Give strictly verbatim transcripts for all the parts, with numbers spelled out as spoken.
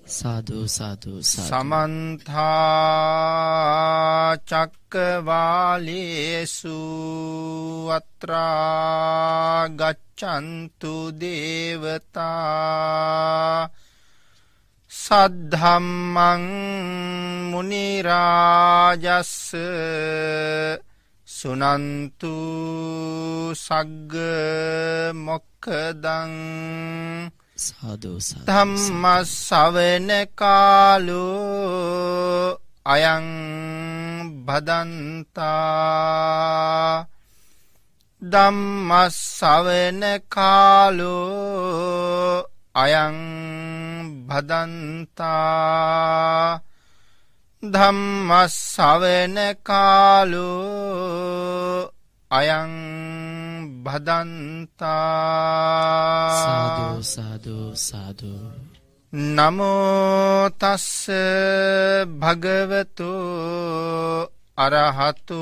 සාදු සාදු සාදු. සමන්ත චක්කවාලේසු අත්‍රා ගච්ඡන්තු දේවතා සද්ධම්මං මුනි රාජස් සුනන්තු සග්ග මොක්ඛදං සාදු සාදු. ධම්ම ශ්‍රවණ කාලෝ අයං භදන්තා ධම්ම ශ්‍රවණ කාලෝ අයං භදන්තා ධම්ම ශ්‍රවණ කාලෝ අයං භදන්තා. සාදු සාදු සාදු. නමෝ තස්ස භගවතු අරහතු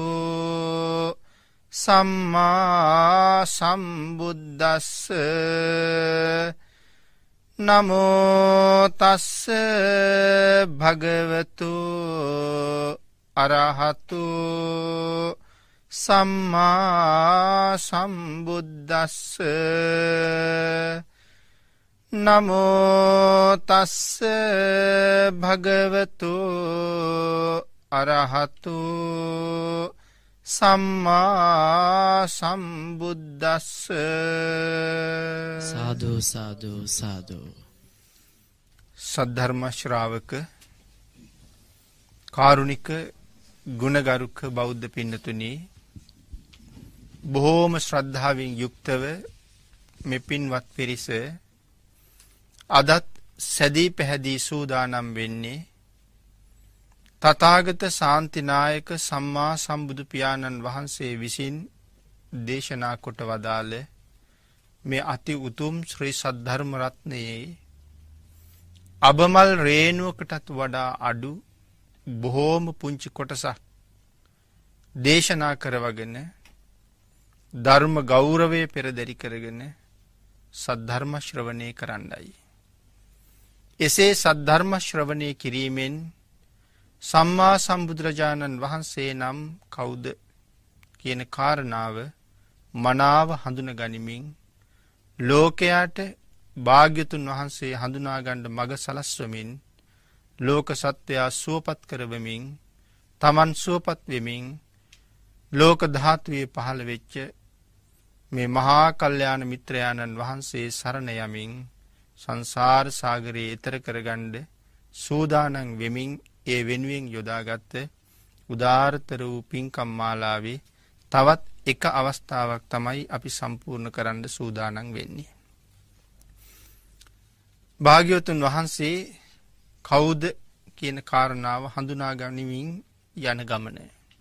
සම්මා සම්බුද්දස්ස. නමෝ තස්ස භගවතු අරහතු සම්මා සම්බුද්දස්ස. නමෝ තස්ස භගවතු අරහතු සම්මා සම්බුද්දස්ස. සාදු සාදු සාදු. සද්ධර්ම ශ්‍රාවක කාරුණික ගුණගරුක බෞද්ධ පින්නතුනි, බොහෝම ශ්‍රද්ධාවෙන් යුක්තව මේ පින්වත් පිරිස අදත් සැදී පැහැදී සූදානම් වෙන්නේ තථාගත ශාන්තිනායක සම්මා සම්බුදු පියාණන් වහන්සේ විසින් දේශනා කොට වදාළ මේ අති උතුම් ශ්‍රී සද්ධර්ම රත්නයේ අබමල් රේණුවකටත් වඩා අඩු බොහෝම පුංචි කොටසක් දේශනා කරවගෙන ධර්ම ගෞරවය පෙරදරි කරගෙන සද්ධර්ම ශ්‍රවණය කරන්නයි. එසේ සද්ධර්ම ශ්‍රවණය කිරීමෙන් සම්මා සම්බුදුරජාණන් වහන්සේ නම් කවුද කියන කාරණාව මනාව හඳුන ගනිමින් ලෝකයාට භාග්‍යතුන් වහන්සේ හඳුනාගන්න මඟ සලස්වමින් ලෝක සත්වයා සුවපත් කරවමින් තමන් සුවපත් වෙමින් ලෝක ධාතුවේ පහළ වෙච්ච මේ මහා කල්යාණ මිත්‍රයාණන් වහන්සේ සරණ යමින් සංසාර සාගරයේ ඈතර කරගන්න සූදානම් වෙමින් ඒ වෙනුවෙන් යොදාගත්ත උදාාරතර වූ පින්කම් මාලාවේ තවත් එක අවස්ථාවක් තමයි අපි සම්පූර්ණ කරන්න සූදානම් වෙන්නේ. භාග්‍යවතුන් වහන්සේ කවුද කියන කාරණාව හඳුනා ගනිමින් යන ගමන.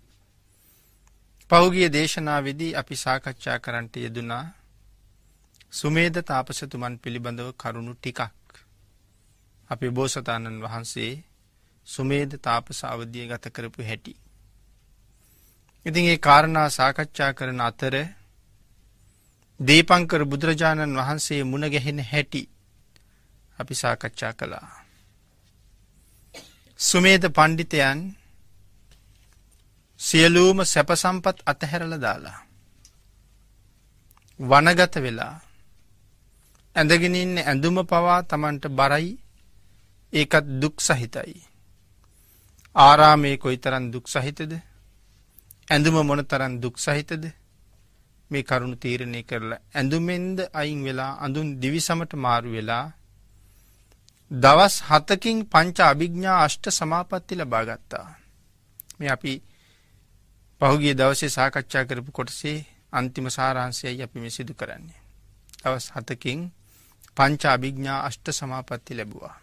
පෞගිය දේශනාවේදී අපි සාකච්ඡා කරන්නට යෙදුනා සුමේද තාපසතුමන් පිළිබඳව කරුණු ටිකක්. අපේ බෝසතාණන් වහන්සේ සුමේද තාපස අවදිය ගත කරපු හැටි. ඉතින් ඒ කාරණා සාකච්ඡා කරන අතර දීපංකර බුදුරජාණන් වහන්සේ මුණ ගැහෙන හැටි අපි සාකච්ඡා කළා. සුමේද පණ්ඩිතයන් සියලුම සැප සම්පත් අතහැරලා දාලා වනගත වෙලා ඇඳගෙන ඉන්න ඇඳුම පවා Tamanට බරයි, ඒකත් දුක් සහිතයි. ආරාමයේ කොයිතරම් දුක් සහිතද, ඇඳුම මොනතරම් දුක් සහිතද, මේ කරුණ තීරණය කරලා ඇඳුමෙන්ද අයින් වෙලා අඳුන් දිවිසමට මාරු වෙලා දවස් හතකින් පංච අභිඥා අෂ්ට සමාපatti ලබා ගත්තා. මේ අපි පහුගිය දවසේ සාකච්ඡා කරපු කොටසේ අන්තිම සාරාංශයයි අපි මේ සිදු කරන්නේ. දවස් හතකින් පංච අභිඥා අෂ්ට සමාපatti ලැබුවා.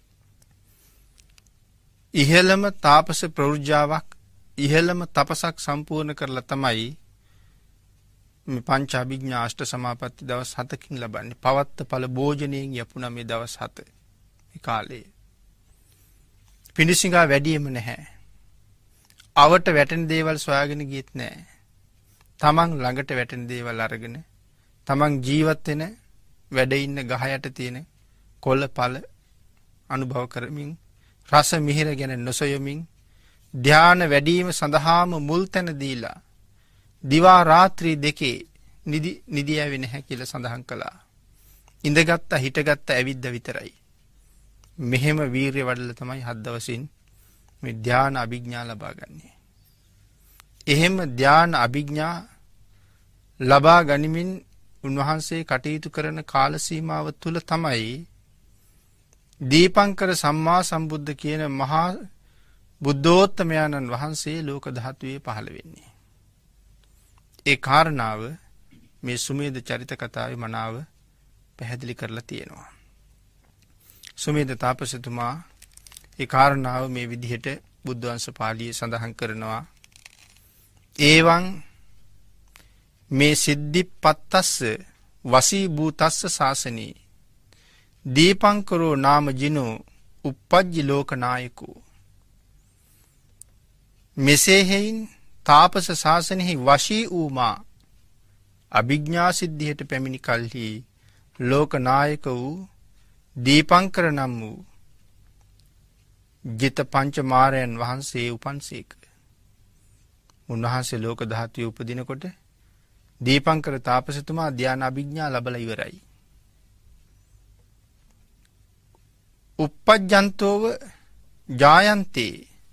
ඉහළම තාපස ප්‍රවෘජාවක්, ඉහළම තපසක් සම්පූර්ණ කරලා තමයි මේ පංච අභිඥා අෂ්ට සමාපatti දවස් හතකින් ලබන්නේ. පවත්ත ඵල භෝජනයෙන් යපුණා මේ දවස් හත. මේ කාලේ පිඬුසිඟා වැඩියෙම නැහැ. අවට වැටෙන දේවල් සොයාගෙන ගියෙත් නැහැ. තමන් ළඟට වැටෙන දේවල් අරගෙන තමන් ජීවත් වෙන වැඩ ඉන්න ගහ යට තියෙන කොළ පළ අනුභව කරමින් රස මිහිර ගැන නොසොයමින් ධ්‍යාන වැඩීම සඳහාම මුල් තැන දීලා දිවා රාත්‍රී දෙකේ නිදි නිදියාවේ නැහැ කියලා සඳහන් කළා. ඉඳගත්තා හිටගත්තා ඇවිද්ද විතරයි. මෙහෙම වීරිය වඩලා තමයි හත් දවසින් මේ ධ්‍යාන අභිඥා ලබා ගන්නේ. එහෙම ධ්‍යාන අභිඥා ලබා ගනිමින් උන්වහන්සේ කටයුතු කරන කාල සීමාව තුළ තමයි දීපංකර සම්මා සම්බුද්ධ කියන මහා බුද්ධෝත්තමයන්න් වහන්සේ ලෝක ධාතුවේ පහළ වෙන්නේ. ඒ කාරණාව මේ සුමේද චරිත කතාවේ මනාව පැහැදිලි කරලා තියෙනවා. සුමේද තාපසතුමා ඒ කාරණාව මේ විදිහට බුද්ධ වංශ පාළියේ සඳහන් කරනවා. ඒවං මේ සිද්ධිපත්තස්ස වසී භූතස්ස ශාසනී දීපංකරෝ නාම ජිනෝ උප්පජ්ජි ලෝකනායකෝ. මෙසේ හේයින් තාපස ශාසනයෙහි වශී වූ මා අභිඥා සිද්ධියට පැමිණි කල්හි ලෝකනායක වූ දීපංකර නම් වූ ජිත පංච මාරයන් වහන්සේ උපන්සේක. උන්වහන්සේ ලෝක ධාතුවේ උපදිනකොට දීපංකර තාපසතුමා ධ්‍යාන අභිඥා ලැබලා ඉවරයි. uppajjantova jayante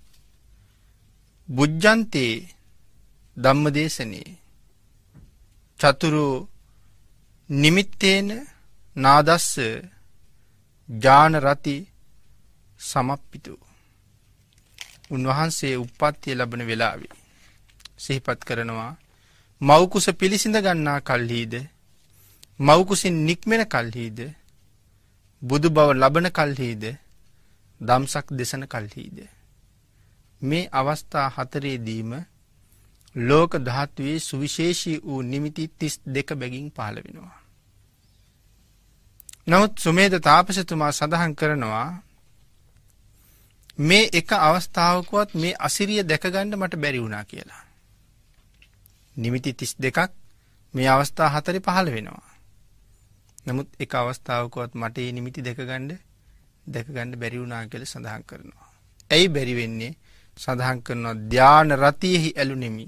bujjante ධම්මදේශනේ චතුරු නිමිත්තේන නාදස්ස ඥාන රති සමප්පිතු. උන්වහන්සේ උප්පත්තිය ලැබෙන වෙලාවේ සිහිපත් කරනවා මව් කුස පිළිසිඳ ගන්නා කල්හිද මව් කුසින් නික්මෙන කල්හිද බුදු බව ලබන කල්හිද දම්සක් දෙසන කල්හිද මේ අවස්ථා හතරේදීම ලෝක ධාතුවේ සුවිශේෂී වූ නිමිති තිස් දෙක බැගින් පහළ වෙනවා. නමුත් සුමේද තාපසතුමා සඳහන් කරනවා මේ එක අවස්ථාවකවත් මේ අසිරිය දැක ගන්න මට බැරි වුණා කියලා. නිමිති තිස් දෙකක් මේ අවස්ථා හතරේ පහළ වෙනවා. නමුත් එක අවස්ථාවකවත් මට මේ නිමිති දැක ගන්න දැක ගන්න බැරි වුණා කියලා සඳහන් කරනවා. ඇයි බැරි වෙන්නේ? සඳහන් කරනවා ධාන රතියෙහි ඇලුනෙමි.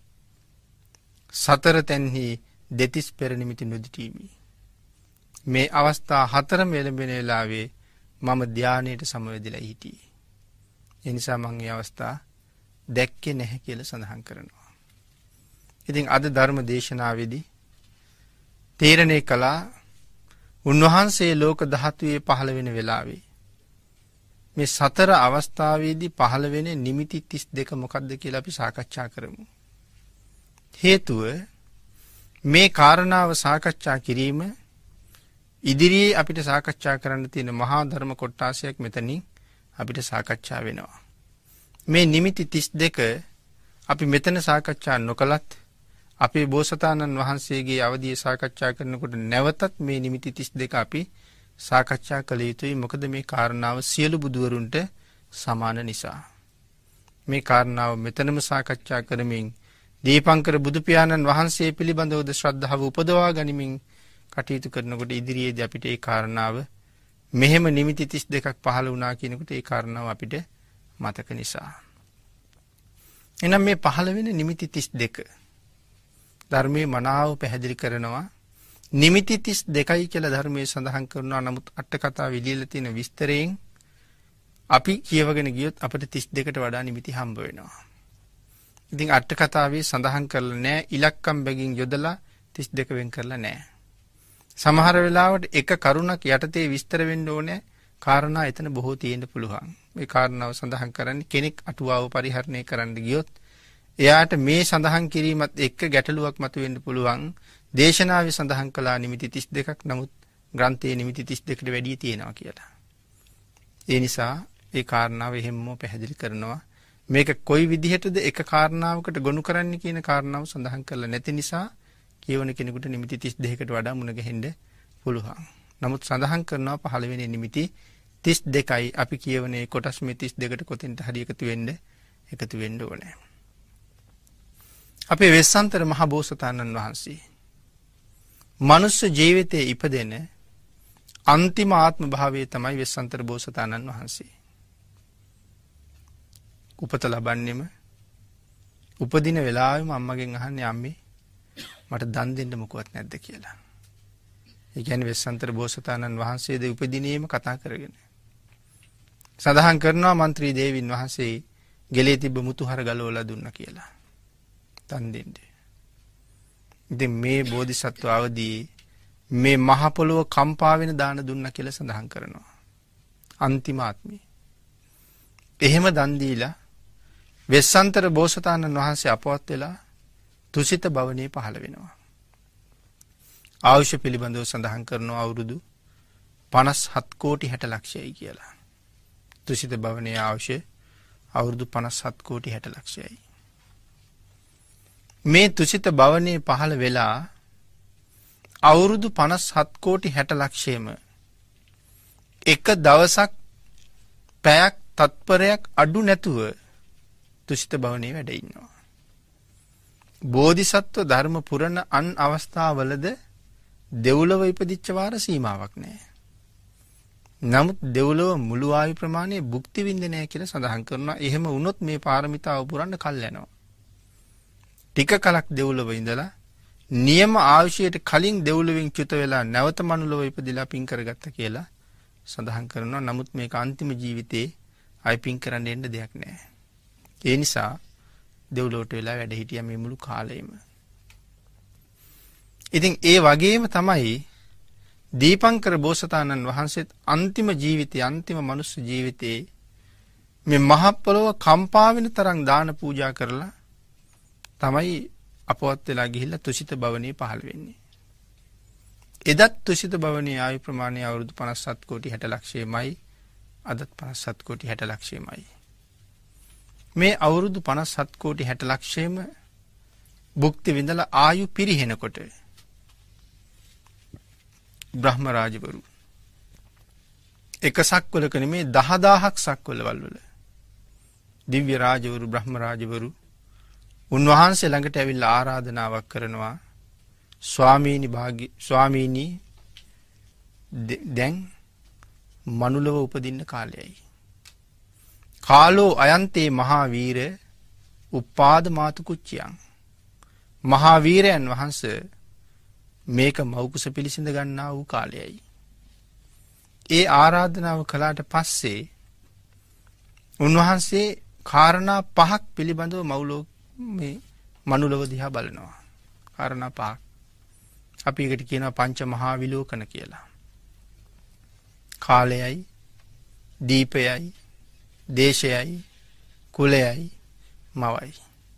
සතර තැන්හි දෙතිස් පෙර නිමිති නොදිටීමි. මේ අවස්ථා හතරම එළඹෙන වෙලාවේ මම ධානයට සමවැදිලා හිටියේ. ඒ නිසා මම මේ අවස්ථා දැක්කේ නැහැ කියලා සඳහන් කරනවා. ඉතින් අද ධර්ම දේශනාවේදී තීරණය කළා උන්වහන්සේ ලෝක ධාතුවේ පහළ වෙන වෙලාවේ මේ සතර අවස්ථාවේදී පහළ වෙන නිමිති තිස් දෙක මොකක්ද කියලා අපි සාකච්ඡා කරමු. හේතුව මේ කාරණාව සාකච්ඡා කිරීම ඉදිරියේ අපිට සාකච්ඡා කරන්න තියෙන මහා ධර්ම කොටාසයක් මෙතනින් අපිට සාකච්ඡා වෙනවා. මේ නිමිති තිස් දෙක අපි මෙතන සාකච්ඡා නොකලත් අපේ බෝසතාණන් වහන්සේගේ අවධිය සාකච්ඡා කරනකොට නැවතත් මේ නිමිති තිස් දෙක අපි සාකච්ඡා කළ යුතුයි. මොකද මේ කාරණාව සියලු බුදුවරුන්ට සමාන නිසා. මේ කාරණාව මෙතනම සාකච්ඡා කරමින් දීපංකර බුදු පියාණන් වහන්සේ පිළිබඳවද ශ්‍රද්ධාව උපදවා ගනිමින් කටයුතු කරනකොට ඉදිරියේදී අපිට ඒ කාරණාව මෙහෙම නිමිති තිස් දෙකක් පහළ වුණා කියනකොට ඒ කාරණාව අපිට මතක නිසා. එහෙනම් මේ පහළ වෙන නිමිති තිස් දෙක ධර්මයේ මනාව පැහැදිලි කරනවා. නිමිති තිස් දෙකයි කියලා ධර්මයේ සඳහන් කරනවා. නමුත් අට කතාවේ ලියලා තියෙන විස්තරයෙන් අපි කියවගෙන ගියොත් අපිට තිස් දෙකට වඩා නිමිති හම්බ වෙනවා. ඉතින් අට කතාවේ සඳහන් කරලා නැහැ ඉලක්කම් බැගින් යොදලා තිස් දෙක වෙන් කරලා නැහැ. සමහර වෙලාවට එක කරුණක් යටතේ විස්තර වෙන්න ඕනේ කාරණා එතන බොහෝ තියෙන්න පුළුවන්. මේ කාරණාව සඳහන් කරන්නේ කෙනෙක් අටුවාව පරිහරණය කරන්න ගියොත් එයාට මේ සඳහන් කිරීමත් එක්ක ගැටලුවක් මතුවෙන්න පුළුවන්. දේශනාවේ සඳහන් කළා නිමිති තිස් දෙකක් නමුත් ග්‍රන්ථයේ නිමිති තිස් දෙකට වැඩි තියෙනවා කියලා. ඒ නිසා ඒ කාරණාව එහෙමම පැහැදිලි කරනවා. මේක කොයි විදිහටද එක කාරණාවකට ගොනු කරන්න කියන කාරණාව සඳහන් කරලා නැති නිසා කියවන කෙනෙකුට නිමිති තිස් දෙකකට වඩා මුණ ගැහෙන්න පුළුවන්. නමුත් සඳහන් කරනවා පහළ වෙන නිමිති තිස් දෙකයි අපි කියවනේ කොටස් මේ තිස් දෙකට කොතෙන්ට හරි එකතු වෙන්න එකතු වෙන්න ඕනේ. අපේ වෙස්සන්තර මහ බෝසතාණන් වහන්සේ මනුස්ස ජීවිතයේ ඉපදෙන අන්තිම ආත්ම භාවයේ තමයි වෙස්සන්තර බෝසතාණන් වහන්සේ. උපත ලබන්නෙම උපදින වෙලාවෙම අම්මගෙන් අහන්නේ අම්මේ මට දන් දෙන්න මොකවත් නැද්ද කියලා. ඒ කියන්නේ වෙස්සන්තර බෝසතාණන් වහන්සේ ද උපදිනේම කතා කරගෙන. සඳහන් කරනවා මන්ත්‍රී දේවින් වහන්සේ ගෙලේ තිබ්බ මුතුහර ගලවලා දුන්නා කියලා. දන් දෙන්න. ඉතින් මේ බෝධිසත්ව අවදී මේ මහ පොළොව කම්පා වෙන දාන දුන්නා කියලා සඳහන් කරනවා. අන්තිම ආත්මේ. එහෙම දන් දීලා වෙස්සන්තර බෝසතාණන් වහන්සේ අපවත් වෙලා තුසිත භවනේ පහළ වෙනවා. ආයුෂ පිළිබඳව සඳහන් කරනවා අවුරුදු පනස් හත් කෝටි හැට ලක්ෂයයි කියලා. තුසිත භවනේ ආයුෂ අවුරුදු පනස් හත් කෝටි හැට ලක්ෂයයි. මේ තුසිත භවනේ පහළ වෙලා අවුරුදු පනස් හත් කෝටි හැට ලක්ෂයම එක දවසක් පැයක් තත්පරයක් අඩු නැතුව තුසිත භවනේ වැඩ ඉන්නවා. බෝධිසත්ව ධර්ම පුරණ අන් අවස්ථාවලද දෙව්ලොව ඉපදිච්ච වාර සීමාවක් නැහැ. නමුත් දෙව්ලොව මුළු ආයු ප්‍රමාණය භුක්ති විඳින්නේ නැහැ කියලා සඳහන් කරනවා. එහෙම වුණොත් මේ පාරමිතාව පුරන්න කල් යනවා. ටික කලක් දෙව්ලොව ඉඳලා නියම ආයුෂයට කලින් දෙව්ලොවෙන් චුත වෙලා නැවත මනුලොව ඉපදිලා පින් කරගත්ත කියලා සඳහන් කරනවා. නමුත් මේක අන්තිම ජීවිතේ ආයි පින් කරන්න එන්න දෙයක් නැහැ. ඒ නිසා දෙව්ලොවට වෙලා වැඩ හිටියා මේ මුළු කාලෙම. ඉතින් ඒ වගේම තමයි දීපංකර බෝසතාණන් වහන්සේත් අන්තිම ජීවිතේ අන්තිම මනුස්ස ජීවිතේ මේ මහ පොළොව කම්පා වෙන තරම් දාන පූජා කරලා තමයි අපවත් වෙලා ගිහිල්ලා තුසිත භවනේ පහළ වෙන්නේ. එදත් තුසිත භවනේ ආයු ප්‍රමාණය අවුරුදු පනස් හත් කෝටි හැට ලක්ෂයමයි. අදත් පනස් හත් කෝටි හැට ලක්ෂයමයි. මේ අවුරුදු පනස් හත් කෝටි හැට ලක්ෂයම භුක්ති විඳලා ආයු පිරිහෙනකොට බ්‍රහ්ම රාජවරු එක සක්වලක නෙමේ දහදාහක් සක්වලවල් වල දිව්‍ය රාජවරු බ්‍රහ්ම රාජවරු උන්වහන්සේ ළඟට ඇවිල්ලා ආරාධනාවක් කරනවා. ස්වාමීනි භාග්‍ය ස්වාමීනි දැන් මනුලව උපදින්න කාලයයි. කාලෝ අයන්තේ මහා වීර උපාද මාතු කුච්චියං. මහා වීරයන් වහන්සේ මේක මව්කුස පිළිසිඳ ගන්නා වූ කාලයයි. ඒ ආරාධනාව කළාට පස්සේ උන්වහන්සේ කාරණා පහක් පිළිබඳව මව්ලෝ මේ මනුලව දිහා බලනවා. කාරණා පහක්. අපි ඒකට කියනවා පංච මහා විලෝකන කියලා. කාලයයි, දීපයයි, දේශයයි, කුලයයි, මවයි.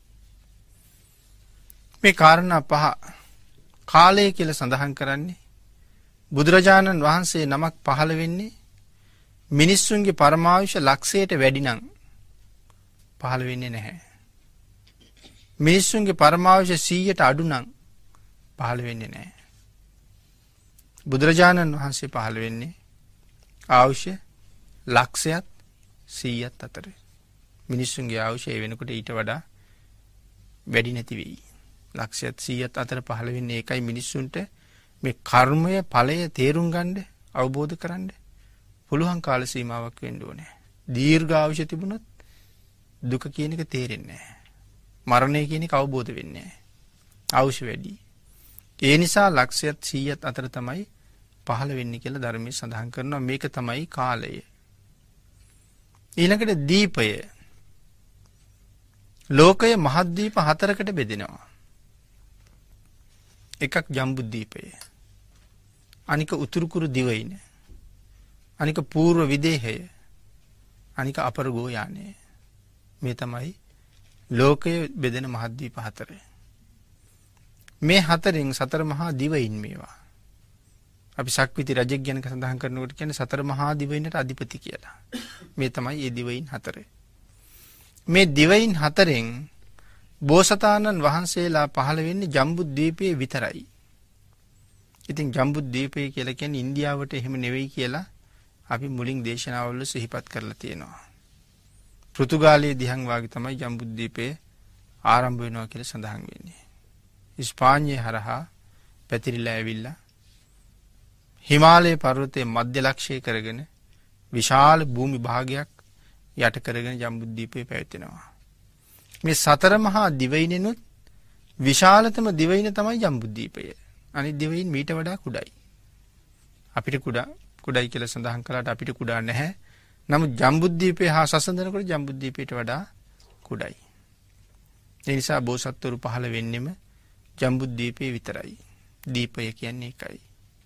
මේ කාරණා පහ කාලය කියලා සඳහන් කරන්නේ බුදුරජාණන් වහන්සේ නමක් පහළ වෙන්නේ මිනිස්සුන්ගේ පරමායුෂ ලක්ෂයට වැඩි නම් පහළ වෙන්නේ නැහැ. මිනිස්සුන්ගේ පරමායුෂ සීයට අඩු නම් පහළ වෙන්නේ නැහැ. බුදුරජාණන් වහන්සේ පහළ වෙන්නේ ආයුෂ ලක්ෂයත් සීයත් අතර. මිනිස්සුන්ගේ ආයුෂ ඒ වෙනකොට ඊට වඩා වැඩි නැති වෙයි. ලක්ෂයත් සීයත් අතර පහළ වෙන්නේ ඒකයි මිනිස්සුන්ට මේ කර්මය ඵලය තේරුම් ගන්න අවබෝධ කරන්න පුළුවන් කාල සීමාවක් වෙන්න ඕනේ. දීර්ඝ ආයුෂ තිබුණොත් දුක කියන එක තේරෙන්නේ නැහැ. මරණය කියන එක අවබෝධ වෙන්නේ නැහැ. ආයුෂ වැඩි. ඒ නිසා ලක්ෂයත් සීයත් අතර තමයි පහළ වෙන්නේ කියලා ධර්මයේ සඳහන් කරනවා. මේක තමයි කාලය. ඊළඟට දීපය. ලෝකය මහද්වීප හතරකට බෙදෙනවා. එකක් ජම්බුද්වීපය. අනික උතුරුකුරු දිවයින. අනික පූර්ව විදේහය. අනික අපර ගෝයානය. මේ තමයි ලෝකය බෙදෙන මහද්වීප හතර. මේ හතරෙන් සතර මහා දිවයින් මේවා. අපි සක්විති රජෙක් ගැන සඳහන් කරනකොට කියන්නේ සතර මහා දිවයිනට අධිපති කියලා. මේ තමයි ඒ දිවයින් හතර. මේ දිවයින් හතරෙන් බෝසතාණන් වහන්සේලා පහළ වෙන්නේ ජම්බුද්වීපයේ විතරයි. ඉතින් ජම්බුද්වීපය කියලා කියන්නේ ඉන්දියාවට එහෙම නෙවෙයි කියලා අපි මුලින් දේශනාවල සිහිපත් කරලා තියෙනවා. පෘතුගාලයේ දිහන් වාගේ තමයි ජම්බුද්වීපය ආරම්භ වෙනවා කියලා සඳහන් වෙන්නේ. ඉස්පාඤ්ඤය හරහා පැතිරිලා ඇවිල්ලා හිමාලය පර්වතයේ මධ්‍ය ලක්ෂ්‍ය කරගෙන විශාල භූමි භාගයක් යට කරගෙන ජම්බුද්වීපයේ පැවැත්වෙනවා. මේ සතර මහා දිවයිනෙනුත් විශාලතම දිවයින තමයි ජම්බුද්වීපය. අනිත් දිවයින් මීට වඩා කුඩායි. අපිට කුඩා කුඩායි කියලා සඳහන් කළාට අපිට කුඩා නැහැ. නමුත් ජම්බුද්වීපය හා සසඳනකොට ජම්බුද්වීපයට වඩා කුඩායි. ඒ නිසා බෝසත්වරු පහළ වෙන්නෙම ජම්බුද්වීපයේ විතරයි. දීපය කියන්නේ ඒකයි.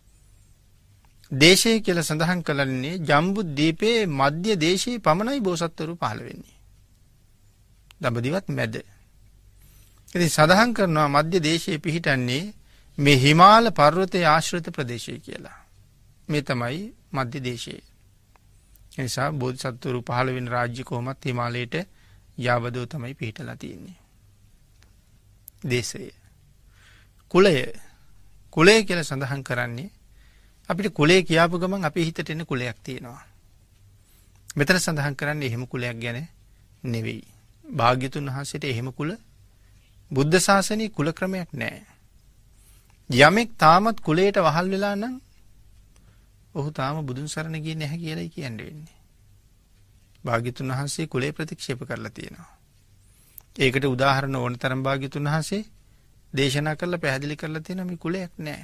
දේශය කියලා සඳහන් කළන්නේ ජම්බුද්වීපයේ මධ්‍ය දේශයේ පමණයි බෝසත්වරු පහළ වෙන්නේ. දඹදිවත් මැද. ඉතින් සඳහන් කරනවා මධ්‍ය දේශයේ පිහිටන්නේ මේ හිමාල පර්වතයේ ආශ්‍රිත ප්‍රදේශය කියලා. මේ තමයි මධ්‍ය දේශය. ඒ නිසා බෝධිසත්වරු පහළ වෙන රාජ්‍ය කොහොමත් හිමාලයට යාබදව තමයි පිහිටලා තියෙන්නේ. දේශය. කුලය. කුලය කියලා සඳහන් කරන්නේ අපිට කුලය කියාපු ගමන් අපේ හිතට එන කුලයක් තියෙනවා. මෙතන සඳහන් කරන්නේ එහෙම කුලයක් ගැන නෙවෙයි. භාග්‍යතුන් වහන්සේට එහෙම කුල බුද්ධ ශාසනයේ කුල ක්‍රමයක් නැහැ. යමෙක් තාමත් කුලයට වහල් වෙලා නම් ඔහු තාම බුදුන් සරණ ගියේ නැහැ කියලායි කියන්න වෙන්නේ. භාග්‍යතුන් වහන්සේ කුලේ ප්‍රතික්ෂේප කරලා තියෙනවා. ඒකට උදාහරණ ඕන තරම් භාග්‍යතුන් වහන්සේ දේශනා කරලා පැහැදිලි කරලා තියෙනවා මේ කුලයක් නැහැ.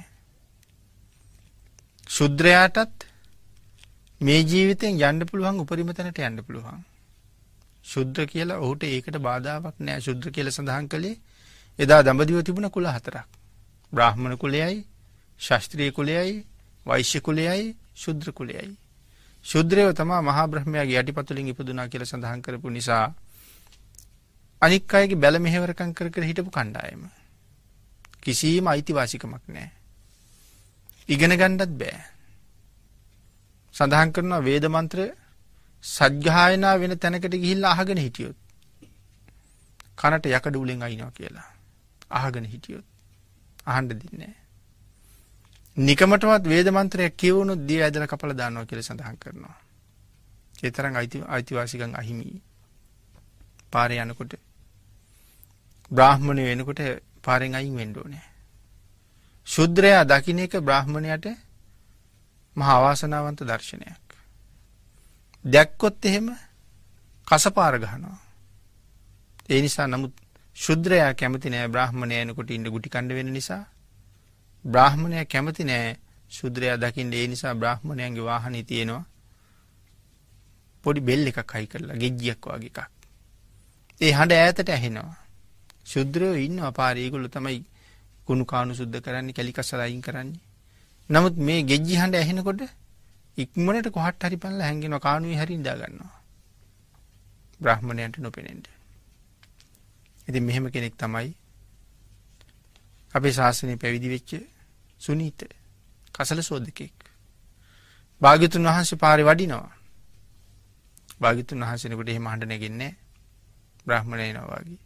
ශුද්‍රයාටත් මේ ජීවිතෙන් යන්න පුළුවන් උපරිම තැනට යන්න පුළුවන්. ශුද්‍ර කියලා ඔහුට ඒකට බාධාවක් නැහැ. ශුද්‍ර කියලා සඳහන් කළේ එදා දඹදිව තිබුණ කුල හතරක්. බ්‍රාහ්මණ කුලයයි, ශාස්ත්‍රීය කුලයයි, වෛශ්‍ය කුලයයි, ශුද්‍ර කුලයයි. ශුද්‍රයෝ තමයි මහා බ්‍රහ්මයාගේ යටිපතුලින් ඉපදුනා කියලා සඳහන් කරපු නිසා අනික් අයගේ බැල මෙහෙවරකම් කර කර හිටපු කණ්ඩායම. කිසිම අයිතිවාසිකමක් නැහැ. ඉගෙන ගන්නත් බෑ. සඳහන් කරනවා වේද මන්ත්‍ර සජ්ජායනා වෙන තැනකට ගිහිල්ලා අහගෙන හිටියොත් කනට යකඩ උලෙන් අයින්නවා කියලා. අහගෙන හිටියොත් අහන්න දෙන්නේ නැහැ. නිකමටවත් වේද මන්ත්‍රයක් කියවුනොත් දිය ඇදලා කපලා දානවා කියලා සඳහන් කරනවා. ඒ තරම් අයිති අයිතිවාසිකම් අහිමි. පාරේ යනකොට බ්‍රාහ්මණය වෙනකොට පාරෙන් අයින් වෙන්න ඕනේ. ශුද්‍රයා දකින්න එක බ්‍රාහ්මණයට මහා අවාසනාවන්ත දර්ශනයක්. දැක්කොත් එහෙම කසපාර ගහනවා. ඒ නිසා නමුත් ශුද්‍රයා කැමති නෑ බ්‍රාහ්මණය එනකොට ඉන්න ගුටි කණ්ඩ වෙන නිසා. බ්‍රාහ්මණයා කැමති නෑ ශුද්‍රයා දකින්න. ඒ නිසා බ්‍රාහ්මණයන්ගේ වාහනේ තියෙනවා පොඩි බෙල් එකක් හයි කරලා ගෙජ්ජියක් වගේ එකක්. ඒ හඬ ඈතට ඇහෙනවා. ශුද්‍රයෝ ඉන්නවා පාරේ. ඒගොල්ලෝ තමයි කුණු කාණු සුද්ධ කරන්නේ, කැලි කසල අයින් කරන්නේ. නමුත් මේ ගෙජ්ජි හඬ ඇහෙනකොට ඉක්මනට කොහට හරි පල්ලා හැංගෙනවා, කාණුවේ හරි ඉඳා ගන්නවා. බ්‍රාහ්මණයන්ට නොපෙනෙන්න. ඉතින් මෙහෙම කෙනෙක් තමයි අපේ ශාසනයේ පැවිදි වෙච්ච සුනීත කසල සෝදකෙක්. භාග්‍යතුන් වහන්සේ පාරේ වඩිනවා. භාග්‍යතුන් වහන්සේනකොට එහෙම හඬ නැගෙන්නේ බ්‍රාහ්මණය එනවා වගේ.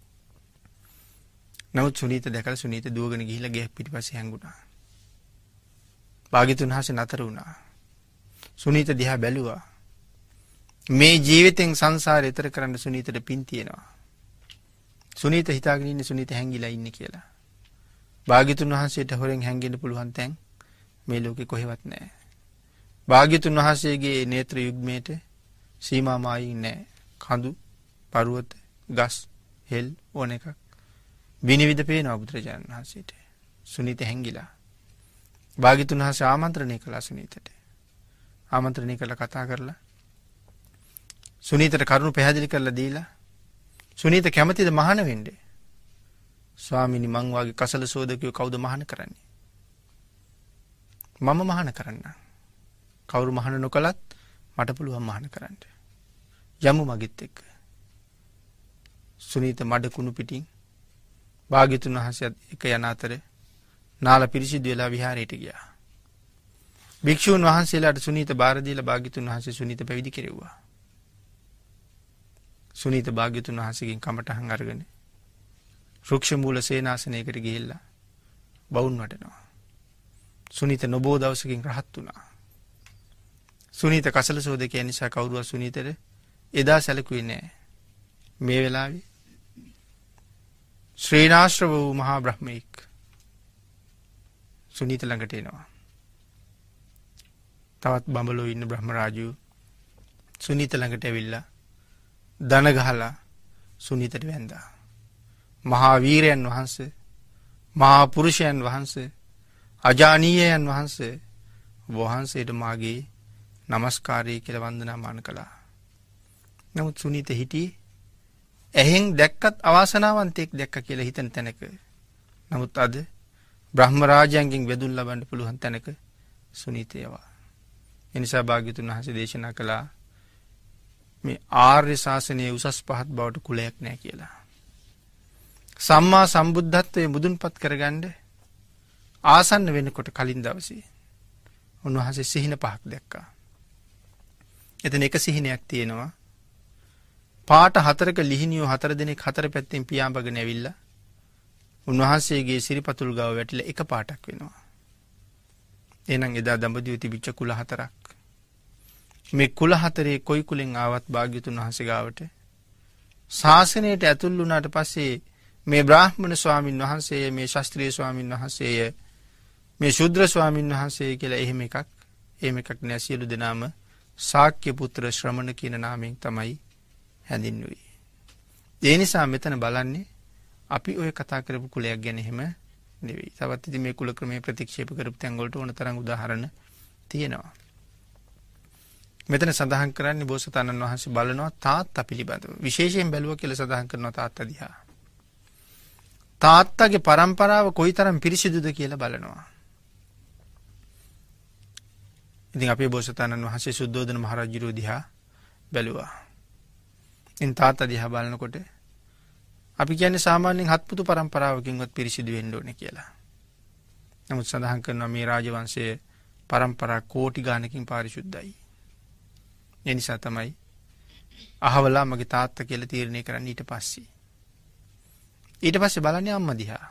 නමුත් සුනීත දැකලා සුනීත දුවගෙන ගිහිල්ලා ගෙයක් පිටිපස්සේ හැංගුණා. භාග්‍යතුන් වහන්සේ නතර වුණා. සුනීත දිහා බැලුවා. මේ ජීවිතෙන් සංසාරේ ඈතර කරන්න සුනීතට පින් තියෙනවා. සුනීත හිතාගෙන ඉන්නේ සුනීත හැංගිලා ඉන්නේ කියලා. භාග්‍යතුන් වහන්සේට හොරෙන් හැංගෙන්න පුළුවන් තැන් මේ ලෝකේ කොහෙවත් නැහැ. භාග්‍යතුන් වහන්සේගේ නේත්‍ර යුග්මයට සීමා මායින් නැහැ. කඳු, පර්වත, ගස්, හෙල් ඕන එකක් විනිවිද පේනවා බුදුරජාණන් වහන්සේට. සුනීත හැංගිලා. භාග්‍යතුන් වහන්සේ ආමන්ත්‍රණය කළා සුනීතට. ආමන්ත්‍රණය කළා කතා කරලා සුනීතට කරුණු පැහැදිලි කරලා දීලා සුනීත කැමතිද මහාන වෙන්න? ස්වාමීනි මං වාගේ කසල සෝදකයෝ කවුද මහාන කරන්නේ? මම මහාන කරන්න. කවුරු මහාන නොකලත් මට පුළුවන් මහාන කරන්න. යමු මගෙත් එක්ක. සුනීත මඩ කුණු පිටින් භාග්‍යතුන් වහන්සේත් එක යන අතර නාල පිරිසිදු වෙලා විහාරයට ගියා. භික්ෂුන් වහන්සේලාට සුනීත බාර දීලා භාග්‍යතුන් වහන්සේ සුනීත පැවිදි කෙරෙව්වා. සුනීත භාග්‍යතුන් වහන්සේගෙන් කමටහන් අරගෙන රුක්ෂ මූල සේනාසනයකට ගිහිල්ලා බවුන් වඩනවා. සුනීත නොබෝ දවසකින් රහත් වුණා. සුනීත කසල සෝදකයා නිසා කවුරුවත් සුනීතට එදා සැලකුවේ නැහැ. මේ වෙලාවේ ශ්‍රේණාශ්‍රව වූ මහා බ්‍රහ්මෙක් සුනීත ළඟට එනවා. තවත් බඹලෝ ඉන්න බ්‍රහ්ම රාජයෝ සුනීත ළඟට ඇවිල්ලා දන ගහලා සුනීතට වැඳා. මහා වීරයන් වහන්සේ, මහා පුරුෂයන් වහන්සේ, අජානීයයන් වහන්සේ වහන්සේට මාගේ නමස්කාරය කියලා වන්දනාමාන කළා. නමුත් සුනීත හිටියේ ඇහෙන් දැක්කත් අවාසනාවන්තයෙක් දැක්ක කියලා හිතන තැනක. නමුත් අද බ්‍රහ්ම රාජයන්ගෙන් වැදුම් ලබන්න පුළුවන් තැනක සුනීතයවා. එනිසා භාග්‍යතුන් වහන්සේ දේශනා කළා මේ ආර්ය ශාසනයේ උසස් පහත් බවට කුලයක් නැහැ කියලා. සම්මා සම්බුද්ධත්වයේ මුදුන්පත් කරගන්න ආසන්න වෙනකොට කලින් දවසේ උන්වහන්සේ සිහින පහක් දැක්කා. එතන එක සිහිනයක් තියෙනවා. පාට හතරක ලිහිනියෝ හතර දෙනෙක් හතර පැත්තෙන් පියාඹගෙන ඇවිල්ලා උන්වහන්සේගේ සිරිපතුල් ගාව වැටිලා එක පාටක් වෙනවා. එහෙනම් එදා දඹදිව තිබිච්ච කුල හතරක්. මේ කුල හතරේ කොයි කුලෙන් ආවත් භාග්‍යතුන් වහන්සේ ගාවට ශාසනයට ඇතුල් වුණාට පස්සේ මේ බ්‍රාහ්මණ ස්වාමින් වහන්සේ, මේ ශාස්ත්‍රීය ස්වාමින් වහන්සේ, මේ ශුද්‍ර ස්වාමින් වහන්සේ කියලා එහෙම එකක් එහෙම එකක් නෑ. සියලු දෙනාම ශාක්‍ය පුත්‍ර ශ්‍රමණ කියන නාමයෙන් තමයි හැඳින්වුවේ. ඒ නිසා මෙතන බලන්නේ අපි ඔය කතා කරපු කුලයක් ගැන එහෙම නෙවෙයි. තවත් ඉතින් මේ කුල ක්‍රමයේ ප්‍රතික්ෂේප කරපු තැන් වලට ඕන තරම් උදාහරණ තියෙනවා. මෙතන සඳහන් කරන්නේ බෝසතාණන් වහන්සේ බලනවා තාත්තා පිළිබඳව. විශේෂයෙන් බැලුවා කියලා සඳහන් කරනවා තාත්තා දිහා. තාත්තගේ පරම්පරාව කොයිතරම් පිරිසිදුද කියලා බලනවා. ඉතින් අපේ බෝසතාණන් වහන්සේ සුද්ධෝදන මහ රජුගේ දිහා බැලුවා. ඉතින් තාත්තා දිහා බලනකොට අපි කියන්නේ සාමාන්‍යයෙන් හත්පුතු පරම්පරාවකින්වත් පිරිසිදු වෙන්න ඕනේ කියලා. නමුත් සඳහන් කරනවා මේ රාජවංශයේ පරම්පරා කෝටි ගානකින් පාරිශුද්ධයි. ඒ නිසා තමයි අහවලා මගේ තාත්තා කියලා තීරණය කරන්න ඊට පස්සේ. ඊට පස්සේ බලන්නේ අම්මා දිහා.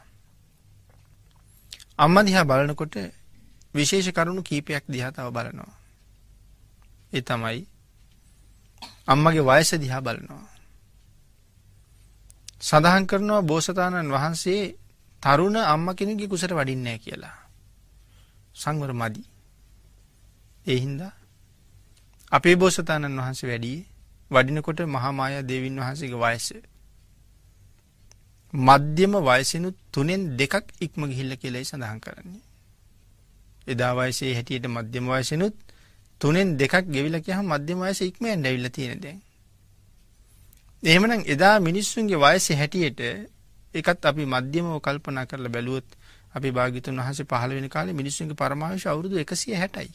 අම්මා දිහා බලනකොට විශේෂ කරුණු කීපයක් දිහා තව බලනවා. ඒ තමයි අම්මගේ වයස දිහා බලනවා. සඳහන් කරනවා බෝසතාණන් වහන්සේ තරුණ අම්මා කෙනෙකුගේ කුසට වඩින්නේ නැහැ කියලා. සංවර මදි. ඒ හින්දා අපේ බෝසතාණන් වහන්සේ වැඩි වඩිනකොට මහා මායා දේවින් වහන්සේගේ වයස මධ්‍යම වයසිනුත් තුනෙන් දෙකක් ඉක්ම ගිහිල්ලා කියලායි සඳහන් කරන්නේ. එදා වයසේ හැටියට මධ්‍යම වයසිනුත් තුනෙන් දෙකක් ගෙවිලා කියහම මධ්‍යම වයස ඉක්මෙන් ඇවිල්ලා තියෙන දැන්. එහෙමනම් එදා මිනිස්සුන්ගේ වයසේ හැටියට ඒකත් අපි මධ්‍යමව කල්පනා කරලා බැලුවොත් අපි භාග්‍යතුන් වහන්සේ පහළ වෙන කාලේ මිනිස්සුන්ගේ පරමායුෂ අවුරුදු එකසිය හැටයි.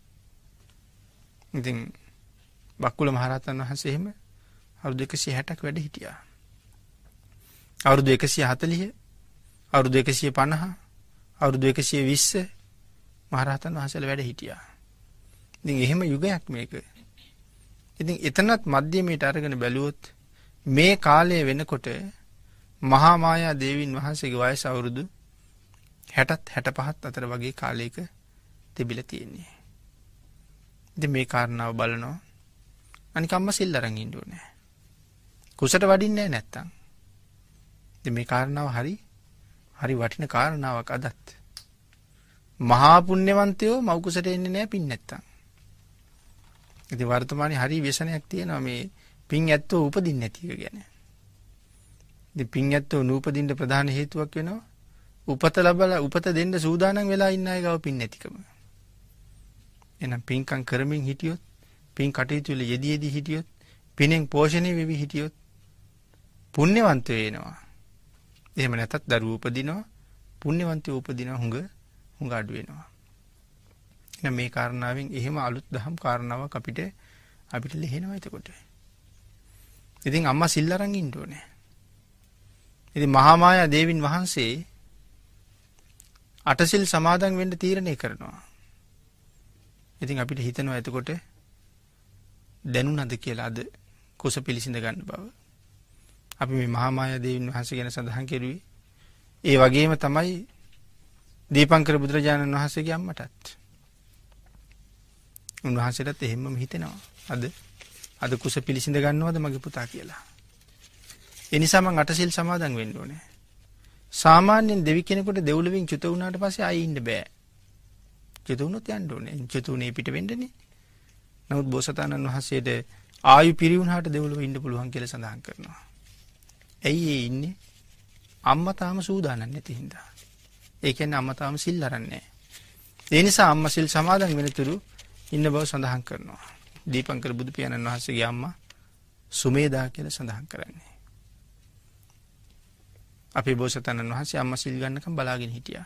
ඉතින් බක්කුල මහරහතන් වහන්සේ එහෙම අවුරුදු එකසිය හැටක් වැඩ හිටියා. අවුරුදු එකසිය හතළිහ, අවුරුදු එකසිය පනහ, අවුරුදු එකසිය විස්ස මහරහතන් වහන්සේලා වැඩ හිටියා. ඉතින් එහෙම යුගයක් මේක. ඉතින් එතනත් මධ්‍යමයට අරගෙන බැලුවොත් මේ කාලය වෙනකොට මහා මායා දේවින් වහන්සේගේ වයස අවුරුදු හැටත් හැටපහත් අතර වගේ කාලයක තිබිලා තියෙන්නේ. ඉතින් මේ කාරණාව බලනවා. අනික අම්මා සිල් අරන් ඉන්න ඕනේ. කුසට වඩින්නේ නැත්තම්. ඉතින් මේ කාරණාව හරි හරි වටින කාරණාවක් අදත්. මහා පුණ්‍යවන්තයෝ මව් කුසට එන්නේ නැහැ පින් නැත්තම්. ඉතින් වර්තමානයේ හරි ව්‍යසනයක් තියෙනවා මේ පින් ඇත්තෝ උපදින්නේ නැති එක ගැන. ඉතින් පින් ඇත්තෝ නූපදින්න ප්‍රධාන හේතුවක් වෙනවා උපත ලැබලා උපත දෙන්න සූදානම් වෙලා ඉන්න අය ගාව පින් නැතිකම. එහෙනම් පින්කම් කරමින් හිටියොත්, පින් කටයුතු වල යෙදී යෙදී හිටියොත්, පිනෙන් පෝෂණය වෙවි හිටියොත් පුණ්‍යවන්තයෝ වෙනවා. එහෙම නැතත් දරුවෝ උපදිනවා, පුණ්‍යවන්තයෝ උපදිනවා හුඟ හුඟ අඩු වෙනවා. එහෙනම් මේ කාරණාවෙන් එහෙම අලුත් දහම් කාරණාවක් අපිට අපිට ලෙහෙනවා එතකොට. ඉතින් අම්මා සිල් අරන් ඉන්න ඕනේ. ඉතින් මහා මායා දේවින් වහන්සේ අටසිල් සමාදන් වෙන්න තීරණය කරනවා. ඉතින් අපිට හිතනවා එතකොට දැනුණාද කියලා අද කුස පිළිසිඳ ගන්න බව. අපි මේ මහා මායා දේවින් වහන්සේ ගැන සඳහන් කෙරුවේ ඒ වගේම තමයි දීපංකර බුදුරජාණන් වහන්සේගේ අම්මටත්. උන්වහන්සේටත් එහෙමම හිතෙනවා. අද අද කුස පිළිසිඳ ගන්නවද මගේ පුතා කියලා. ඒ නිසා මං අටසිල් සමාදන් වෙන්න ඕනේ. සාමාන්‍යයෙන් දෙවි කෙනෙකුට දෙව්ලොවින් චුත වුණාට පස්සේ ආයෙ ඉන්න බෑ. චුත වුණොත් යන්න ඕනේ. චුත උනේ පිට වෙන්නනේ. නමුත් බෝසතාණන් වහන්සේට ආයු පිරිවුණාට දෙවොලව ඉන්න පුළුවන් කියලා සඳහන් කරනවා. ඇයි ඒ ඉන්නේ? අම්මා තාම සූදානම් නැති හින්දා. ඒ කියන්නේ අම්මා තාම සිල් අරන්නේ. ඒ නිසා අම්මා සිල් සමාදන් වෙනතුරු ඉන්න බව සඳහන් කරනවා. දීපංකර බුදු පියාණන් වහන්සේගේ අම්මා සුමේදා කියලා සඳහන් කරන්නේ. අපේ බෝසතාණන් වහන්සේ අම්මා සිල් ගන්නකම් බලාගෙන හිටියා.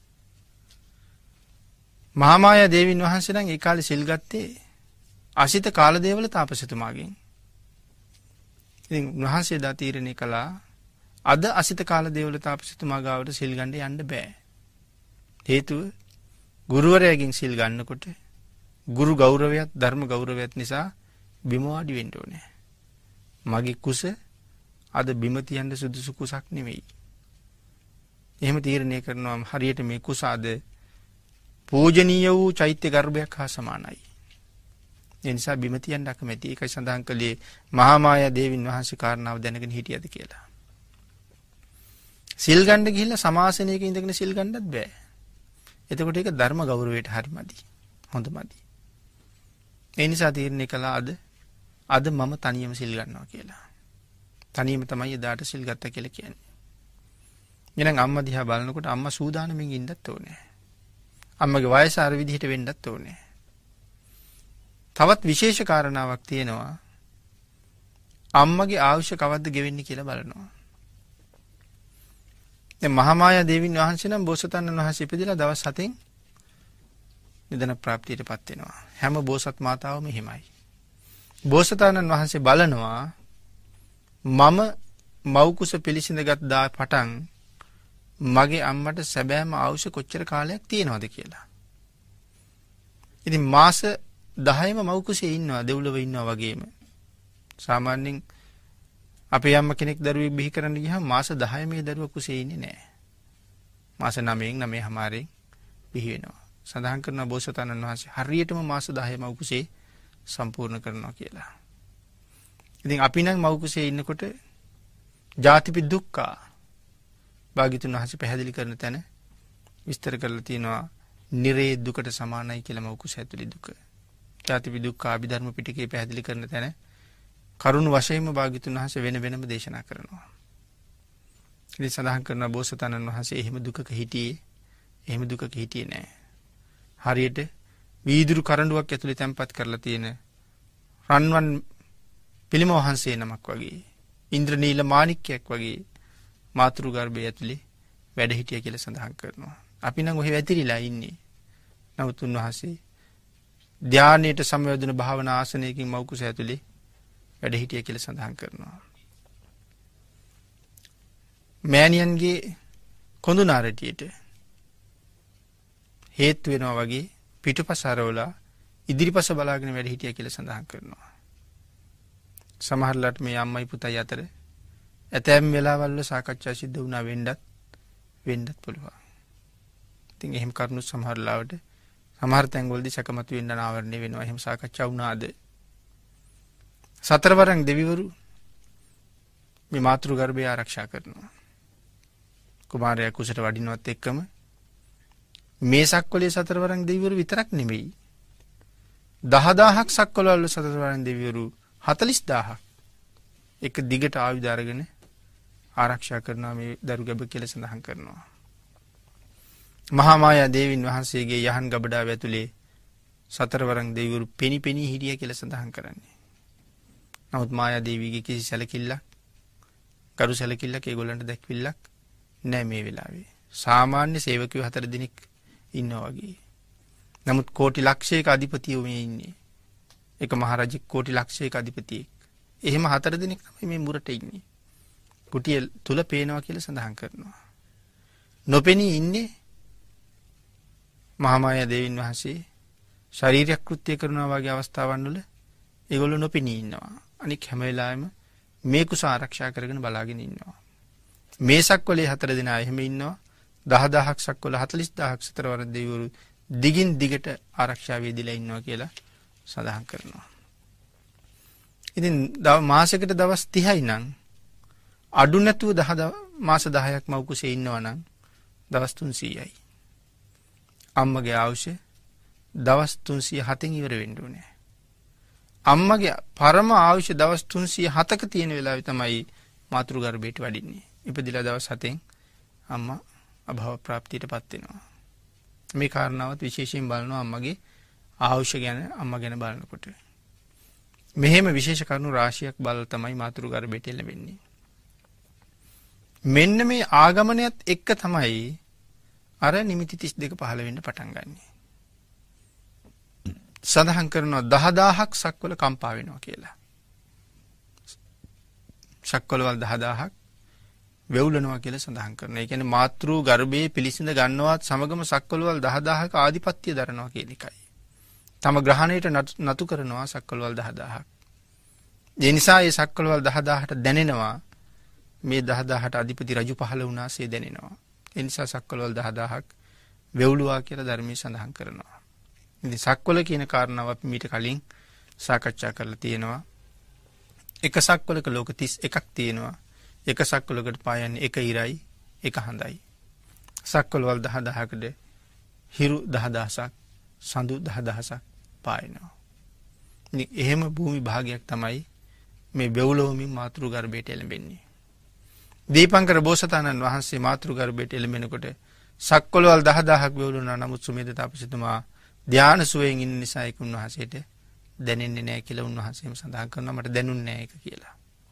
මහාමායා දේවින් වහන්සේ නම් ඒ කාලේ සිල් ගත්තේ අසිත කාලදේවල තාපසතුමාගෙන්. ඉතින් උන්වහන්සේ දා තීරණය කළා අද අසිත කාලදේවල තාපසතුමා ගාවට සිල් ගන්න යන්න බෑ. හේතුව ගුරුවරයාගෙන් සිල් ගන්නකොට ගුරු ගෞරවයත් ධර්ම ගෞරවයත් නිසා බිම වාඩි වෙන්න ඕනේ. මගේ කුස අද බිම තියන්න සුදුසු කුසක් නෙමෙයි. එහෙම තීරණය කරනවා හරියට මේ කුස අද පූජනීය වූ චෛත්‍ය ගර්භයක් හා සමානයි. ඒ නිසා බිම තියන්න අකමැති. ඒකයි සඳහන් කළේ මහා මායා දේවින් වහන්සේ කාරණාව දැනගෙන හිටියද කියලා. සිල් ගන්න ගිහිල්ලා සමාසනයක ඉඳගෙන සිල් ගන්නත් බෑ. එතකොට ඒක ධර්ම ගෞරවයට හරිමදි. හොඳමදි. ඒ නිසා තීරණය කළා අද අද මම තනියම සිල් ගන්නවා කියලා. තනියම තමයි එදාට සිල් ගත්තා කියලා කියන්නේ. එහෙනම් අම්මා දිහා බලනකොට අම්මා සූදානමින් ඉන්නත් ඕනේ. අම්මගේ වයස අර විදිහට වෙන්නත් ඕනේ. තවත් විශේෂ කාරණාවක් තියෙනවා. අම්මගේ ආයුෂ කවද්ද ගෙවෙන්නේ කියලා බලනවා. දැන් මහාමායා දේවින් වහන්සේ නම් බෝසතාණන් වහන්සේ ඉපදිලා දවස් හතෙන් නිදන ප්‍රාප්තියටපත් වෙනවා. හැම බෝසත් මාතාවම එහෙමයි. බෝසතාණන් වහන්සේ බලනවා මම මව් කුස පිළිසිඳගත් දා පටන් මගේ අම්මට සැබෑම ආයුෂ කොච්චර කාලයක් තියෙනවද කියලා. ඉතින් මාස දහයම මව් කුසේ ඉන්නවා දෙව්ලොව ඉන්නවා වගේම. සාමාන්‍යයෙන් අපේ අම්ම කෙනෙක් දරුවෙක් බිහි කරන්න ගියහම මාස දහය මේ දරුවා කුසේ ඉන්නේ නැහැ. මාස නවයෙන් නවයමාරෙන් බිහි වෙනවා. සඳහන් කරනවා බෝසතාණන් වහන්සේ හරියටම මාස දහය මව් කුසේ සම්පූර්ණ කරනවා කියලා. ඉතින් අපි නම් මව් කුසේ ඉන්නකොට ජාතිපි දුක්ඛ භාග්‍යතුන් වහන්සේ පැහැදිලි කරන තැන විස්තර කරලා තියෙනවා නිරේ දුකට සමානයි කියලා මව් කුස ඇතුලේ දුක. ජාතිපි දුක්ඛ අභිධර්ම පිටකේ පැහැදිලි කරන තැන කරුණ වශයෙන්ම භාග්‍යතුන් වහන්සේ වෙන වෙනම දේශනා කරනවා. ඉතින් සඳහන් කරනවා බෝසතාණන් වහන්සේ එහෙම දුකක හිටියේ එහෙම දුකක හිටියේ නෑ. හරියට වීදුරු කරඬුවක් ඇතුලේ තැම්පත් කරලා තියෙන රන්වන් පිළිම වහන්සේ නමක් වගේ ඉන්ද්‍රනීල මාණික්කයක් වගේ මාතෘ ගර්භය ඇතුලේ වැඩ හිටිය කියලා සඳහන් කරනවා. අපි නම් ඔහෙ වැතිරිලා ඉන්නේ. නමුත් උන්වහන්සේ ධානයට සමවැදුණු භාවනා ආසනයකින් මව් කුස ඇතුලේ වැඩ හිටිය කියලා සඳහන් කරනවා. මෑණියන්ගේ කොඳුනාරටියට හේතු වෙනවා වගේ පිටුපස හරවලා ඉදිරිපස බලාගෙන වැඩ හිටිය කියලා සඳහන් කරනවා. සමහරලාට මේ අම්මයි පුතයි අතර ඇතැම් වෙලාවල් වල සාකච්ඡා සිද්ධ වුණා වෙන්නත් වෙන්නත් පුළුවන්. ඉතින් එහෙම කරුණු සමහර ලාවට සමහර තැන්වලදී සැකමතු වෙන්න අනාවරණය වෙනවා. එහෙම සාකච්ඡා වුණාද? සතරවරන් දෙවිවරු මේ මාතෘ ගර්භය ආරක්ෂා කරනවා. කුමාරයා කුසට වඩිනවත් එක්කම මේ සක්වලේ සතරවරන් දෙවිවරු විතරක් නෙමෙයි. දහදාහක් සක්වලවල සතරවරන් දෙවිවරු හතළිස් දාහක් එක දිගට ආයුධ අරගෙන ආරක්ෂා කරනවා මේ දරු ගැබ කියලා සඳහන් කරනවා. මහා මායා දේවින් වහන්සේගේ යහන් ගබඩාව ඇතුලේ සතරවරන් දෙවිවරු පෙනි පෙනී හිටිය කියලා සඳහන් කරන්නේ. නමුත් මායා දේවියගේ කිසි සැලකිල්ලක් කරු සැලකිල්ලක් ඒගොල්ලන්ට දැක්විල්ලක් නැහැ මේ වෙලාවේ. සාමාන්‍ය සේවකයෝ හතර දිනක් ඉන්නවා වගේ. නමුත් කෝටි ලක්ෂයක අධිපතියෝ මේ ඉන්නේ. එක මහරජෙක් කෝටි ලක්ෂයක අධිපතියෙක්. එහෙම හතර දිනක් තමයි මේ මුරට ඉන්නේ. කුටිය තුල පේනවා කියලා සඳහන් කරනවා. නොපෙනී ඉන්නේ මහා මායා දේවින් වහන්සේ ශාරීරික කෘත්‍ය කරනවා වගේ අවස්ථාවන් වල ඒගොල්ලෝ නොපෙනී ඉන්නවා. අනික හැම වෙලාවෙම මේ කුස ආරක්ෂා කරගෙන බලාගෙන ඉන්නවා. මේ සක්වලේ හතර දෙනා එහෙම ඉන්නවා. දහදාහක් සක්වල හතළිස් දාහක් සතරවරන් දෙවිවරු දිගින් දිගට ආරක්ෂා වේදිලා ඉන්නවා කියලා සඳහන් කරනවා. ඉතින් මාසයකට දවස් තිහයි නම් අඩු නැතුව දහ මාස දහයක් මව් කුසේ ඉන්නවා නම් දවස් තුන්සීයයි. අම්මගේ ආයුෂ දවස් තුන්සිය හතෙන් ඉවර වෙන්න ඕනේ. අම්මගේ පරම ආයුෂ දවස් තුන්සිය හතක තියෙන වෙලාවෙ තමයි මාතෘ ගර්භයට වඩින්නේ. ඉපදිලා දවස් හතෙන් අම්මා අභව ප්‍රාප්තියටපත් වෙනවා. මේ කාරණාවත් විශේෂයෙන් බලනවා අම්මගේ ආයුෂ ගැන අම්මා ගැන බලනකොට. මෙහෙම විශේෂ කරුණු රාශියක් බලලා තමයි මාතෘ ගර්භයට එළඹෙන්නේ. මෙන්න මේ ආගමනයත් එක්ක තමයි අර නිමිති තිස් දෙක පහළ වෙන්න පටන් ගන්නෙ. සඳහන් කරනවා දහදාහක් සක්වල කම්පා වෙනවා කියලා. සක්වලවල් දහදාහක් වෙවුලනවා කියලා සඳහන් කරනවා. ඒ කියන්නේ මාතෘ ගර්භයේ පිළිසිඳ ගන්නවත් සමගම සක්වලවල් දහදාහක ආධිපත්‍ය දරනවා කියන එකයි. තම ග්‍රහණයට නතු කරනවා සක්වලවල් දහදාහක්. ඒ නිසා මේ සක්වලවල් දහදාහට දැනෙනවා මේ දහදාහට අධිපති රජු පහළ වුණාසේ දැනෙනවා. ඒ නිසා සක්වලවල් දහදාහක් වෙවුලුවා කියලා ධර්මයේ සඳහන් කරනවා. ඉතින් සක්වල කියන කාරණාව අපි මීට කලින් සාකච්ඡා කරලා තියෙනවා. එක සක්වලක ලෝක තිස් එකක් තියෙනවා. එක සක්වලකට පායන්නේ එක ඉරයි එක හඳයි. සක්වලවල් දහදාහකට හිරු දහදහසක් සඳු දහදහසක් පායනවා. ඉතින් එහෙම භූමි භාගයක් තමයි මේ වෙවුලවමින් මාතෘ ගර්භයට එළඹෙන්නේ. දීපංකර බෝසතාණන් වහන්සේ මාතෘ ගර්භයට එළඹෙනකොට සක්වලවල් දහදාහක් වෙවුලුණා. නමුත් සුමේද තාපසතුමා ධාන සුවයෙන් ඉන්න නිසා ඒක උන්වහන්සේට දැනෙන්නේ නැහැ කියලා උන්වහන්සේම සඳහන් කරනවා. මට දැනුන්නේ නැහැ ඒක කියලා.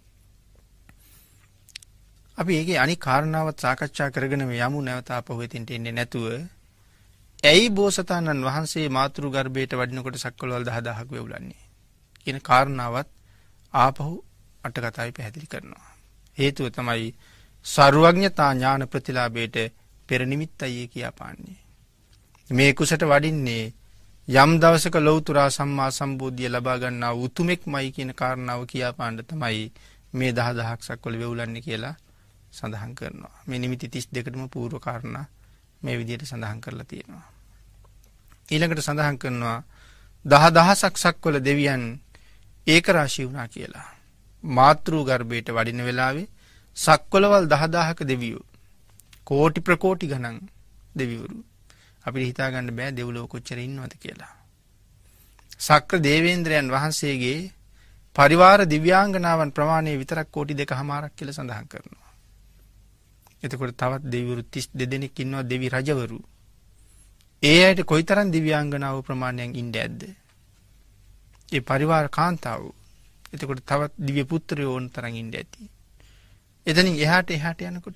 අපි ඒකේ අනික් කාරණාවත් සාකච්ඡා කරගෙන යමු නැවත ආපහු එතෙන්ට එන්නේ නැතුව. ඇයි බෝසතාණන් වහන්සේ මාතෘ ගර්භයට වඩිනකොට සක්වලවල් දහදාහක් වෙවුලන්නේ කියන කාරණාවත් ආපහු අට කතාවේ පැහැදිලි කරනවා. හේතුව තමයි සර්වඥතා ඥාන ප්‍රතිලාභයට පෙර නිමිත්තයි කියාපාන්නේ. මේ කුසට වඩින්නේ යම් දවසක ලෞතුරා සම්මා සම්බුද්ධිය ලබා ගන්නා උතුමෙක්මයි කියන කාරණාව කියාපාන්න තමයි මේ දහදහක් සක්වල වෙවුලන්නේ කියලා සඳහන් කරනවා. මේ නිමිති තිස් දෙකටම පූර්ව කාරණා මේ විදිහට සඳහන් කරලා තියෙනවා. ඊළඟට සඳහන් කරනවා දහදහසක් සක්වල දෙවියන් ඒක රාශී වුණා කියලා. මාතෘ ගර්භයට වඩින වෙලාවේ සක්වලවල් දහදාහක දෙවියෝ කෝටි ප්‍රකෝටි ගණන් දෙවිවරු අපිට හිතා ගන්න බෑ දෙව්ලොව කොච්චර ඉන්නවද කියලා. සක්‍ර දේවේන්ද්‍රයන් වහන්සේගේ පරිවාර දිව්‍යාංගනාවන් ප්‍රමාණය විතරක් කෝටි දෙකමාරක් කියලා සඳහන් කරනවා. එතකොට තවත් දෙවිවරු තිස් දෙදෙනෙක් ඉන්නවා දෙවි රජවරු. ඒ අයට කොයිතරම් දිව්‍යාංගනාව ප්‍රමාණයක් ඉන්න ඇද්ද? ඒ පරිවාර කාන්තාවෝ. එතකොට තවත් දිව්‍ය පුත්‍රයෝ ඕන තරම් ඉන්න ඇති. එතනින් එහාට එහාට යනකොට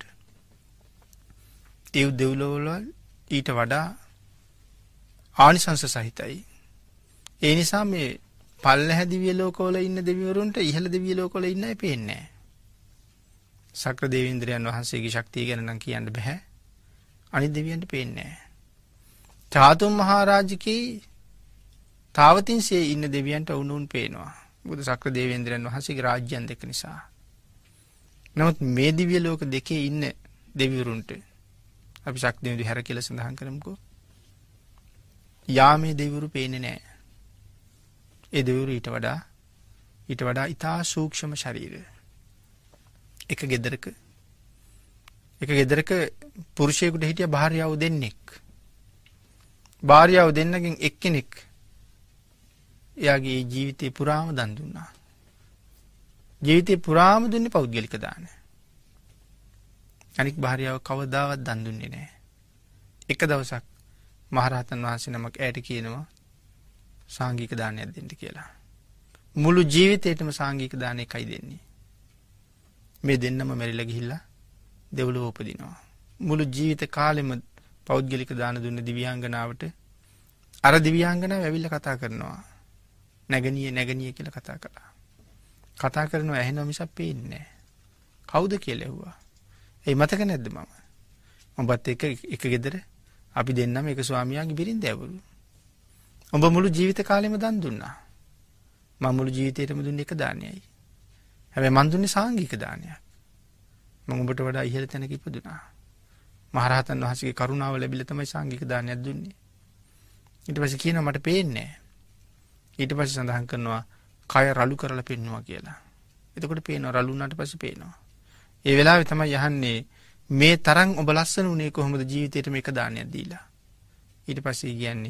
ඒ දෙව්ලොවල ඊට වඩා ආනිසංස සහිතයි. ඒ නිසා මේ පල්ලෙහ දිව්‍ය ලෝකවල ඉන්න දෙවිවරුන්ට ඉහළ දිව්‍ය ලෝකවල ඉන්න අය පේන්නේ නැහැ. සක්‍ර දේවේන්ද්‍රයන් වහන්සේගේ ශක්තිය ගැන නම් කියන්න බෑ. අනිත් දෙවියන්ට පේන්නේ නැහැ. චාතුම් මහරජකේ තාවතින්සේ ඉන්න දෙවියන්ට වුණුන් පේනවා. මොකද සක්‍ර දේවේන්ද්‍රයන් වහන්සේගේ රාජ්‍යයන් දෙක නිසා. නමුත් මේ දිව්‍ය ලෝක දෙකේ ඉන්න දෙවිවරුන්ට අපි ශක්තිය හැර කියලා සඳහන් කරමුකෝ. යාමේ දෙවිවරු පේන්නේ නැහැ. ඒ දෙවිවරු ඊට වඩා ඊට වඩා ඉතා සූක්ෂම ශරීරය. එක ගෙදරක එක ගෙදරක පුරුෂයෙකුට හිටිය භාර්යාව දෙන්නෙක්. භාර්යාව දෙන්නගෙන් එක්කෙනෙක් එයාගේ ජීවිතේ පුරාම දන් දුන්නා. ජීවිතේ පුරාම දුන්නේ පෞද්ගලික දාන. අනික් භාර්යාව කවදාවත් දන් දුන්නේ නැහැ. එක දවසක් මහරහතන් වහන්සේ නමක් ඇයට කියනවා සාංගික දානයක් දෙන්න කියලා. මුළු ජීවිතේටම සාංගික දාන එකයි දෙන්නේ. මේ දෙන්නම මැරිලා ගිහිල්ලා දෙව්ලොව උපදිනවා. මුළු ජීවිත කාලෙම පෞද්ගලික දාන දුන්න දිව්‍යාංගනාවට අර දිව්‍යාංගනාව ඇවිල්ලා කතා කරනවා. නැගණිය නැගණිය කියලා කතා කළා. කතා කරනවා ඇහෙනවා මිසක් පේන්නේ නැහැ. කවුද කියලා ඇහුවා. ඒ මතක නැද්ද මම? ඔබත් එක්ක එක ගෙදර අපි දෙන්නම එක ස්වාමියාගේ බිරින්දෑවරු. ඔබ මුළු ජීවිත කාලෙම දන් දුන්නා. මම මුළු ජීවිතේටම දුන්නේ එක දානයයි. හැබැයි මන් දුන්නේ සාංගික දානයක්. මම ඔබට වඩා ඉහළ තැනක ඉපදුනා. මහරහතන් වහන්සේගේ කරුණාව ලැබිලා තමයි සාංගික දානයක් දුන්නේ. ඊට පස්සේ කියනවා මට පේන්නේ නැහැ. ඊට පස්සේ සඳහන් කරනවා කය රළු කරලා පෙන්නවා කියලා. එතකොට පේනවා රළු වුණාට පස්සේ පේනවා. ඒ වෙලාවේ තමයි යහන්නේ මේ තරම් ඔබ ලස්සන උනේ කොහොමද ජීවිතේට මේක දානයක් දීලා. ඊට පස්සේ කියන්නේ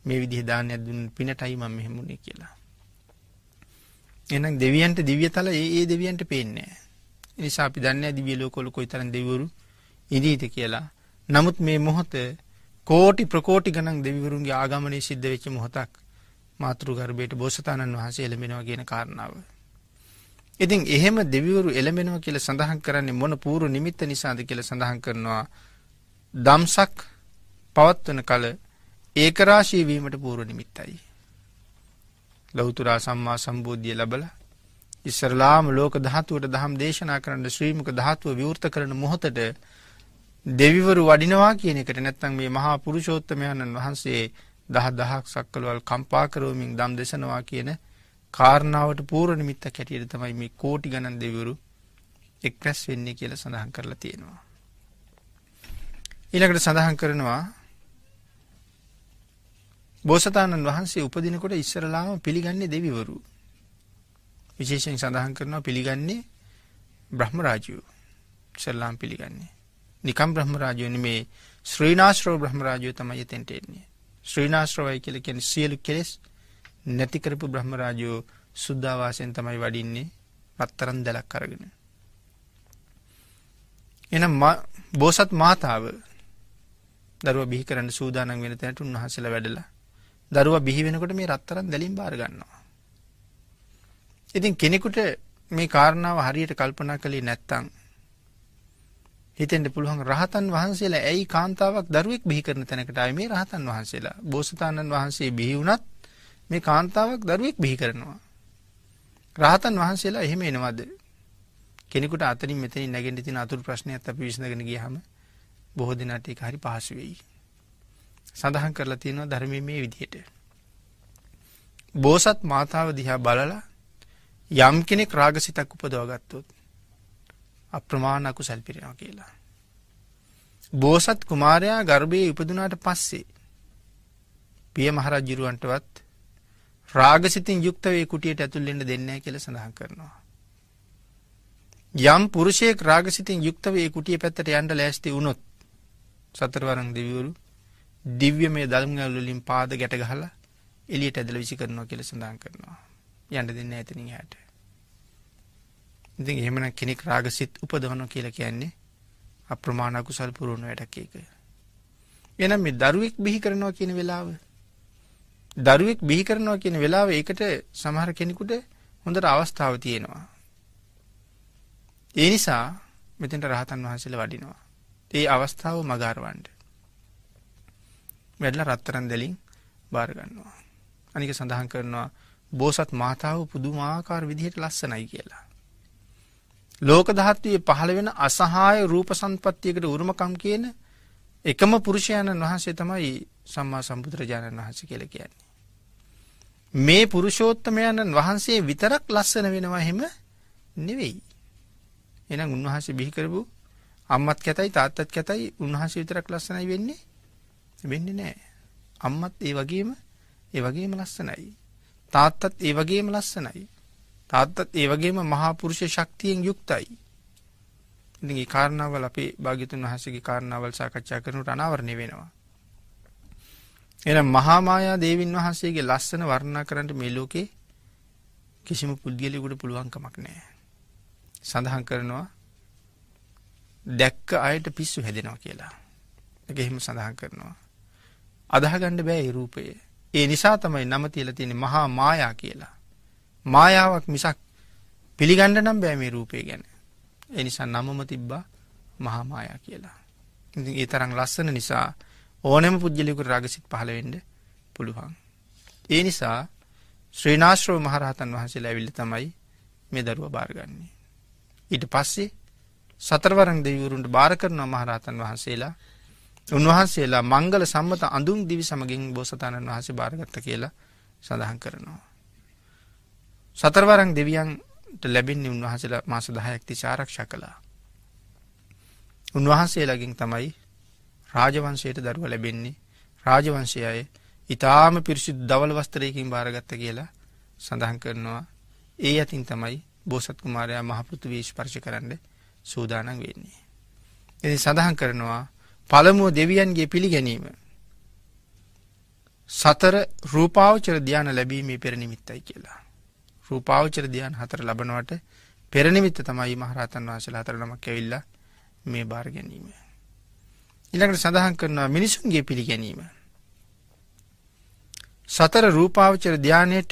මේ විදිහේ දානයක් දුන්න පිනටයි මම මෙහෙම වුනේ කියලා. එහෙනම් දෙවියන්ට දිව්‍යතල ඒ ඒ දෙවියන්ට පේන්නේ නැහැ. ඒ නිසා අපි දන්නේ නැහැ දිව්‍ය ලෝකවල කොයිතරම් දෙවිවරු ඉඳීද කියලා. නමුත් මේ මොහොත කෝටි ප්‍රකෝටි ගණන් දෙවිවරුන්ගේ ආගමනයේ සිද්ධ වෙච්ච මොහොතක් මාතෘ ගර්භයට බෝසතාණන් වහන්සේ එළඹෙනවා කියන කාරණාව. ඉතින් එහෙම දෙවිවරු එළඹෙනවා කියලා සඳහන් කරන්නේ මොන පූර්ව නිමිත්ත නිසාද කියලා සඳහන් කරනවා. දම්සක් පවත්වන කල ඒකරාශී වීමට පූර්ව නිමිත්තයි. ලෞතර සම්මා සම්බුද්ධිය ලැබලා ඉස්සරලාම ලෝක ධාතුවට දහම් දේශනා කරන්න ශ්‍රීමුක ධාතුව විවෘත කරන මොහොතට දෙවිවරු වඩිනවා කියන එකට නැත්නම් මේ මහා පුරුෂෝත්තමයන්න් වහන්සේ දහ දහක් සක්වලවල් කම්පා කරවමින් දම් දෙසනවා කියන කාරණාවට පූර්ව නිමිත්තක් හැටියට තමයි මේ කෝටි ගණන් දෙවිවරු එක්රැස් වෙන්නේ කියලා සඳහන් කරලා තියෙනවා. ඊළඟට සඳහන් කරනවා බෝසතාණන් වහන්සේ උපදිනකොට ඉස්සරලාම පිළිගන්නේ දෙවිවරු. විශේෂයෙන් සඳහන් කරනවා පිළිගන්නේ බ්‍රහ්ම රාජ්‍යය. ඉස්සරලාම පිළිගන්නේ. නිකම් බ්‍රහ්ම රාජ්‍යය නෙමේ ශ්‍රීනාශ්‍රව බ්‍රහ්ම රාජ්‍යය තමයි එතෙන්ට එන්නේ. ශ්‍රීනාශ්‍රවයි කියලා කියන්නේ සියලු කෙලෙස් නැති කරපු බ්‍රහ්ම රාජ්‍යය සුද්ධාවාසයෙන් තමයි වඩින්නේ රත්තරන් දැලක් අරගෙන. එහෙනම් බෝසත් මාතාව දරුවා බිහි කරන්න සූදානම් වෙන තැනට උන්වහන්සේලා වැඩලා දරුවා බිහි වෙනකොට මේ රත්තරන් දැලින් බාර ගන්නවා. ඉතින් කෙනෙකුට මේ කාරණාව හරියට කල්පනා කළේ නැත්තම් හිතෙන්න පුළුවන් රහතන් වහන්සේලා ඇයි කාන්තාවක් දරුවෙක් බිහි කරන තැනකට ආවේ මේ රහතන් වහන්සේලා. බෝසතාණන් වහන්සේ බිහි වුණත් මේ කාන්තාවක් දරුවෙක් බිහි කරනවා. රහතන් වහන්සේලා එහෙම එනවද? කෙනෙකුට අතනින් මෙතනින් නැගෙන්න තියෙන අතුරු ප්‍රශ්නයක් අපි විසඳගෙන ගියාම බොහෝ දිනකට ඒක හරි පහසු වෙයි. සඳහන් කරලා තියෙනවා ධර්මයේ මේ විදිහට. බෝසත් මාතාව දිහා බලලා යම් කෙනෙක් රාගසිතක් උපදවා ගත්තොත් අප්‍රමාණ අකුසල් පිරෙනවා කියලා. බෝසත් කුමාරයා ගර්භයේ ඉපදුනාට පස්සේ පිය මහරජුරවන්ටවත් රාගසිතින් යුක්ත වේ කුටියට ඇතුල් වෙන්න දෙන්නේ නැහැ කියලා සඳහන් කරනවා. යම් පුරුෂයෙක් රාගසිතින් යුක්ත වේ කුටිය පැත්තට යන්න ලෑස්ති වුණොත් සතරවරන් දෙවිවරු දිව්‍යමය දල්ගල් වලින් පාද ගැට ගහලා එළියට ඇදලා විසි කරනවා කියලා සඳහන් කරනවා. යන්න දෙන්නේ නැහැ එතනින් එහාට. ඉතින් එහෙමනම් කෙනෙක් රාගසිත උපදවනවා කියලා කියන්නේ අප්‍රමාණ අකුසල් පුරවන වැඩක් ඒක. එහෙනම් මේ දරුවෙක් බිහි කරනවා කියන වෙලාව දරුවෙක් බිහි කරනවා කියන වෙලාව ඒකට සමහර කෙනෙකුට හොඳට අවස්ථාව තියෙනවා. ඒ නිසා මෙතෙන්ට රහතන් වහන්සේලා වඩිනවා. ඒ අවස්ථාව මගහරවන්න. වැඩලා රත්තරන් දෙලින් බාර ගන්නවා. අනික සඳහන් කරනවා බෝසත් මාතාව පුදුමාකාර විදිහට ලස්සනයි කියලා. ලෝක ධාතුවේ පහළ වෙන අසහාය රූප සම්පත්තියකට උරුමකම් කියන එකම පුරුෂයාණන් වහන්සේ තමයි සම්මා සම්බුදුරජාණන් වහන්සේ කියලා කියන්නේ. මේ පුරුෂෝත්තමයන්න් වහන්සේ විතරක් ලස්සන වෙනවා එහෙම නෙවෙයි. එහෙනම් උන්වහන්සේ බිහි කරපු අම්මත් කැතයි තාත්තත් කැතයි උන්වහන්සේ විතරක් ලස්සනයි වෙන්නේ වෙන්නේ නැහැ. අම්මත් ඒ වගේම ඒ වගේම ලස්සනයි. තාත්තත් ඒ වගේම ලස්සනයි. තාත්තත් ඒ වගේම මහා පුරුෂ ශක්තියෙන් යුක්තයි. ඉතින් මේ කාරණාවල් අපේ භාග්‍යතුන් වහන්සේගේ කාරණාවල් සාකච්ඡා කරනකොට අනාවරණය වෙනවා. එහෙනම් මහා මායා දේවින් වහන්සේගේ ලස්සන වර්ණනා කරන්න මේ ලෝකේ කිසිම පුද්ගලයෙකුට පුළුවන් කමක් නැහැ. සඳහන් කරනවා දැක්ක අයට පිස්සු හැදෙනවා කියලා. ඒක එහෙම සඳහන් කරනවා. අදාහ ගන්න බෑ ඒ රූපය. ඒ නිසා තමයි නම තියලා තියෙන්නේ මහා මායා කියලා. මායාවක් මිසක් පිළිගන්න නම් බෑ මේ රූපය ගැන. ඒ නිසා නමම තිබ්බා මහා මායා කියලා. ඉතින් ඒ තරම් ලස්සන නිසා ඕනෑම පුද්ගලයෙකුට රාගසිත පහළ වෙන්න පුළුවන්. ඒ නිසා ශ්‍රීනාශ්‍රව මහරහතන් වහන්සේලා ඇවිල්ලා තමයි මේ දරුවා බාරගන්නේ. ඊට පස්සේ සතරවරන් දෙවිවරුන්ට බාර කරනවා මහරහතන් වහන්සේලා. උන්වහන්සේලා මංගල සම්මත අඳුන් දිවි සමගින් බෝසතාණන් වහන්සේ බාරගත්ත කියලා සඳහන් කරනවා. සතරවරන් දෙවියන්ට ලැබෙන්නේ උන්වහන්සේලා මාස දහයක් තිස්සේ ආරක්ෂා කළා. උන්වහන්සේලාගෙන් තමයි රාජවංශයට දරුවා ලැබෙන්නේ. රාජවංශයේ අය ඊටාම පිරිසිදු දවල් වස්ත්‍රයකින් බාරගත්ත කියලා සඳහන් කරනවා. ඒ යතින් තමයි බෝසත් කුමාරයා මහ පෘථිවිය ස්පර්ශ කරන්න සූදානම් වෙන්නේ. ඉතින් සඳහන් කරනවා පළමුව දෙවියන්ගේ පිළිගැනීම. සතර රූපාවචර ධ්‍යාන ලැබීමේ පෙර නිමිත්තයි කියලා. රූපාවචර ධ්‍යාන හතර ලබනවට පෙර නිමිත්ත තමයි මහරහතන් වහන්සේලා හතර නමක් ඇවිල්ලා මේ බාර ගැනීම. ඊළඟට සඳහන් කරනවා මිනිසුන්ගේ පිළිගැනීම. සතර රූපාවචර ධ්‍යානයට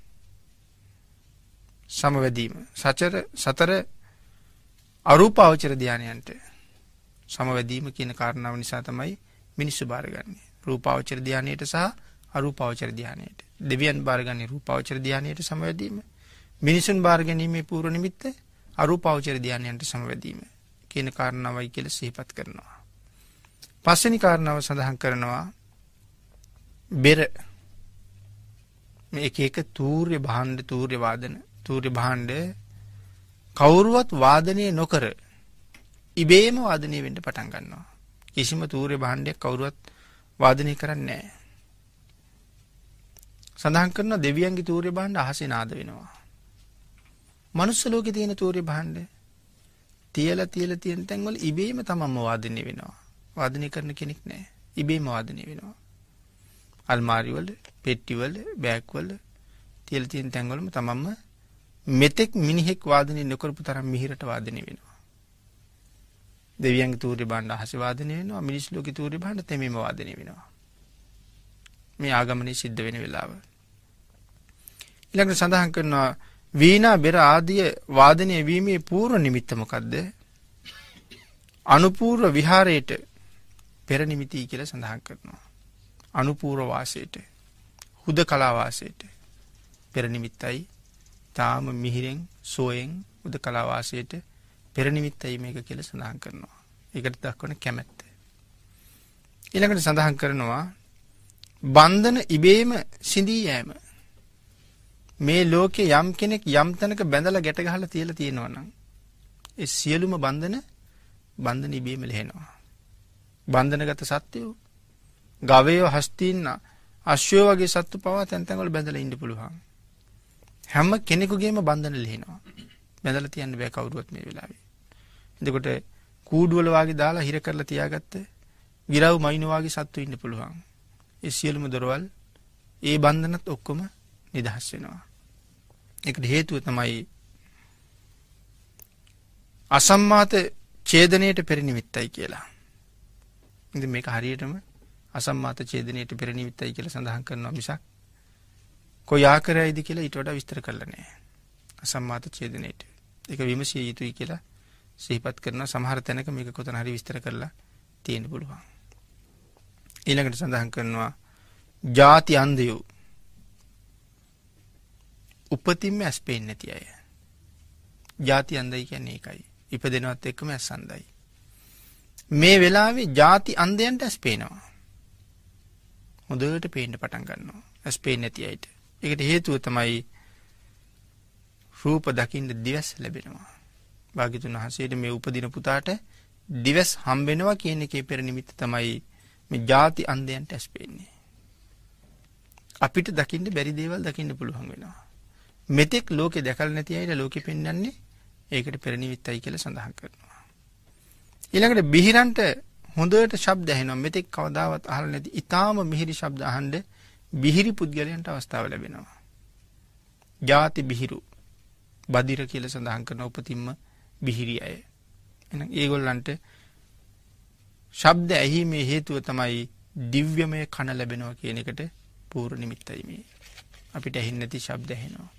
සමවැදීම. සතර සතර අරූපාවචර ධ්‍යානයන්ට සමවැදීම කියන කාරණාව නිසා තමයි මිනිස්සු බාරගන්නේ. රූපාවචර ධ්‍යානයට සහ අරූපාවචර ධ්‍යානයට. දෙවියන් බාරගන්නේ රූපාවචර ධ්‍යානයට සමවැදීම. මිනිසුන් බාරගැනීමේ පූර්ව නිමිත්ත අරූපාවචර ධ්‍යානයන්ට සමවැදීම කියන කාරණාවයි කියලා සිහිපත් කරනවා. පස්වෙනි කාරණාව සඳහන් කරනවා බෙර. මේ එක එක තූර්ය භාණ්ඩ තූර්ය වාදන තූර්ය භාණ්ඩ කවුරුවත් වාදනය නොකර ඉබේම වාදනය වෙන්න පටන් ගන්නවා. කිසිම තූර්ය භාණ්ඩයක් කවුරුවත් වාදනය කරන්නේ නැහැ. සඳහන් කරන දෙවියන්ගේ තූර්ය භාණ්ඩ අහසේ නාද වෙනවා. මනුස්ස ලෝකේ තියෙන තූර්ය භාණ්ඩ තියලා තියලා තියෙන තැන්වල ඉබේම තමන්ම වාදනය වෙනවා. වාදනය කරන කෙනෙක් නැහැ. ඉබේම වාදනය වෙනවා. අල්මාරි වල, පෙට්ටි වල, බෑග් වල තියලා තියෙන තැන්වලම තමන්ම මෙතෙක් මිනිහෙක් වාදනය නොකරපු තරම් මිහිරට වාදනය වෙනවා. දෙවියන්ගේ තූර්ය භාණ්ඩ අහසේ වාදනය වෙනවා. මිනිස් ලෝකේ තූර්ය භාණ්ඩ තෙමෙම වාදනය වෙනවා. මේ ආගමනේ සිද්ධ වෙන වෙලාව. ඊළඟට සඳහන් කරනවා වීණා බෙර ආදී වාදනය වීමේ පූර්ව නිමිත්ත මොකද්ද? අනුපූර්ව විහාරයට පෙර නිමිති කියලා සඳහන් කරනවා. අනුපූර්ව වාසයට, හුදකලා වාසයට පෙර නිමිත්තයි. තාම මිහිරෙන් සෝයෙන් හුදකලා වාසයට පෙර නිමිත්තයි මේක කියලා සඳහන් කරනවා. ඒකට දක්වන කැමැත්ත. ඊළඟට සඳහන් කරනවා බන්ධන ඉබේම සිඳී යෑම. මේ ලෝකේ යම් කෙනෙක් යම් තැනක බැඳලා ගැට ගහලා තියලා තියෙනවා නම් ඒ සියලුම බන්ධන බන්ධන ඉබේම ලෙහෙනවා. බන්ධනගත සත්‍යෝ ගවයෝ හස්තීන් අශ්වයෝ වගේ සත්තු පවා තැන් තැන් වල බැඳලා ඉන්න පුළුවන්. හැම කෙනෙකුගේම බන්ධන ලෙහෙනවා. බැඳලා තියන්න බෑ කවුරුවත් මේ වෙලාවේ. එතකොට කූඩු වල වාගේ දාලා හිර කරලා තියාගත්ත ගිරව් මයින්ෝ වාගේ සත්තු ඉන්න පුළුවන්. ඒ සියලුම දොරවල් ඒ බන්ධනත් ඔක්කොම නිදහස් වෙනවා. ඒකට හේතුව තමයි අසම්මාත ඡේදනයේට පෙර නිමිත්තයි කියලා. ඉතින් මේක හරියටම අසම්මාත ඡේදනයේට පෙර නිමිත්තයි කියලා සඳහන් කරනවා මිසක් කොයි ආකාරයයිද කියලා ඊට වඩා විස්තර කරලා නැහැ. අසම්මාත ඡේදනයේට. ඒක විමසිය යුතුයි කියලා සිහිපත් කරන සමහර තැනක මේක කොතන හරි විස්තර කරලා තියෙන්න පුළුවන්. ඊළඟට සඳහන් කරනවා ಜಾති අන්ධයෝ උපතින්ම ඇස් පේන්නේ නැති අය. ಜಾති අන්ධයි කියන්නේ ඒකයි. ඉපදෙනවත් එක්කම ඇස් අන්ධයි. මේ වෙලාවේ ಜಾති අන්ධයන්ට ඇස් පේනවා. හොඳට පේන්න පටන් ගන්නවා. ඇස් පේන්නේ නැති අයට. ඒකට හේතුව තමයි රූප දකින්න දිවස් ලැබෙනවා. භාග්‍යතුන් වහන්සේට මේ උපදින පුතාට දිවස් හම්බ වෙනවා කියන එකේ පෙර නිමිත්ත තමයි මේ ಜಾති අන්ධයන්ට ඇස් පේන්නේ. අපිට දකින්න බැරි දේවල් දකින්න පුළුවන් වෙනවා. මෙතෙක් ලෝකේ දැකලා නැති අයට ලෝකෙ පෙන්වන්නේ ඒකට පෙර නිමිත්තයි කියලා සඳහන් කරනවා. ඊළඟට බිහිරන්ට හොඳට ශබ්ද ඇහෙනවා. මෙතෙක් කවදාවත් අහලා නැති ඊටාම මිහිරි ශබ්ද අහන්න බිහිරි පුද්ගලයන්ට අවස්ථාව ලැබෙනවා. ಜಾති බිහිරු බදිර කියලා සඳහන් කරන උපතින්ම බිහිරි අය. එහෙනම් ඒගොල්ලන්ට ශබ්ද ඇහිීමේ හේතුව තමයි දිව්‍යමය කන ලැබෙනවා කියන එකට පූර්ව නිමිත්තයි මේ. අපිට ඇහෙන්නේ නැති ශබ්ද ඇහෙනවා.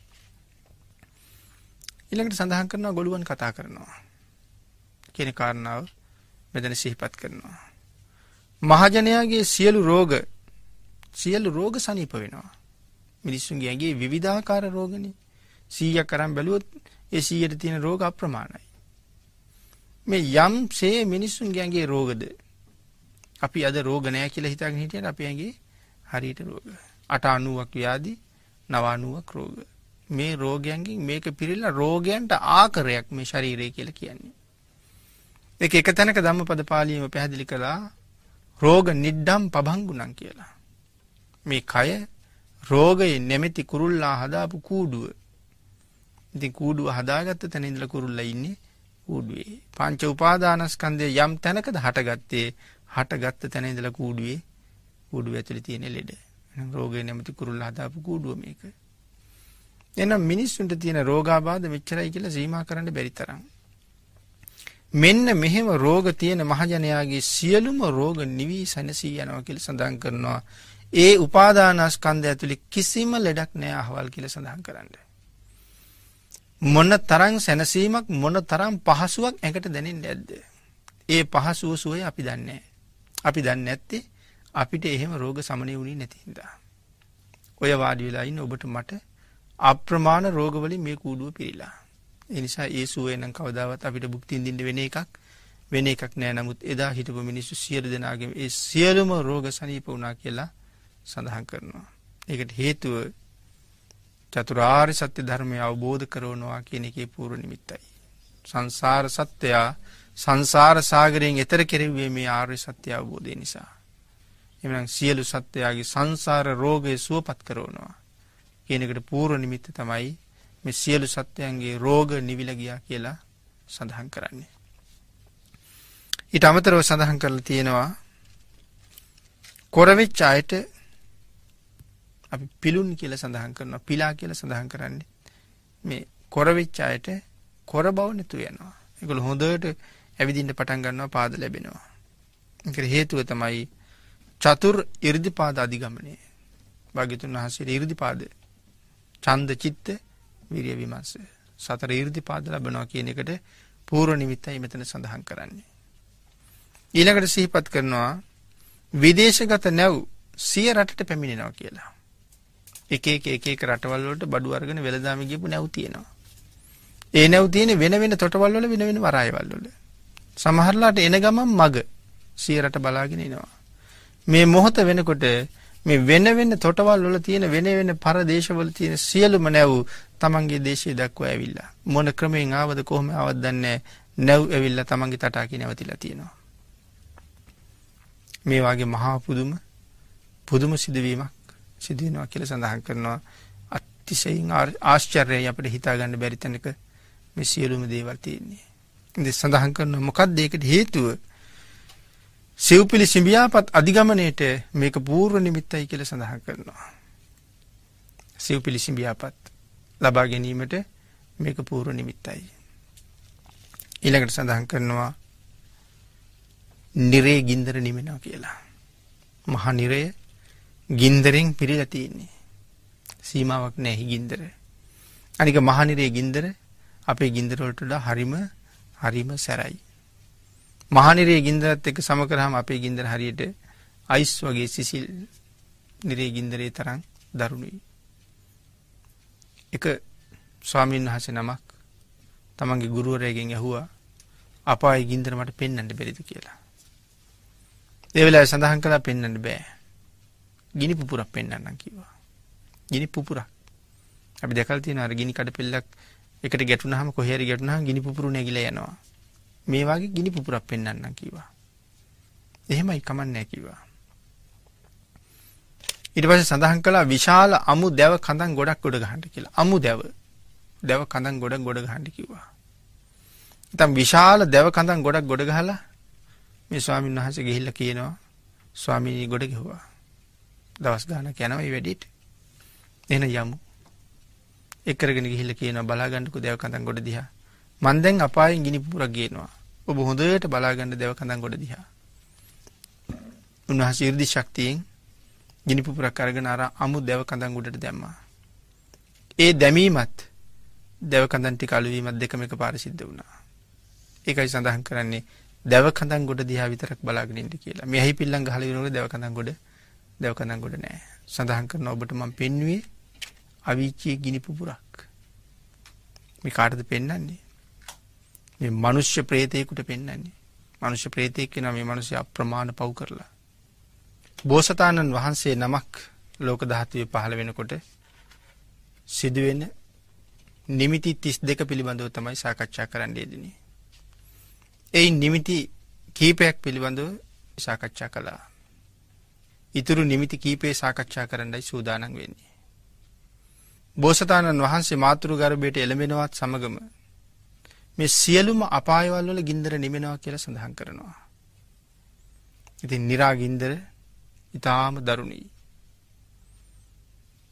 ඊළඟට සඳහන් කරනවා ගොළුවන් කතා කරනවා කියන කාරණාව මෙතන සිහිපත් කරනවා. මහජනයාගේ සියලු රෝග සියලු රෝග සනීප වෙනවා. මිනිස්සුන්ගේ ඇඟේ විවිධාකාර රෝගනේ. සීයක් කරන් බැලුවොත් ඒ සීයට තියෙන රෝග අප්‍රමාණයි. මේ යම්සේ මිනිස්සුන්ගේ ඇඟේ රෝගද අපි අද රෝග නැහැ කියලා හිතාගෙන හිටියට අපි ඇඟේ හරියට රෝග. අට අනූවක් ව්‍යාධි නව අනූවක් රෝග. මේ රෝගයන්ගෙන් මේක පිළිලා රෝගයන්ට ආකාරයක් මේ ශරීරය කියලා කියන්නේ. ඒක එක තැනක ධම්මපද පාළියේම පැහැදිලි කළා රෝග නිඩ්ඩම් පබංගුණම් කියලා. මේ කය රෝගයේ නැමැති කුරුල්ලා හදාපු කූඩුව. ඉතින් කූඩුව හදාගත්ත තැන ඉඳලා කුරුල්ලා ඉන්නේ කූඩුවේ. පංච උපාදානස්කන්ධය යම් තැනකද හටගත්තේ හටගත්ත තැන ඉඳලා කූඩුවේ කූඩුව ඇතුලේ තියෙන ලෙඩ. රෝගය නැමැති කුරුල්ල හදාපු කූඩුව මේක. එහෙනම් මිනිස්සුන්ට තියෙන රෝගාබාධ මෙච්චරයි කියලා සීමා කරන්න බැරි තරම්. මෙන්න මෙහෙම රෝග තියෙන මහජනයාගේ සියලුම රෝග නිවි සැනසී යනවා කියලා සඳහන් කරනවා. ඒ උපාදානස්කන්ධය ඇතුලේ කිසිම ලෙඩක් නැහැ අහවල් කියලා සඳහන් කරන්නේ. මොන තරම් සැනසීමක් මොන තරම් පහසුවක් ඇඟට දැනෙන්නේ නැද්ද? ඒ පහසුව සුවය අපි දන්නේ නැහැ. අපි දන්නේ නැත්තේ අපිට එහෙම රෝග සමනය වුණේ නැති හින්දා. ඔය වාඩි වෙලා ඉන්න ඔබට මට අප්‍රමාණ රෝග වලින් මේ කූඩුව පිරීලා. ඒ නිසා ඒ සුවය නම් කවදාවත් අපිට භුක්ති විඳින්න වෙන එකක් වෙන එකක් නෑ. නමුත් එදා හිටපු මිනිස්සු සියලු දෙනාගේම ඒ සියලුම රෝග සනීප වුණා කියලා සඳහන් කරනවා. ඒකට හේතුව චතුරාර්ය සත්‍ය ධර්මය අවබෝධ කරවනවා කියන එකේ පූර්ව නිමිත්තයි. සංසාර සත්‍යය සංසාර සාගරයෙන් එතර කෙරෙව්වේ මේ ආර්ය සත්‍ය අවබෝධය නිසා. එමනම් සියලු සත්‍යයගේ සංසාර රෝගය සුවපත් කරවනවා කියන එකට පූර්ව නිමිත්ත තමයි මේ සියලු සත්‍යයන්ගේ රෝග නිවිලා ගියා කියලා සඳහන් කරන්නේ. ඊට අමතරව සඳහන් කරලා තියෙනවා කොරවෙච්ච අයට අපි පිලුන් කියලා සඳහන් කරනවා. පිලා කියලා සඳහන් කරන්නේ මේ කොරවෙච්ච අයට කොර බව නැතු වෙනවා. ඒගොල්ලෝ හොඳට ඇවිදින්න පටන් ගන්නවා, පාද ලැබෙනවා. ඒකට හේතුව තමයි චතුර් 이르දිපාද අධිගමනය. භාග්‍යතුන් වහන්සේ 이르දිපාද ඡන්ද චිත්ත විරිය විමර්ශ සතර 이르දිපාද ලැබනවා කියන එකට පූර්ව නිමිත්තයි මෙතන සඳහන් කරන්නේ. ඊළඟට සිහිපත් කරනවා විදේශගත නැව් සිය රටට පැමිණෙනවා කියලා. එක එක එක එක රටවල් වලට බඩු අරගෙන වෙළඳාම ගියපු නැව් තියෙනවා. ඒ නැව් තියෙන්නේ වෙන වෙන තොටවල් වල වෙන වෙන වරායවල් වල. සමහරලාට එන ගමන් මග සිය රට බලාගෙන එනවා. මේ මොහොත වෙනකොට මේ වෙන වෙන තොටවල් වල තියෙන වෙන වෙන පරදේශවල තියෙන සියලුම නැව් තමන්ගේ දේශය දක්වා ඇවිල්ලා මොන ක්‍රමයෙන් ආවද කොහොම ආවද දන්නේ නැව් ඇවිල්ලා තමන්ගේ තටාකේ නැවතිලා තියෙනවා. මේ වගේ මහා පුදුම පුදුම සිදුවීමක් සිදු වෙනවා කියලා සඳහන් කරනවා. අතිශයින් ආශ්චර්යයි අපිට හිතා ගන්න බැරි තැනක මේ සියලුම දේවල් තියෙන්නේ. ඉතින් සඳහන් කරනවා මොකක්ද ඒකට හේතුව? සිව්පිලි සිඹියාපත් අධිගමනයේට මේක පූර්ව නිමිත්තයි කියලා සඳහන් කරනවා. සිව්පිලි සිඹියාපත් ලබා ගැනීමට මේක පූර්ව නිමිත්තයි. ඊළඟට සඳහන් කරනවා නිරේ ගින්දර නිවෙනවා කියලා. මහා නිරය ගින්දරෙන් පිරීලා තියෙන්නේ. සීමාවක් නැහැ ගින්දර. අනික මහා නිරේ ගින්දර අපේ ගින්දර වලට වඩා හරිම හරිම සැරයි. මහා නිරේ ගින්දරත් එක්ක සම කරාම අපේ ගින්දර හරියට අයිස් වගේ සිසිල් නිරේ ගින්දරේ තරම් දරුණුයි. එක ස්වාමීන් වහන්සේ නමක් තමන්ගේ ගුරුවරයාගෙන් ඇහුවා අපායේ ගින්දර මට පෙන්වන්න බැරිද කියලා. ඒ වෙලාවේ සඳහන් කළා පෙන්වන්න බෑ. ගිනි පුපුරක් පෙන්වන්නම් කිව්වා. ගිනි පුපුරක්. අපි දැකලා තියෙනවා අර ගිනි කඩ පෙල්ලක් එකට ගැටුනහම කොහේ හරි ගැටුනහම ගිනි පුපුරු නැగిලා යනවා. මේ වගේ ගිනි පුපුරක් පෙන්වන්නම් කිව්වා. එහෙමයි කමන්නේ කිව්වා. ඊට පස්සේ සඳහන් කළා විශාල අමු දැව කඳන් ගොඩක් ගොඩ ගහන්න කියලා. අමු දැව. දැව කඳන් ගොඩක් ගොඩ ගහන්න කිව්වා. ඉතින් විශාල දැව කඳන් ගොඩක් ගොඩ ගහලා මේ ස්වාමීන් වහන්සේ ගිහිල්ලා කියනවා ස්වාමීනි ගොඩ ගිහුවා. දවස් ගානක් යනවා මේ වැඩේට. එහෙනම් යමු. එක් කරගෙන ගිහිල්ලා කියනවා බලා ගන්නකෝ දැව කඳන් ගොඩ දිහා. මං දැන් අපායෙන් ගිනි පුපුරක් ගේනවා. ඔබ හොඳට බලා ගන්න දැව කඳන් ගොඩ දිහා. උන්වහන්සේ 이르දි ශක්තියෙන් ගිනි පුපුරක් අරගෙන අර අමු දැව කඳන් උඩට දැම්මා. ඒ දැමීමත් දැව කඳන් ටික අළු වීමත් දෙකම එකපාර සිද්ධ වුණා. ඒකයි සඳහන් කරන්නේ දැව කඳන් ගොඩ දිහා විතරක් බලාගෙන ඉන්න කියලා. මේ ඇහි පිල්ලම් ගහලා ඉනකොට දැව කඳන් ගොඩ දැව කඳන් ගොඩ නෑ. සඳහන් කරන ඔබට මම පෙන්වුවේ අවීචී ගිනි පුපුරක්. මේ කාටද පෙන්වන්නේ? මේ මිනිස්්‍ය ප්‍රේතයෙකුට පෙන්වන්නේ. මිනිස්්‍ය ප්‍රේතයෙක් කෙනා මේ මිනිස්සු අප්‍රමාණ පව් කරලා. බෝසතාණන් වහන්සේ නමක් ලෝක ධාතුවේ පහළ වෙනකොට සිදුවෙන නිමිති තිස් දෙක පිළිබඳව තමයි සාකච්ඡා කරන්න යෙදුනේ. ඒ නිමිති කීපයක් පිළිබඳව සාකච්ඡා කළා. ඊතුරු නිමිති කීපේ සාකච්ඡා කරන්නයි සූදානම් වෙන්නේ. බෝසතාණන් වහන්සේ මාතෘ ගර්භයට එළඹෙනවත් සමගම මේ සියලුම අපායවල වල ගින්දර නිවෙනවා කියලා සඳහන් කරනවා. ඉතින් නිරා ගින්දර ඊටාම දරුණුයි.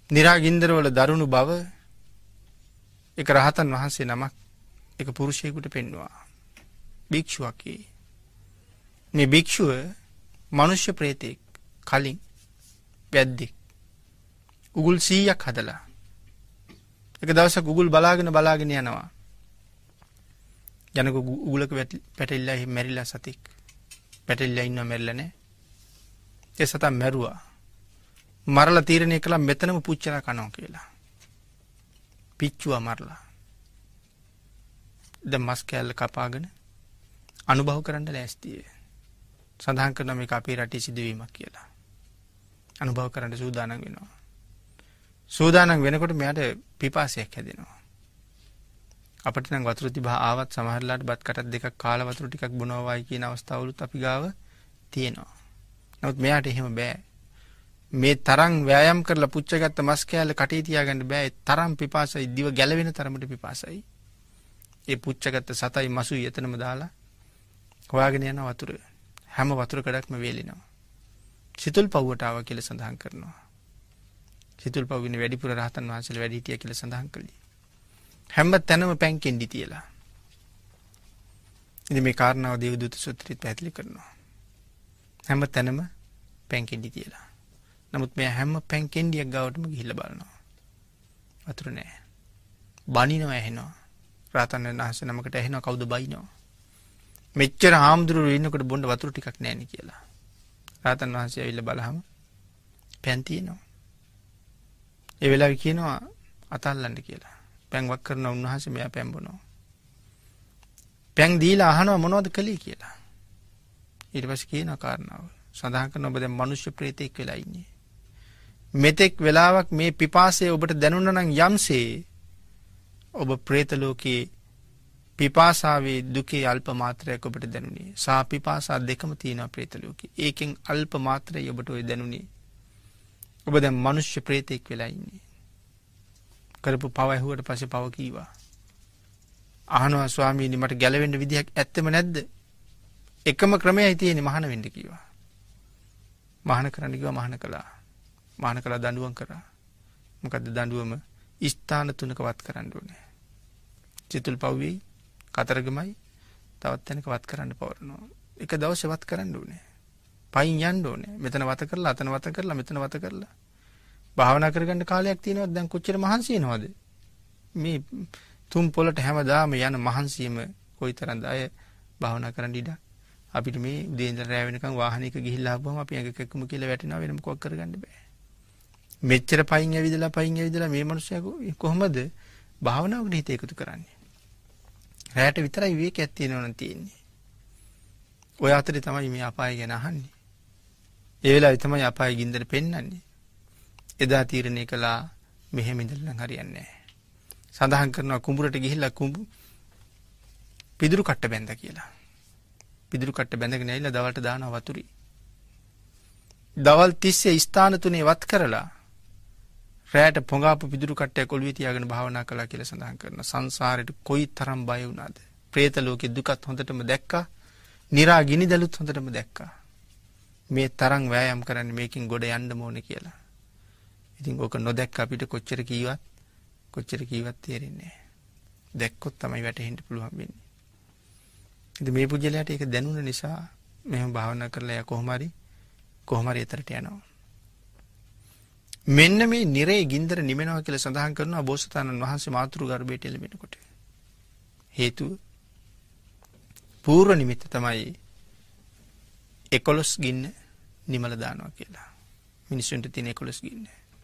නිරාගින්දර වල දරුණු බව එක රහතන් වහන්සේ නමක් එක පුරුෂයෙකුට පෙන්වුවා. භික්ෂුවක්. මේ භික්ෂුව මනුෂ්‍ය ප්‍රේතෙක් කලින් වැද්දෙක්. උගුල් සීයක් හදලා. එක දවසක් උගුල් බලාගෙන බලාගෙන යනවා. යනක උගුලක පැටලිලා එහෙම මැරිලා සතෙක්. පැටලිලා ඉන්නව මැරිලා නැහැ. ඒ සතා මැරුවා. මරලා තීරණය කළා මෙතනම පුච්චලා කනවා කියලා. පිච්චුවා මරලා. දැන් මස් කෑල්ල කපාගෙන අනුභව කරන්න ලෑස්තියි. සඳහන් කරන මේක අපේ රටේ සිදුවීමක් කියලා. අනුභව කරන්න සූදානම් වෙනවා. සූදානම් වෙනකොට මෙයාට පිපාසයක් හැදෙනවා. අපිට නම් වතුර තිබා ආවත් සමහරලාට බත් කටක් දෙකක් කාලා වතුර ටිකක් බොනවා වයි කියන අවස්ථාවලුත් අපි ගාව තියෙනවා. නමුත් මෙයාට එහෙම බෑ. මේ තරම් ව්‍යායාම් කරලා පුච්චගත්ත මස් කෑල්ල කටේ තියාගන්න බෑ. ඒ තරම් පිපාසයි දිව ගැලවෙන තරමට පිපාසයි. ඒ පුච්චගත්ත සතයි මසුයි එතනම දාලා හොයාගෙන යන වතුර හැම වතුර කඩක්ම වේලෙනවා. සිතුල් පව්වට ආවා කියලා සඳහන් කරනවා. සිතුල් පව්විනේ වැඩිපුර රහතන් වහන්සේලා වැඩි හිටියා කියලා සඳහන් කළේ. හැම තැනම පැන් කෙන්ඩි තියලා. ඉතින් මේ කාරණාව දේවදූත සූත්‍රයේත් පැහැදිලි කරනවා. හැම තැනම පැන් කෙන්ඩි තියලා. නමුත් මේ හැම පැන් කෙන්ඩියක් ගාවටම ගිහිල්ලා බලනවා. වතුර නැහැ. බනිනවා ඇහෙනවා. රහතන් වහන්සේ නමකට ඇහෙනවා කවුද බයිනවා. මෙච්චර හාමුදුරුවෝ ඉන්නකොට බොන්න වතුර ටිකක් නැහැ නේ කියලා. රහතන් වහන්සේ ඇවිල්ලා බලහම පැන් තියෙනවා. ඒ වෙලාවේ කියනවා අතල්ලන්න කියලා. පැන් වක් කරන උන්වහන්සේ මෙයා පැන් බොනවා. පැන් දීලා අහනවා මොනවද කළේ කියලා. ඊට පස්සේ කියන කාරණාව සඳහන් කරන ඔබ දැන් මනුෂ්‍ය ප්‍රේතෙක් වෙලා ඉන්නේ. මෙතෙක් වෙලාවක් මේ පිපාසය ඔබට දැනුණා නම් යම්සේ ඔබ ප්‍රේත ලෝකේ පිපාසාවේ දුකේ අල්ප මාත්‍රයක් ඔබට දැනුනේ. සා පිපාසා දෙකම තියෙනවා ප්‍රේත ලෝකේ. ඒකෙන් අල්ප මාත්‍රය ඔබට ඔය දැනුනේ. ඔබ දැන් මනුෂ්‍ය ප්‍රේතෙක් වෙලා ඉන්නේ. කරපු පව ඇහුවට පස්සේ පව කීවා. අහනවා ස්වාමීනි මට ගැලවෙන්න විදිහක් ඇත්තෙම නැද්ද? එකම ක්‍රමයයි තියෙන්නේ මහාන වෙන්න කිව්වා. මහාන කරන්න කිව්වා මහාන කළා. මහාන කළා දඬුවම් කරා. මොකද්ද දඬුවම? ස්ථාන තුනක වත් කරන්න ඕනේ. චිතුල් පව්වේ කතරගමයි තවත් තැනක වත් කරන්න පවරනවා. එක දවසේ වත් කරන්න ඕනේ. පයින් යන්න ඕනේ. මෙතන වත කරලා අතන වත කරලා මෙතන වත කරලා භාවනා කරගන්න කාලයක් තියෙනවද? දැන් කොච්චර මහන්සි වෙනවද? මේ තුන් පොළට හැමදාම යන මහන්සියම කොයිතරම්ද අය භාවනා කරන්න ඉඩ. අපිට මේ උදේ ඉඳලා රැ වෙනකන් වාහනයක ගිහිල්ලා ආවම අපි ඇඟ කැක්කුම කියලා වැටෙනවා වෙන මොකක් කරගන්න බෑ. මෙච්චර පයින් ඇවිදලා පයින් ඇවිදලා මේ මිනිස්සයා කොහොමද භාවනාවකට හිත එකතු කරන්නේ? රැයට විතරයි විවේකයක් තියෙනවනම් තියෙන්නේ. ඔය අතරේ තමයි මේ අපාය ගැන අහන්නේ. ඒ වෙලාවේ තමයි අපාය ගින්දර පෙන්වන්නේ. එදා තීරණය කළා මෙහෙම ඉඳලා නම් හරියන්නේ නැහැ. සඳහන් කරනවා කුඹුරට ගිහිල්ලා කුඹු පිදුරු කට්ට බැඳ කියලා. පිදුරු කට්ට බැඳගෙන ඇවිල්ලා දවල්ට දානවා වතුරි. දවල් තිස්සේ ස්ථාන තුනේ වත් කරලා රැයට පොඟාපු පිදුරු කට්ටයක් ඔළුවේ තියාගෙන භාවනා කළා කියලා සඳහන් කරනවා. සංසාරෙට කොයි තරම් බය වුණාද? പ്രേත ලෝකේ දුකත් හොඳටම දැක්කා. නිරා ගිනි දැලුත් හොඳටම දැක්කා. මේ තරම් වෑයම් කරන්නේ මේකෙන් ගොඩ යන්න ඕනේ කියලා. ඉතින් ඕක නොදැක්ක අපිට කොච්චර කීවත් කොච්චර කීවත් තේරෙන්නේ නැහැ. දැක්කොත් තමයි වැටහෙන්න පුළුවන් වෙන්නේ. ඉතින් මේ පුජ්‍යලයට ඒක දැනුන නිසා මෙහෙම භාවනා කරලා යා කොහොම හරි කොහොම හරි එතරට යනවා. මෙන්න මේ නිරේ ගින්දර නිමෙනවා කියලා සඳහන් කරනවා බෝසතාණන් වහන්සේ මාතෘ ගර්භයට එළඹෙනකොට. හේතුව පූර්ව නිමිත්ත තමයි එකොළොස් ගින්න නිමල දානවා කියලා. මිනිසුන්ට තියෙන එකොළොස් ගින්න.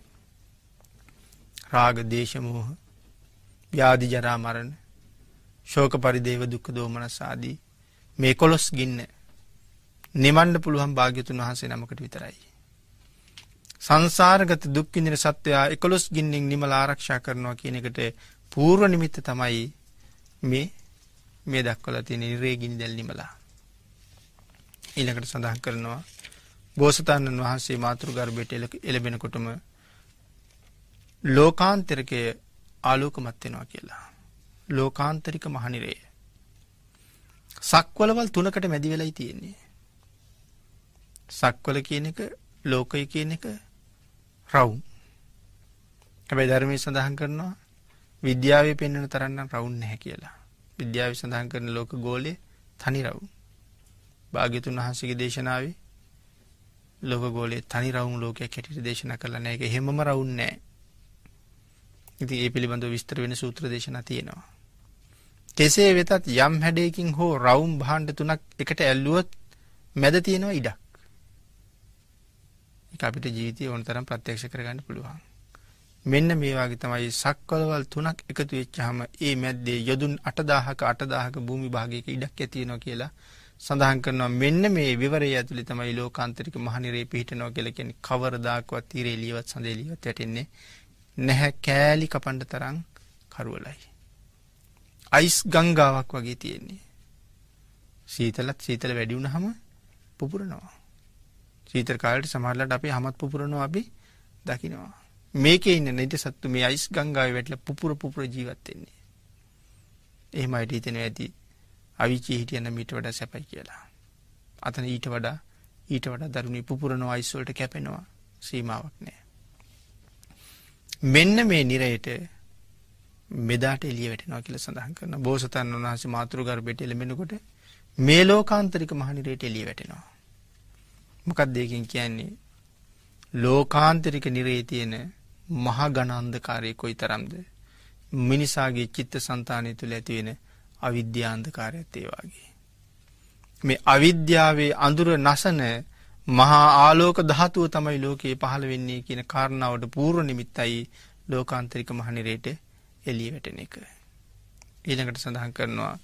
රාග, දේශ, මෝහ, ව්‍යාධි, ජරා, මරණ, ශෝක, පරිදේව, දුක්ඛ, දෝමනස් ආදී මේ එකොළොස් ගින්න නිමන්න පුළුවන් භාග්‍යතුන් වහන්සේ නමකට විතරයි. සංසාරගත දුක් විඳින සත්වයා එකොළොස් ගින්නෙන් නිමලා ආරක්ෂා කරනවා කියන එකට පූර්ව නිමිත්ත තමයි මේ මේ දක්වලා තියෙන නිරේ ගිනි දැල් නිමලා. ඊළඟට සඳහන් කරනවා බෝසතාණන් වහන්සේ මාතෘ ගර්භයට එළඹෙනකොටම ලෝකාන්තරිකයේ ආලෝකමත් වෙනවා කියලා. ලෝකාන්තරික මහනිරය. සක්වලවල් තුනකට මැදි වෙලයි තියෙන්නේ. සක්වල කියන එක ලෝකය කියන එක රවුම්. හැබැයි ධර්මයේ සඳහන් කරනවා විද්‍යාවේ පෙන්වන තරම් රවුම් නැහැ කියලා. විද්‍යාවේ සඳහන් කරන ලෝක ගෝලයේ තනි රවුම්. භාග්‍යතුන් වහන්සේගේ දේශනාවේ ලෝක ගෝලයේ තනි රවුම් ලෝකයක් හැටියට දේශනා කළා නෑ. ඒක හැමම රවුම් නෑ. ඉතින් ඒ පිළිබඳව විස්තර වෙන සූත්‍ර දේශනා තියෙනවා. කෙසේ වෙතත් යම් හැඩයකින් හෝ රවුම් භාණ්ඩ තුනක් එකට ඇල්ලුවොත් මැද තියෙනවා ඉඩක්. ඒක අපිට ජීවිතේ ඕන තරම් ප්‍රත්‍යක්ෂ කරගන්න පුළුවන්. මෙන්න මේ වගේ තමයි සක්වලවල් තුනක් එකතු වෙච්චාම ඒ මැද්දේ යොදුන් අට දහසක අට දහසක භූමි භාගයක ඉඩක් ඇති වෙනවා කියලා සඳහන් කරනවා. මෙන්න මේ විවරය ඇතුලේ තමයි ලෝකාන්තරික මහනිරේ පිහිටනවා කියලා කියන්නේ. කවරදාකවත් තීරේ ලියවත් සඳේ ලියවත් වැටෙන්නේ නැහැ. කෑලි කපන්න තරම් කරවලයි. අයිස් ගංගාවක් වගේ තියෙන්නේ. සීතලත් සීතල වැඩි වුණාම පුපුරනවා. සීතල කාලේට සමහරවිට අපි හැමත් පුපුරනවා අපි දකින්නවා. මේකේ ඉන්න නිත සත්තු මේ අයිස් ගංගාවේ වැටලා පුපුර පුපුර ජීවත් වෙන්නේ. එහෙමයි හිතෙනවා ඇති අවිචී හිටියන මීට වඩා සැපයි කියලා. අතන ඊට වඩා ඊට වඩා දරුණු පුපුරනවා අයිස් වලට කැපෙනවා සීමාවක් නැහැ. මෙන්න මේ නිරයට මෙදාට එළිය වැටෙනවා කියලා සඳහන් කරනවා. බෝසතාණන් වහන්සේ මාතෘ ගර්භයට එළඹෙනකොට මේ ලෝකාන්තරික මහනිරයට එළිය වැටෙනවා. මොකක්ද ඒකෙන් කියන්නේ? ලෝකාන්තරික නිරයේ තියෙන මහා ඝන අන්ධකාරය කොයිතරම්ද? මිනිසාගේ චිත්තසංතානය තුළ ඇති වෙන අවිද්‍යාන්ධකාරයත් ඒ වගේ. මේ අවිද්‍යාවේ අඳුර නැසන මහා ආලෝක ධාතුව තමයි ලෝකේ පහළ වෙන්නේ කියන කාරණාවට පූර්ව නිමිත්තයි ලෝකාන්තරික මහනිරයට එළිය වැටෙන එක. ඊළඟට සඳහන් කරනවා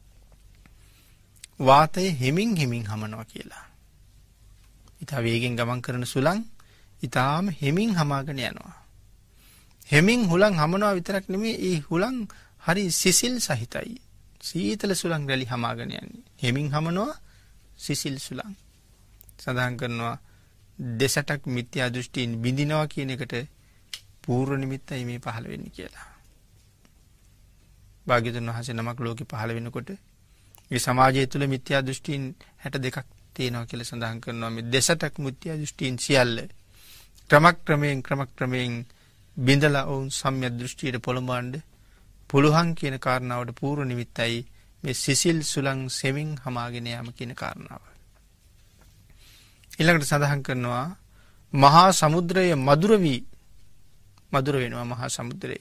වාතය හිමින් හිමින් හමනවා කියලා. ඊට වේගෙන් ගමන් කරන සුළං ඊටාම හිමින් හමාගෙන යනවා. හිමින් හුලං හමනවා විතරක් නෙමෙයි, ඒ හුලං හරි සිසිල් සහිතයි. සීතල සුළං රැලි හමාගෙන යන්නේ. හිමින් හමනවා සිසිල් සුළං. සඳහන් කරනවා දෙසටක් මිත්‍යා දෘෂ්ටීන් බිඳිනවා කියන එකට පූර්ව නිමිත්තයි මේ පහළ වෙන්නේ කියලා. භාග්‍යවතුන් වහන්සේ නමක් ලෝකෙ පහළ වෙනකොට මේ සමාජය තුළ මිත්‍යා දෘෂ්ටීන් හැට දෙකක් තියෙනවා කියලා සඳහන් කරනවා. මේ දෙසටක් මිත්‍යා දෘෂ්ටීන් සියල්ල ක්‍රමක්‍රමයෙන් ක්‍රමක්‍රමයෙන් බිඳලා වුන් සම්‍යක් දෘෂ්ටියට පොළඹවන්න පුළුවන් කියන කාරණාවට පූර්ව නිමිත්තයි මේ සිසිල් සුළං සෙමින් හමාගෙන යාම කියන කාරණාව. ඊළඟට සඳහන් කරනවා මහා සමුද්‍රය මధుර වී මధుර වෙනවා. මහා සමුද්‍රය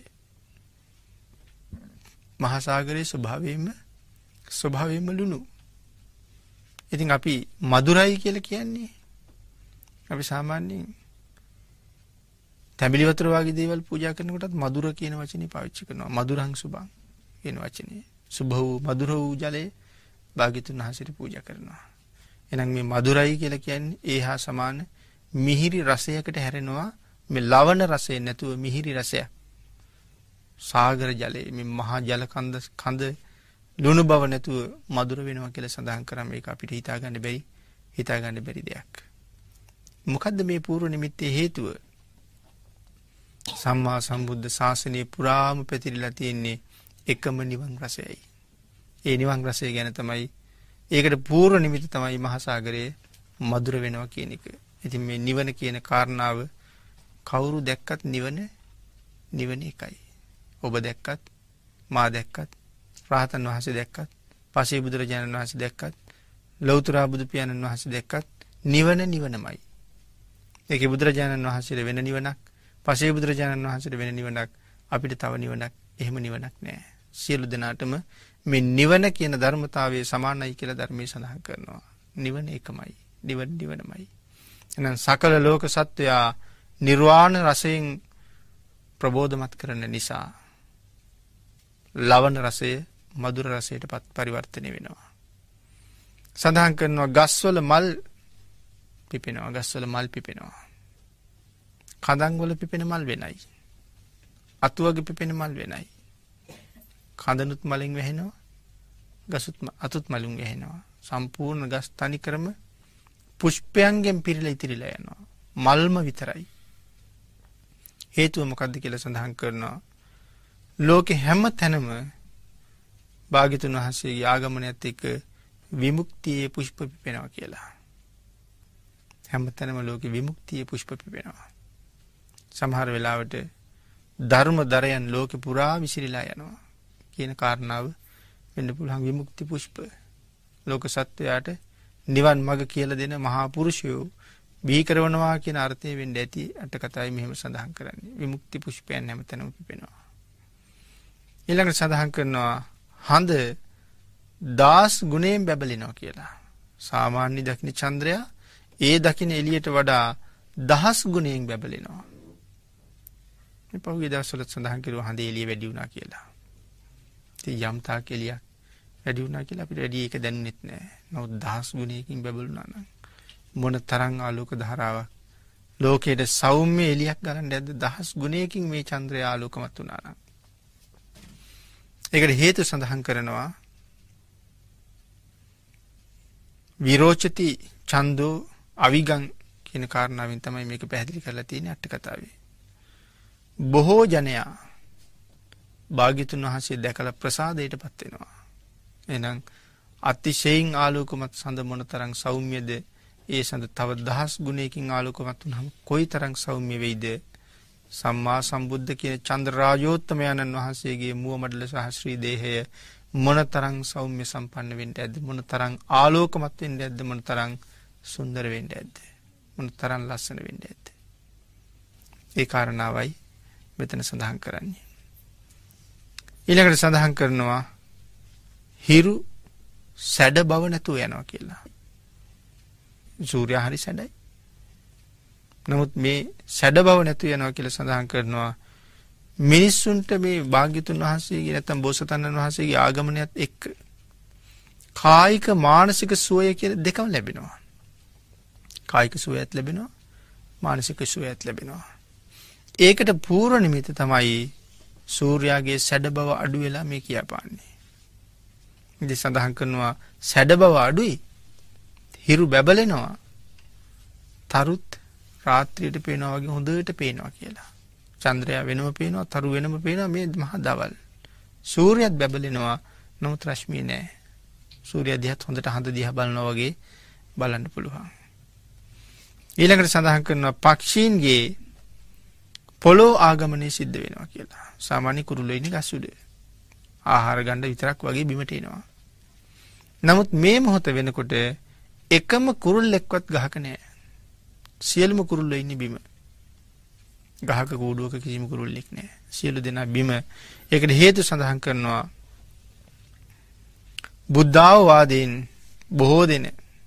මහා සාගරයේ ස්වභාවයෙන්ම ස්වභාවයෙන්ම ලුණු. ඉතින් අපි මధుරයි කියලා කියන්නේ අපි සාමාන්‍යයෙන් තැඹිලි වතුර වගේ දේවල් පූජා කරනකොටත් මధుර කියන වචනේ පාවිච්චි කරනවා. මధుරං සුභං කියන වචනේ. සුභ වූ මధుර වූ ජලයේ භාග්‍යතුන් වහන්සේට පූජා කරනවා. එහෙනම් මේ මధుරයි කියලා කියන්නේ ඒහා සමාන මිහිරි රසයකට හැරෙනවා. මේ ලවණ රසය නැතුව මිහිරි රසයක්. සාගර ජලයේ මේ මහා ජල කන්ද කඳ ලුණු බව නැතුව මధుර වෙනවා කියලා සඳහන් කරා. මේක අපිට හිතා ගන්න බැරි හිතා ගන්න බැරි දෙයක්. මොකද්ද මේ පූර්ව නිමිත්තේ හේතුව? සම්මා සම්බුද්ධ ශාසනය පුරාම පැතිරිලා තියෙන්නේ එකම නිවන් රසයයි. ඒ නිවන් රසය ගැන තමයි ඒකට පූර්ව නිමිති තමයි මහා සාගරයේ මధుර වෙනවා කියන එක. ඉතින් මේ නිවන කියන කාරණාව කවුරු දැක්කත් නිවන නිවන එකයි. ඔබ දැක්කත් මා දැක්කත් රහතන් වහන්සේ දැක්කත් පසේ බුදුරජාණන් වහන්සේ දැක්කත් ලෞතර බුදු පියාණන් වහන්සේ දැක්කත් නිවන නිවනමයි. ඒකේ බුදුරජාණන් වහන්සේට වෙන නිවනක්, පසේ බුදුරජාණන් වහන්සේට වෙන නිවනක්, අපිට තව නිවනක්, එහෙම නිවනක් නෑ. සියලු දෙනාටම මේ නිවන කියන ධර්මතාවයේ සමානයි කියලා ධර්මයේ සඳහන් කරනවා. නිවන එකමයි. නිවන නිවනමයි. එහෙනම් සකල ලෝක සත්වයා නිර්වාණ රසයෙන් ප්‍රබෝධමත් කරන නිසා ලවණ රසය මధుර රසයට පත් පරිවර්තනය වෙනවා. සඳහන් කරනවා ගස්වල මල් පිපෙනවා. ගස්වල මල් පිපෙනවා. කඳන් වල පිපෙන මල් වෙනයි. අතුවගේ පිපෙන මල් වෙනයි. කඳනුත් මලෙන් වැහෙනවා. ගසුත් අතුත් මලුන් වැහෙනවා. සම්පූර්ණ ගස් තනිකරම පුෂ්පයන්ගෙන් පිරීලා ඉතිරිලා යනවා. මල්ම විතරයි. හේතුව මොකක්ද කියලා සඳහන් කරනවා. ලෝකේ හැම තැනම භාග්‍යතුන් වහන්සේගේ ආගමනයත් එක්ක විමුක්තියේ පුෂ්ප පිපෙනවා කියලා. හැම තැනම ලෝකේ විමුක්තියේ පුෂ්ප පිපෙනවා. සමහර වෙලාවට ධර්ම දරයන් ලෝකෙ පුරා විසිරීලා යනවා කියන කාරණාව වෙන්න පුළුවන් විමුක්ති පුෂ්ප. ලෝක සත්වයාට නිවන් මඟ කියලා දෙන මහා පුරුෂයෝ බිහි කරනවා කියන අර්ථය වෙන්න ඇති අට කතාවේ මෙහෙම සඳහන් කරන්නේ. විමුක්ති පුෂ්පයන් හැමතැනම පිපෙනවා. ඊළඟට සඳහන් කරනවා හඳ දහස් ගුණයෙන් බැබලෙනවා කියලා. සාමාන්‍ය දකින්න චන්ද්‍රයා ඒ දකින්න එළියට වඩා දහස් ගුණයෙන් බැබලෙනවා. මේ පහුගිය දවස්වල සඳහන් කරුවා හඳ එළිය වැඩි වුණා කියලා. ඉතින් යම් තාක් එළියක් වැඩි වුණා කියලා අපිට වැඩි ඒක දැනුනෙත් නෑ. නමුත් දහස් ගුණයකින් බැබළුණා නම් මොන තරම් ආලෝක ධාරාවක් ලෝකයේ සෞම්‍ය එළියක් ගන්න ඇද්ද දහස් ගුණයකින් මේ චන්ද්‍රය ආලෝකමත් වුණා නම්. ඒකට හේතු සඳහන් කරනවා විරෝචති චන්දෝ අවිගං කියන කාරණාවෙන් තමයි මේක පැහැදිලි කරලා තියෙන්නේ අට කතාවේ. බොහෝ ජනයා භාග්‍යතුන් වහන්සේ දැකලා ප්‍රසාදයටපත් වෙනවා. එහෙනම් අතිශයින් ආලෝකමත් සඳ මොනතරම් සෞම්‍යද ඒ සඳ තව දහස් ගුණයකින් ආලෝකමත් වුනහම කොයිතරම් සෞම්‍ය වෙයිද? සම්මා සම්බුද්ධ කියන චන්ද්‍රාජෝත්තමයන්න් වහන්සේගේ මුව මඩල සහ ශ්‍රී දේහය මොනතරම් සෞම්‍ය සම්පන්න වෙන්න ඇද්ද? මොනතරම් ආලෝකමත් වෙන්න ඇද්ද? මොනතරම් සුන්දර වෙන්න ඇද්ද? මොනතරම් ලස්සන වෙන්න ඇද්ද? ඒ කාරණාවයි මෙතන සඳහන් කරන්නේ. ඊළඟට සඳහන් කරනවා හිරු සැඩ බව නැතුව යනවා කියලා. සූර්යයා හරි සැඩයි. නමුත් මේ සැඩ බව නැතුව යනවා කියලා සඳහන් කරනවා මිනිස්සුන්ට මේ භාග්‍යතුන් වහන්සේගේ නැත්නම් බෝසතාණන් වහන්සේගේ ආගමනයත් එක්ක කායික මානසික සුවය කියලා දෙකම ලැබෙනවා. කායික සුවයත් ලැබෙනවා මානසික සුවයත් ලැබෙනවා. ඒකට පූර්ව නිමිත්ත තමයි සූර්යාගේ සැඩ බව අඩු වෙලා මේ කියපාන්නේ. ඉතින් සඳහන් කරනවා සැඩ බව අඩුයි. හිරු බැබලෙනවා. තරුත් රාත්‍රියට පේනවා වගේ හොඳට පේනවා කියලා. චන්ද්‍රයා වෙනම පේනවා, තරු වෙනම පේනවා මේ මහා දවල්. සූර්යයත් බැබලෙනවා. නමුත් රශ්මිය නැහැ. සූර්යයා දිහත් හොඳට හඳ දිහා බලනවා වගේ බලන්න පුළුවන්. ඊළඟට සඳහන් කරනවා පක්ෂීන්ගේ පොළොව ආගමනය සිද්ධ වෙනවා කියලා. සාමාන්‍ය කුරුල්ලෝ ඉන්නේ ගස් උඩ. ආහාර ගන්න විතරක් වගේ බිමට එනවා. නමුත් මේ මොහොත වෙනකොට එකම කුරුල්ලෙක්වත් ගහක නැහැ. සියලුම කුරුල්ලෝ ඉන්නේ බිම. ගහක කූඩුවක කිසිම කුරුල්ලෙක් නැහැ. සියලු දෙනා බිම. ඒකට හේතු සඳහන් කරනවා බුද්ධාවවාදයෙන් බොහෝ දෙන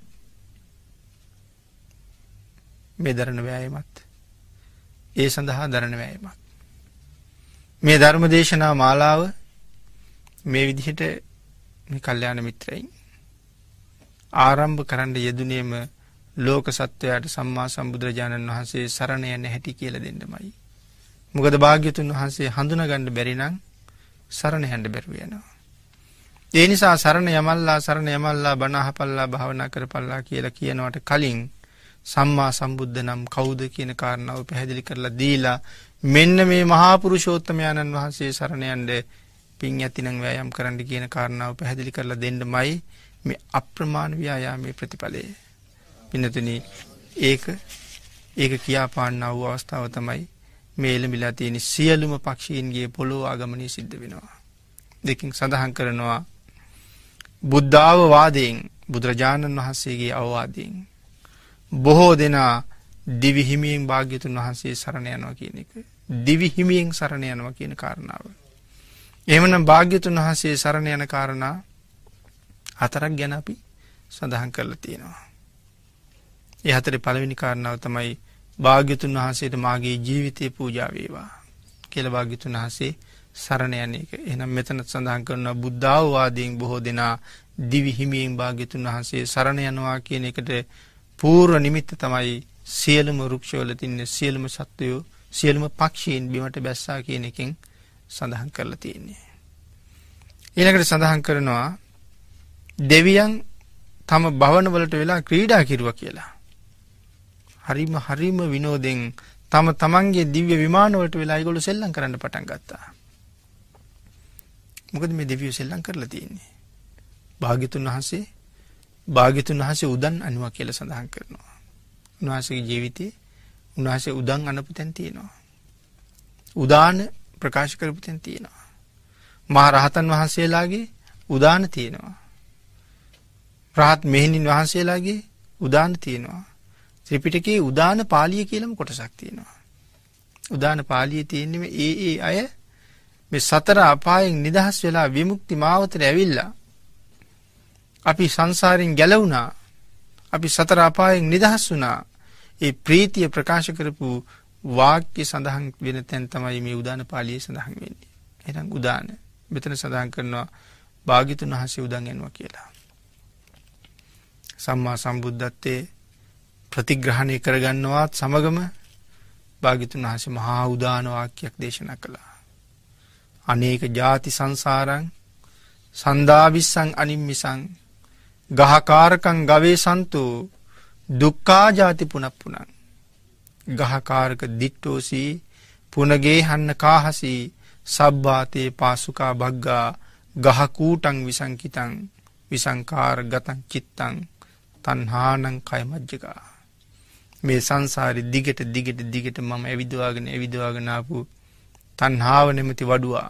මේ දරණ වෑයමත් ඒ සඳහා දරණ වෑයමක්. මේ ධර්ම දේශනා මාලාව මේ විදිහට මේ කල්යාණ මිත්‍රයින් ආරම්භ කරන්න යෙදුනේම ලෝක සත්වයාට සම්මා සම්බුදුරජාණන් වහන්සේ සරණ යන්න හැටි කියලා දෙන්නමයි. මොකද භාග්‍යතුන් වහන්සේ හඳුනා ගන්න බැරි නම් සරණ යන්න බැරුව යනවා. ඒ නිසා සරණ යමල්ලා සරණ යමල්ලා බණ අහපල්ලා භාවනා කරපල්ලා කියලා කියනවට කලින් සම්මා සම්බුද්ධ නම් කවුද කියන කාරණාව පැහැදිලි කරලා දීලා මෙන්න මේ මහා පුරුෂෝත්තමයන්න් වහන්සේ සරණ යන්න පින් ඇතිනම් වෑයම් කරන්න කියන කාරණාව පැහැදිලි කරලා දෙන්නමයි මේ අප්‍රමාණ ව්‍යායාමයේ ප්‍රතිඵලය. පින්නතුනි ඒක ඒක කියාපාන්නා වූ අවස්ථාව තමයි මේ එළඹිලා තියෙන සියලුම පක්ෂීන්ගේ පොළොව ආගමනය සිද්ධ වෙනවා. දෙකින් සඳහන් කරනවා බුද්ධාවවාදයෙන් බුදුරජාණන් වහන්සේගේ අවවාදයෙන් බොහෝ දෙනා දිවි හිමියෙන් භාග්‍යතුන් වහන්සේ සරණ යනවා කියන එක. දිවි හිමියෙන් සරණ යනවා කියන කාරණාව. එහෙමනම් භාග්‍යතුන් වහන්සේ සරණ යන කාරණා හතරක් ගැන අපි සඳහන් කරලා තියෙනවා. ඒ හතරේ පළවෙනි කාරණාව තමයි භාග්‍යතුන් වහන්සේට මාගේ ජීවිතේ පූජා වේවා කියලා භාග්‍යතුන් වහන්සේ සරණ යන එක. එහෙනම් මෙතන සඳහන් කරනවා බුද්ධාවවාදයෙන් බොහෝ දෙනා දිවි හිමියෙන් භාග්‍යතුන් වහන්සේ සරණ යනවා කියන එකට පූර්ව නිමිත්ත තමයි සියලුම වෘක්ෂවල තින්න සියලුම සත්වයෝ සියලුම පක්ෂීන් බිමට බැස්සා කියන එකෙන් සඳහන් කරලා තියෙන්නේ. ඊළඟට සඳහන් කරනවා දෙවියන් තම භවන වලට වෙලා ක්‍රීඩා කිරුවා කියලා. හරිම හරිම විනෝදෙන් තම තමන්ගේ දිව්‍ය විමාන වලට වෙලා ඒගොල්ලෝ සෙල්ලම් කරන්න පටන් ගත්තා. මොකද මේ දෙවියෝ සෙල්ලම් කරලා තියෙන්නේ? භාග්‍යතුන් වහන්සේ භාග්‍යතුන් වහන්සේ උදන් අනුවා කියලා සඳහන් කරනවා. උන්වහන්සේගේ ජීවිතේ උන්වහන්සේ උදන් අනපු තැන් තියෙනවා. උදාන ප්‍රකාශ කරපු තැන් තියෙනවා. මහා රහතන් වහන්සේලාගේ උදාන තියෙනවා. රහත් මෙහෙණින් වහන්සේලාගේ උදාන තියෙනවා. ත්‍රිපිටකයේ උදාන පාළිය කියලාම කොටසක් තියෙනවා. උදාන පාළියේ තියෙන්නේ මේ ඒ ඒ අය මේ සතර අපායෙන් නිදහස් වෙලා විමුක්ති මාවතට ඇවිල්ලා අපි සංසාරයෙන් ගැලවුණා. අපි සතර අපායෙන් නිදහස් වුණා. ඒ ප්‍රීතිය ප්‍රකාශ කරපු වාක්‍ය සඳහන් වෙන තැන් තමයි මේ උදාන පාළියේ සඳහන් වෙන්නේ. එහෙනම් උදාන මෙතන සඳහන් කරනවා භාග්‍යතුන් වහන්සේ උදන් යනවා කියලා. සම්මා සම්බුද්ධත්වයේ ප්‍රතිග්‍රහණය කරගන්නවත් සමගම භාග්‍යතුන් වහන්සේ මහා උදාන වාක්‍යයක් දේශනා කළා. අනේක ಜಾති සංසාරං සන්දාවිස්සං අනිම්මිසං ගහකාරකං ගවේසන්තු දුක්ඛා ಜಾති පුනප්පුනං ගහකාරක දිට්ඨෝසි පුනගේ හන්න කාහසි සබ්බාතේ පාසුකා බග්ගා ගහකූටං විසංකිතං විසංකාර ගතං චිත්තං තණ්හානං කය මජ්ජකා. මේ සංසාරේ දිගට දිගට දිගට මම ඇවිදවාගෙන ඇවිදවාගෙන ආපු තණ්හාව නැමැති වඩුවා.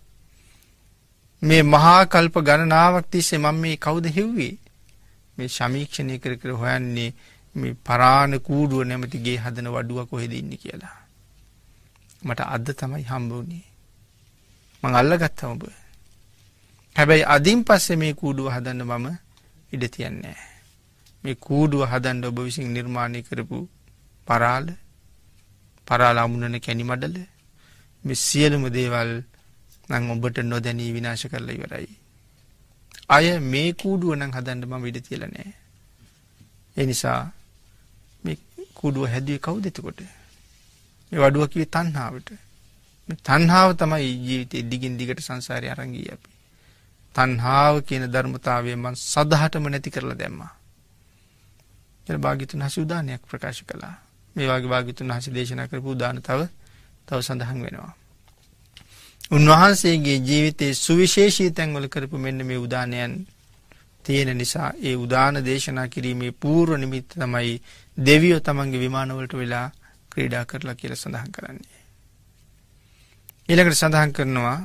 මේ මහා කල්ප ගණනාවක් තිස්සේ මම මේ කවුද හෙව්වේ? මේ සමීක්ෂණය කර කර හොයන්නේ මේ පරාණ කූඩුව නැමැති ගේ හදන වඩුවා කොහෙද ඉන්නේ කියලා. මට අද තමයි හම්බ වුනේ. මං අල්ලගත්තා ඔබ. හැබැයි අදින් පස්සේ මේ කූඩුව හදන්න මම ඉඩ තියන්නේ නැහැ. මේ කූඩුව හදන්න ඔබ විසින් නිර්මාණය කරපු පරාල, පරාල අමුණන කැණි මඩල, මේ සියලුම දේවල් නම් ඔබට නොදැනී විනාශ කරලා ඉවරයි. අය මේ කූඩුව නම් හදන්න මම ඉඩ තියලා නැහැ. ඒ නිසා මේ කූඩුව හැදුවේ කවුද එතකොට? මේ වඩුව කිව්වේ තණ්හාවට. මේ තණ්හාව තමයි ජීවිතේ දිගින් දිගට සංසාරේ අරන් ගියේ අපි. තණ්හාව කියන ධර්මතාවය මම සදහටම නැති කරලා දැම්මා. කියලා භාග්‍යතුන් හසු උදානයක් ප්‍රකාශ කළා. මේ වගේ භාග්‍යතුන් හසු දේශනා කරපු උදාන තව තව සඳහන් වෙනවා. උන්වහන්සේගේ ජීවිතයේ සුවිශේෂී තැන්වල කරපු මෙන්න මේ උදානයන් තියෙන නිසා ඒ උදාන දේශනා කිරීමේ පූර්ව නිමිත්ත තමයි දෙවියෝ තමන්ගේ විමාන වලට වෙලා ක්‍රීඩා කරලා කියලා සඳහන් කරන්නේ. ඊළඟට සඳහන් කරනවා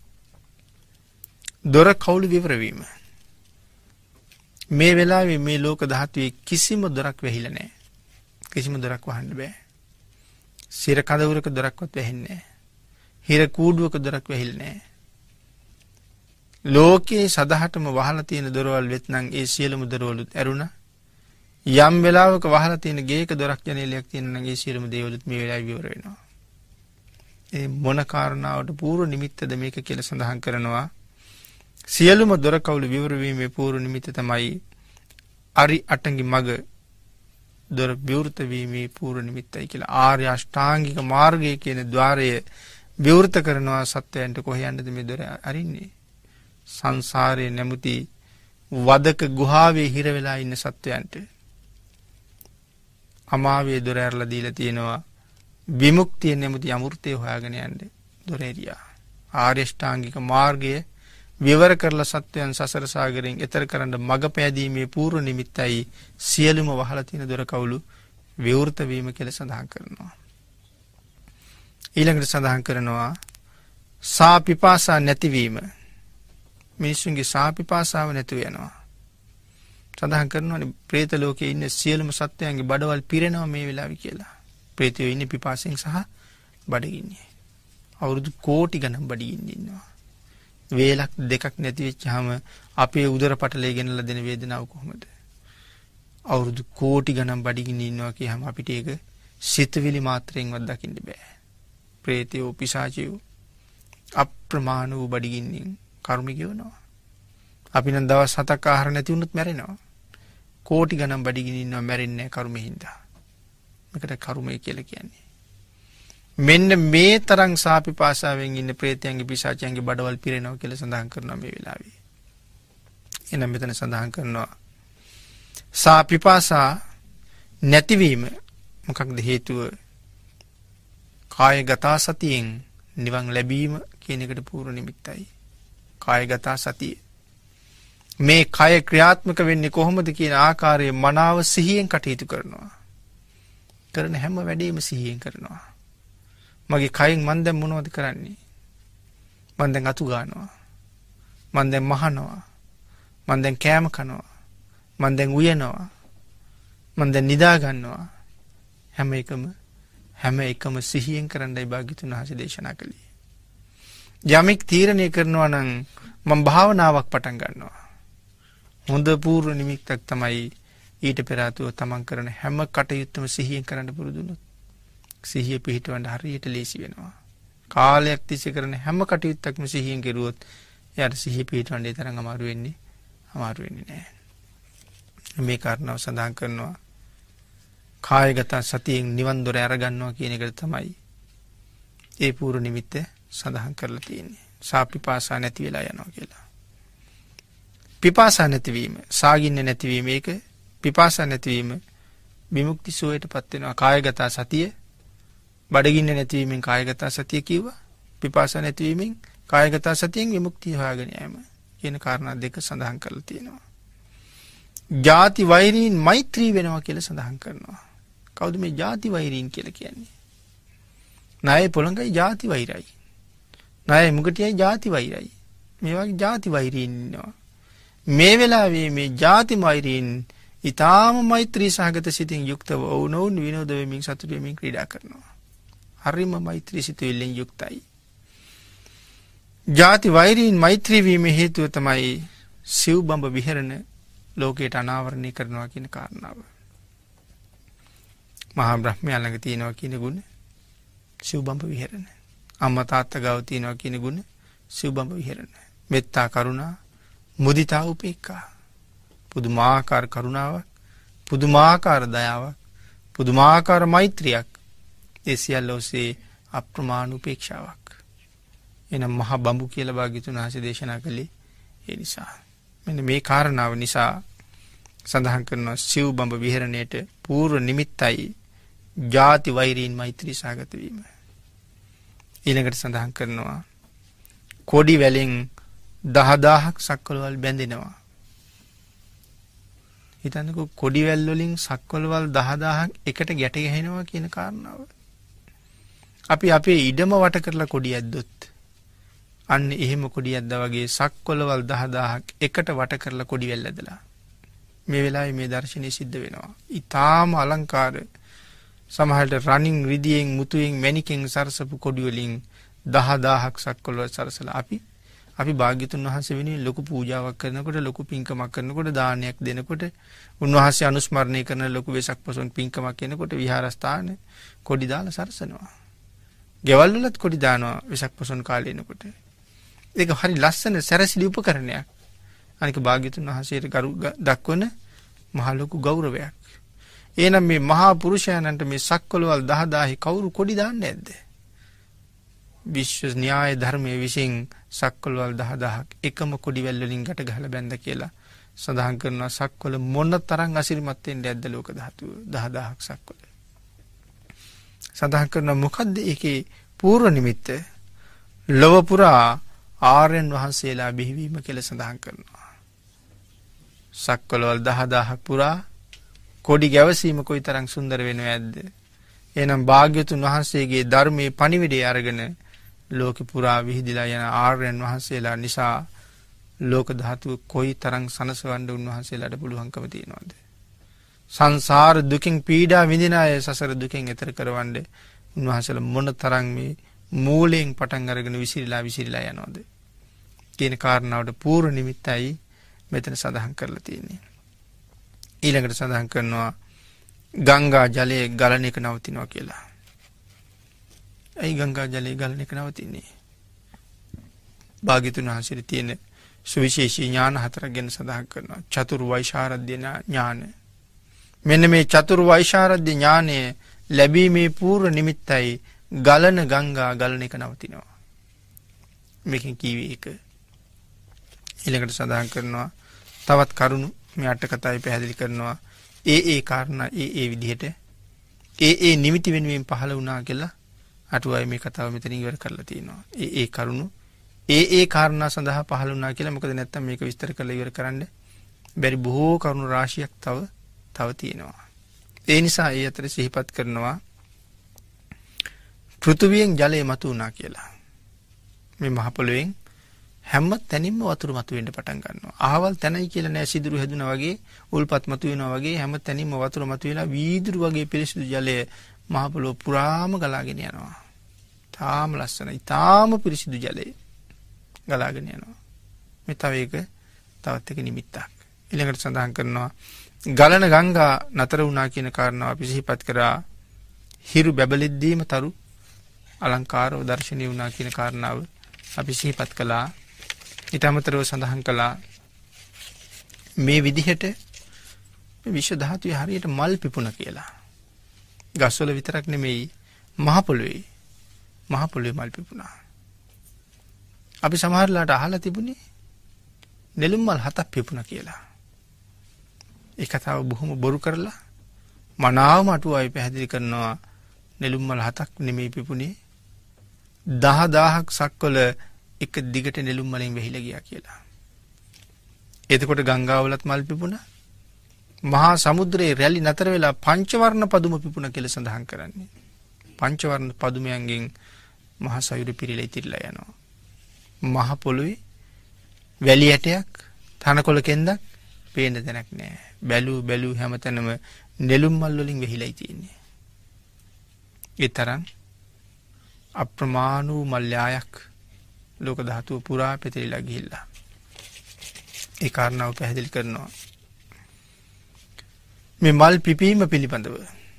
දොර කවුළු විවර වීම. මේ වෙලාවේ මේ ලෝක ධාතුවේ කිසිම දොරක් වැහිලා නැහැ. කිසිම දොරක් වහන්න බෑ. සිර කදවුරක දොරක්වත් වැහෙන්නේ නැහැ. හිර කූඩුවක දොරක් වැහිලා නැහැ. ලෝකේ සදහටම වහලා තියෙන දොරවල් වෙත්නම් ඒ සියලුම දොරවලුත් ඇරුණා. යම් වෙලාවක වහලා තියෙන ගේක දොරක් ජනේලයක් තියෙන නම් ඒ සියලුම දේවලුත් මේ වෙලාවේ විවර වෙනවා. ඒ මොන කාරණාවට පූර්ව නිමිත්තද මේක කියලා සඳහන් කරනවා. සියලුම දොර කවුළු විවර වීමේ පූර්ව නිමිත්ත තමයි අරි අටඟි මග දොර විවෘත වීමේ පූර්ව නිමිත්තයි කියලා. ආර්ය අෂ්ටාංගික මාර්ගය කියන ద్వාරය විවෘත කරනවා සත්වයන්ට. කොහේ යන්නද මේ දොර අරින්නේ? සංසාරයේ නැමුති වදක ගුහාවේ හිර වෙලා ඉන්න සත්වයන්ට අමාවේ දොර ඇරලා දීලා තියෙනවා විමුක්තිය නැමුති අමෘතය හොයාගෙන යන්න දොර ඇරියා. ආර්ය අෂ්ටාංගික මාර්ගය විවර කරලා සත්වයන් සසර සාගරයෙන් එතර කරන්න මඟ පෑදීමේ පූර්ව නිමිත්තයි සියලුම වහලා තියෙන දොර කවුළු විවෘත වීම කියලා සඳහන් කරනවා. ඊළඟට සඳහන් කරනවා සා පිපාසා නැතිවීම. මිනිසුන්ගේ සා පිපාසාව නැතුව යනවා. සඳහන් කරනවානේ പ്രേත ලෝකයේ ඉන්න සියලුම සත්වයන්ගේ බඩවල් පිරෙනවා මේ වෙලාවේ කියලා. പ്രേතයෝ ඉන්නේ පිපාසයෙන් සහ බඩගින්නේ. අවුරුදු කෝටි ගණන් බඩගින්නේ ඉන්නවා. වේලක් දෙකක් නැති වෙච්චාම අපේ උදර පටලේ ගෙනලා දෙන වේදනාව කොහොමද? අවුරුදු කෝටි ගණන් බඩගින්න ඉන්නවා කියහම අපිට ඒක සිතවිලි මාත්‍රයෙන්වත් දකින්න බෑ. പ്രേතයෝ පිසාචයෝ අප්‍රමාණ වූ බඩගින්නින් කර්ම ගෙවනවා. අපි නම් දවස් හතක් ආහාර නැති වුණොත් මැරෙනවා. කෝටි ගණන් බඩගින්න ඉන්නවා මැරෙන්නේ නැහැ කර්මෙ හින්දා. මේකට කර්මය කියලා කියන්නේ. මෙන්න මේ තරම් සාපිපාසාවෙන් ඉන්න ප්‍රේතයන්ගේ පිසාචයන්ගේ බඩවල් පිරෙනවා කියලා සඳහන් කරනවා මේ වෙලාවේ. එනම් මෙතන සඳහන් කරනවා සාපිපාසා නැතිවීම මොකක්ද හේතුව? කායගත සතියෙන් නිවන් ලැබීම කියන එකට පූර්ව නිමිත්තයි. කායගත සතිය. මේ කය ක්‍රියාත්මක වෙන්නේ කොහොමද කියන ආකාරයේ මනාව සිහියෙන් කටයුතු කරනවා. කරන හැම වැඩේම සිහියෙන් කරනවා. මගේ කයෙන් මන් දැන් මොනවද කරන්නේ? මම දැන් අතු ගන්නවා. මම දැන් මහනවා. මම දැන් කෑම කනවා. මම දැන් උයනවා. මම දැන් නිදා ගන්නවා. හැම එකම හැම එකම සිහියෙන් කරන්නයි භාග්‍යතුන් වහන්සේ දේශනා කළේ. යමෙක් තීරණය කරනවා නම් මම භාවනාවක් පටන් ගන්නවා. හොඳ පූර්ව නිමිත්තක් තමයි ඊට පෙර ආතුව තමන් කරන හැම කටයුත්තම සිහියෙන් කරන්න පුරුදු වුණොත් සිහිය පිහිටවන්න හරියට ලේසි වෙනවා. කාලයක් තිස්සේ කරන හැම කටයුත්තක්ම සිහියෙන් කෙරුවොත් එයාට සිහිය පිහිටවන්න ඒ තරම් අමාරු වෙන්නේ අමාරු වෙන්නේ නැහැ. මේ කාරණාව සඳහන් කරනවා කායගත සතියෙන් නිවන් දොර අරගන්නවා කියන එක තමයි ඒ පූර්ව නිමිත්ත සඳහන් කරලා තියෙන්නේ. සා පිපාසා නැති වෙලා යනවා කියලා. පිපාසා නැතිවීම, සාගින්න නැතිවීම, ඒක පිපාසා නැතිවීම විමුක්ති සෝයටපත් වෙනවා. කායගත සතිය බඩගින්න නැතිවීමෙන් කායගත සතිය කිව්වා. පිපාසා නැතිවීමෙන් කායගත සතියෙන් විමුක්තිය හොයාගෙන යෑම කියන කාරණා දෙක සඳහන් කරලා තියෙනවා. ජාති වෛරීන් මෛත්‍රී වෙනවා කියලා සඳහන් කරනවා. කවුද මේ ජාති වෛරීන් කියලා කියන්නේ? ණය පොළඟයි ජාති වෛරයි. ණය මුගටියයි ජාති වෛරයි. මේ වගේ ජාති වෛරීන් ඉන්නවා. මේ වෙලාවේ මේ ජාති වෛරීන් ඊටාම මෛත්‍රී සහගත සිතින් යුක්තව වුණොන් විනෝද වෙමින් සතුට වෙමින් ක්‍රීඩා කරනවා. හරිම මෛත්‍රී සිතුවිල්ලෙන් යුක්තයි. ජාති වෛරීන් මෛත්‍රී වීමේ හේතුව තමයි සිව් බඹ විහරණ ලෝකයට අනාවරණය කරනවා කියන කාරණාව. මහා බ්‍රහ්මයා ළඟ තියෙනවා කියන ගුණ සිව් බඹ විහරණ. අම්මා තාත්තා ගාව තියෙනවා කියන ගුණ සිව් බඹ විහරණ. මෙත්තා කරුණා මුදිතා උපේක්ඛා. පුදුමාකාර කරුණාවක්, පුදුමාකාර දයාවක්, පුදුමාකාර මෛත්‍රියක්. ඒ සියල්ල ඔස්සේ අප්‍රමාණ උපේක්ෂාවක්. එනම් මහා බඹු කියලා භාග්‍යතුන් වහන්සේ දේශනා කළේ ඒ නිසා. මෙන්න මේ කාරණාව නිසා සඳහන් කරනවා සිව් බඹ විහරණයට පූර්ව නිමිත්තයි ජාති වෛරීන් මෛත්‍රී සාගත වීම. ඊළඟට සඳහන් කරනවා කොඩි වැලෙන් දහදාහක් සක්වලවල් බැඳෙනවා. හිතන්නකෝ කොඩි වැල් වලින් සක්වලවල් දහදාහක් එකට ගැට ගැහෙනවා කියන කාරණාව. අපි අපේ ඉඩම වට කරලා කොඩි ඇද්දොත් අන්න එහෙම කොඩි ඇද්දා වගේ සක්වලවල් දහදාහක් එකට වට කරලා කොඩි වැල් ඇදලා මේ වෙලාවේ මේ දර්ශනය සිද්ධ වෙනවා. ඊටාම අලංකාර සමහරට රණින් රිදියෙන් මුතුයෙන් මැණිකෙන් සරසපු කොඩි වලින් දහදාහක් සක්වලවල් සරසලා අපි අපි භාග්‍යතුන් වහන්සේ වෙනුවෙන් ලොකු පූජාවක් කරනකොට ලොකු පින්කමක් කරනකොට දානයක් දෙනකොට උන්වහන්සේ අනුස්මරණය කරන ලොකු වෙසක් පොසොන් පින්කමක් කරනකොට විහාරස්ථාන කොඩි දාලා සරසනවා. ගෙවල් වලත් කොඩි දානවා වෙසක් පොසොන් කාලේ එනකොට. ඒක හරි ලස්සන සැරසිලි උපකරණයක්. අනික භාග්‍යතුන් වහන්සේට ගරු දක්වන මහ ලොකු ගෞරවයක්. එහෙනම් මේ මහා පුරුෂයන්න්ට මේ සක්වලවල් දහදාහි කවුරු කොඩි දාන්නේ නැද්ද? විශ්ව න්‍යාය ධර්මයේ විසින් සක්වලවල් දහදාහක් එකම කොඩි වැල් වලින් ගැට ගහලා බැඳ කියලා සඳහන් කරනවා. සක්වල මොන තරම් අසිරිමත් වෙන්නේ නැද්ද ලෝක ධාතුව දහදාහක් සක්වල. සඳහන් කරනවා මොකද්ද ඒකේ පූර්ව නිමිත්ත? ලොව පුරා ආර්යයන් වහන්සේලා බිහිවීම කියලා සඳහන් කරනවා. සක්වලවල් දහදාහක් පුරා කොඩි ගැවසීම කොයිතරම් සුන්දර වෙනවද? එහෙනම් භාග්‍යතුන් වහන්සේගේ ධර්මයේ පණිවිඩය අරගෙන ලෝක පුරා විහිදිලා යන ආර්යයන් වහන්සේලා නිසා ලෝක ධාතුව කොයිතරම් සනසවන්න උන්වහන්සේලාට පුළුවන්කම තියනවද? සංසාර දුකින් පීඩා විඳින අය සසර දුකෙන් එතර කරවන්න උන්වහන්සේලා මොන තරම් මේ මූලයෙන් පටන් අරගෙන විසිරීලා විසිරීලා යනවද කියන කාරණාවට පූර්ව නිමිත්තයි මෙතන සඳහන් කරලා තියෙන්නේ. ඊළඟට සඳහන් කරනවා ගංගා ජලයේ ගලන එක නවතිනවා කියලා. ඇයි ගංගා ජලයේ ගලන එක නවතින්නේ? භාග්‍යතුන් වහන්සේට තියෙන සුවිශේෂී ඥාන හතරක් ගැන සඳහන් කරනවා. චතුර් වෛශාරද්‍ය ඥාන. මෙන්න මේ චතුර් වෛශාරද්‍ය ඥානය ලැබීමේ පූර්ව නිමිත්තයි ගලන ගංගා ගලන එක නවතිනවා. මේකෙන් කියවේ එක. ඊළඟට සඳහන් කරනවා තවත් කරුණු මේ අට කතාවේ පැහැදිලි කරනවා. ඒ ඒ කාරණා ඒ ඒ විදිහට ඒ ඒ නිමිති වෙනුවෙන් පහළ වුණා කියලා අටුවයි මේ කතාව මෙතන ඉවර කරලා තියෙනවා. ඒ ඒ කරුණු ඒ ඒ කාරණා සඳහා පහළ වුණා කියලා. මොකද නැත්තම් මේක විස්තර කරලා ඉවර කරන්න බැරි බොහෝ කරුණු රාශියක් තව තව තියෙනවා. ඒ නිසා ඒ අතර සිහිපත් කරනවා පෘථුවියෙන් ජලය මතු වුණා කියලා. මේ මහ පොළොවෙන් හැම තැනින්ම වතුර මතුවෙන්න පටන් ගන්නවා. අහවල් තැනයි කියලා නෑ සිදුරු හැදුනා වගේ, උල්පත් මතුවෙනවා වගේ හැම තැනින්ම වතුර මතුවෙලා වීදුරු වගේ පිරිසිදු ජලය මහ පොළොව පුරාම ගලාගෙන යනවා. තාම ලස්සනයි. තාම පිරිසිදු ජලය ගලාගෙන යනවා. මේ තව එක තවත් එක නිමිත්තක්. ඊළඟට සඳහන් කරනවා ගලන ගංගා නතර වුණා කියන කාරණාව අපි සිහිපත් කරා. හිරු බැබලෙද්දීම තරු අලංකාරව දර්ශනීය වුණා කියන කාරණාව අපි සිහිපත් කළා. ඊට අමතරව සඳහන් කළා මේ විදිහට මේ විශ්ව ධාතුවේ හරියට මල් පිපුණ කියලා. ගස්වල විතරක් නෙමෙයි මහ පොළොවේ මහ පොළොවේ මල් පිපුණා. අපි සමහරලාට අහලා තිබුණේ නෙළුම් මල් හතක් පිපුණා කියලා. ඒ කතාව බොහොම බොරු කරලා මනාවම අටුවාවේ පැහැදිලි කරනවා නෙළුම් මල් හතක් නෙමෙයි පිපුණේ දහ දහහක් සක්වල එක දිගට නෙළුම් මලෙන් වැහිලා ගියා කියලා. එතකොට ගංගාවලත් මල් පිපුණා. මහා සමුද්‍රයේ රැලි නතර වෙලා පංචවර්ණ පදුම පිපුණා කියලා සඳහන් කරන්නේ. පංචවර්ණ පදුමයන්ගෙන් මහා සයුර පිරීලා ඉතිරිලා යනවා. මහ පොළොවේ වැලි ඇටයක් තනකොළ කෙන්දක් පේන්න තැනක් නෑ. බැලූ බැලූ හැමතැනම නෙළුම් මල් වලින් වෙහිලායි තියෙන්නේ. ඒ තරම් අප්‍රමාණ වූ මල්යායක් ලෝක ධාතුව පුරා පැතිරිලා ගිහිල්ලා. ඒ කාරණාව පැහැදිලි කරනවා. මේ මල් පිපීම පිළිබඳව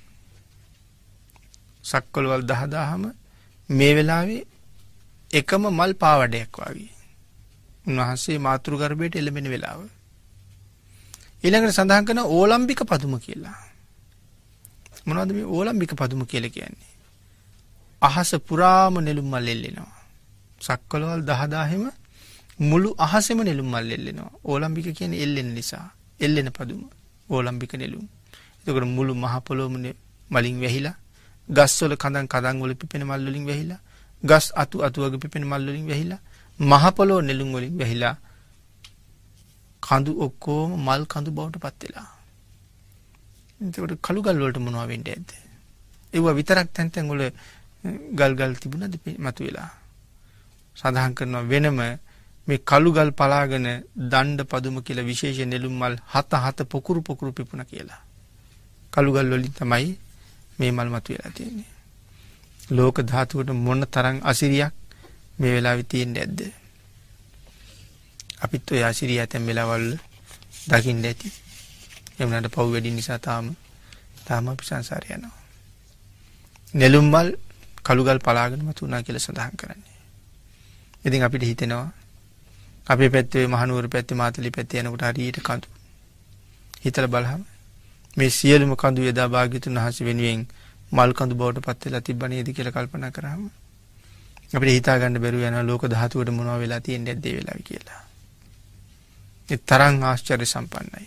සක්වලවල් දහදාහම මේ වෙලාවේ එකම මල් පාවඩයක් වගේ. උන්වහන්සේ මාතෘ ගර්භයට එළඹෙන වෙලාව. ඊළඟට සඳහන් කරන ඕලම්බික පදුම කියලා. මොනවද මේ ඕලම්බික පදුම කියලා කියන්නේ? අහස පුරාම නෙළුම් මල් එල්ලෙනවා. සක්වලවල් දහදාහෙම මුළු අහසෙම නෙළුම් මල් එල්ලෙනවා. ඕලම්බික කියන්නේ එල්ලෙන නිසා. එල්ලෙන පදුම. ඕලම්බික නෙළුම්. එතකොට මුළු මහ පොළොවම මලින් වැහිලා, ගස්වල කඳන් කඳන් වල පිපෙන මල් වලින් වැහිලා, ගස් අතු අතු වගේ පිපෙන මල් වලින් වැහිලා, මහ පොළොව නෙළුම් වලින් වැහිලා කඳු ඔක්කොම මල් කඳු බවට පත් වෙලා. එතකොට කළු ගල් වලට මොනව වෙන්නේ නැද්ද? ඒවා විතරක් තැන් තැන් වල ගල් ගල් තිබුණාද මතුවෙලා. සඳහන් කරනවා වෙනම මේ කළු ගල් පලාගෙන දණ්ඩ පදුම කියලා විශේෂ නෙළුම් මල් හත හත පොකුරු පොකුරු පිපුණා කියලා. කළු ගල් වලින් තමයි මේ මල් මතුවෙලා තියෙන්නේ. ලෝක ධාතුවට මොන තරම් අසිරියක් මේ වෙලාවේ තියෙන්නේ නැද්ද? අපිත් ඔය අසිරිය ඇතැම් වෙලාවල් දකින්න ඇති. ඒ වුණාට පව් වැඩි නිසා තාම තාම අපි සංසාරේ යනවා. නෙළුම් මල් කළු ගල් පලාගෙන මතුණා කියලා සඳහන් කරන්නේ. ඉතින් අපිට හිතෙනවා අපේ පැත්තේ මහනුවර පැත්තේ මාතලි පැත්තේ යනකොට හරියට කඳු. හිතලා බලහම මේ සියලුම කඳු එදා භාග්‍යතුන් වහන්සේ වෙනුවෙන් මල් කඳු බවට පත් වෙලා තිබ්බ නේද කියලා කල්පනා කරාම අපිට හිතා ගන්න බැරුව යනවා ලෝක ධාතුවට මොනව වෙලා තියෙන්නේ නැද්ද ඒ වෙලාවේ කියලා. ඒ තරම් ආශ්චර්ය සම්පන්නයි.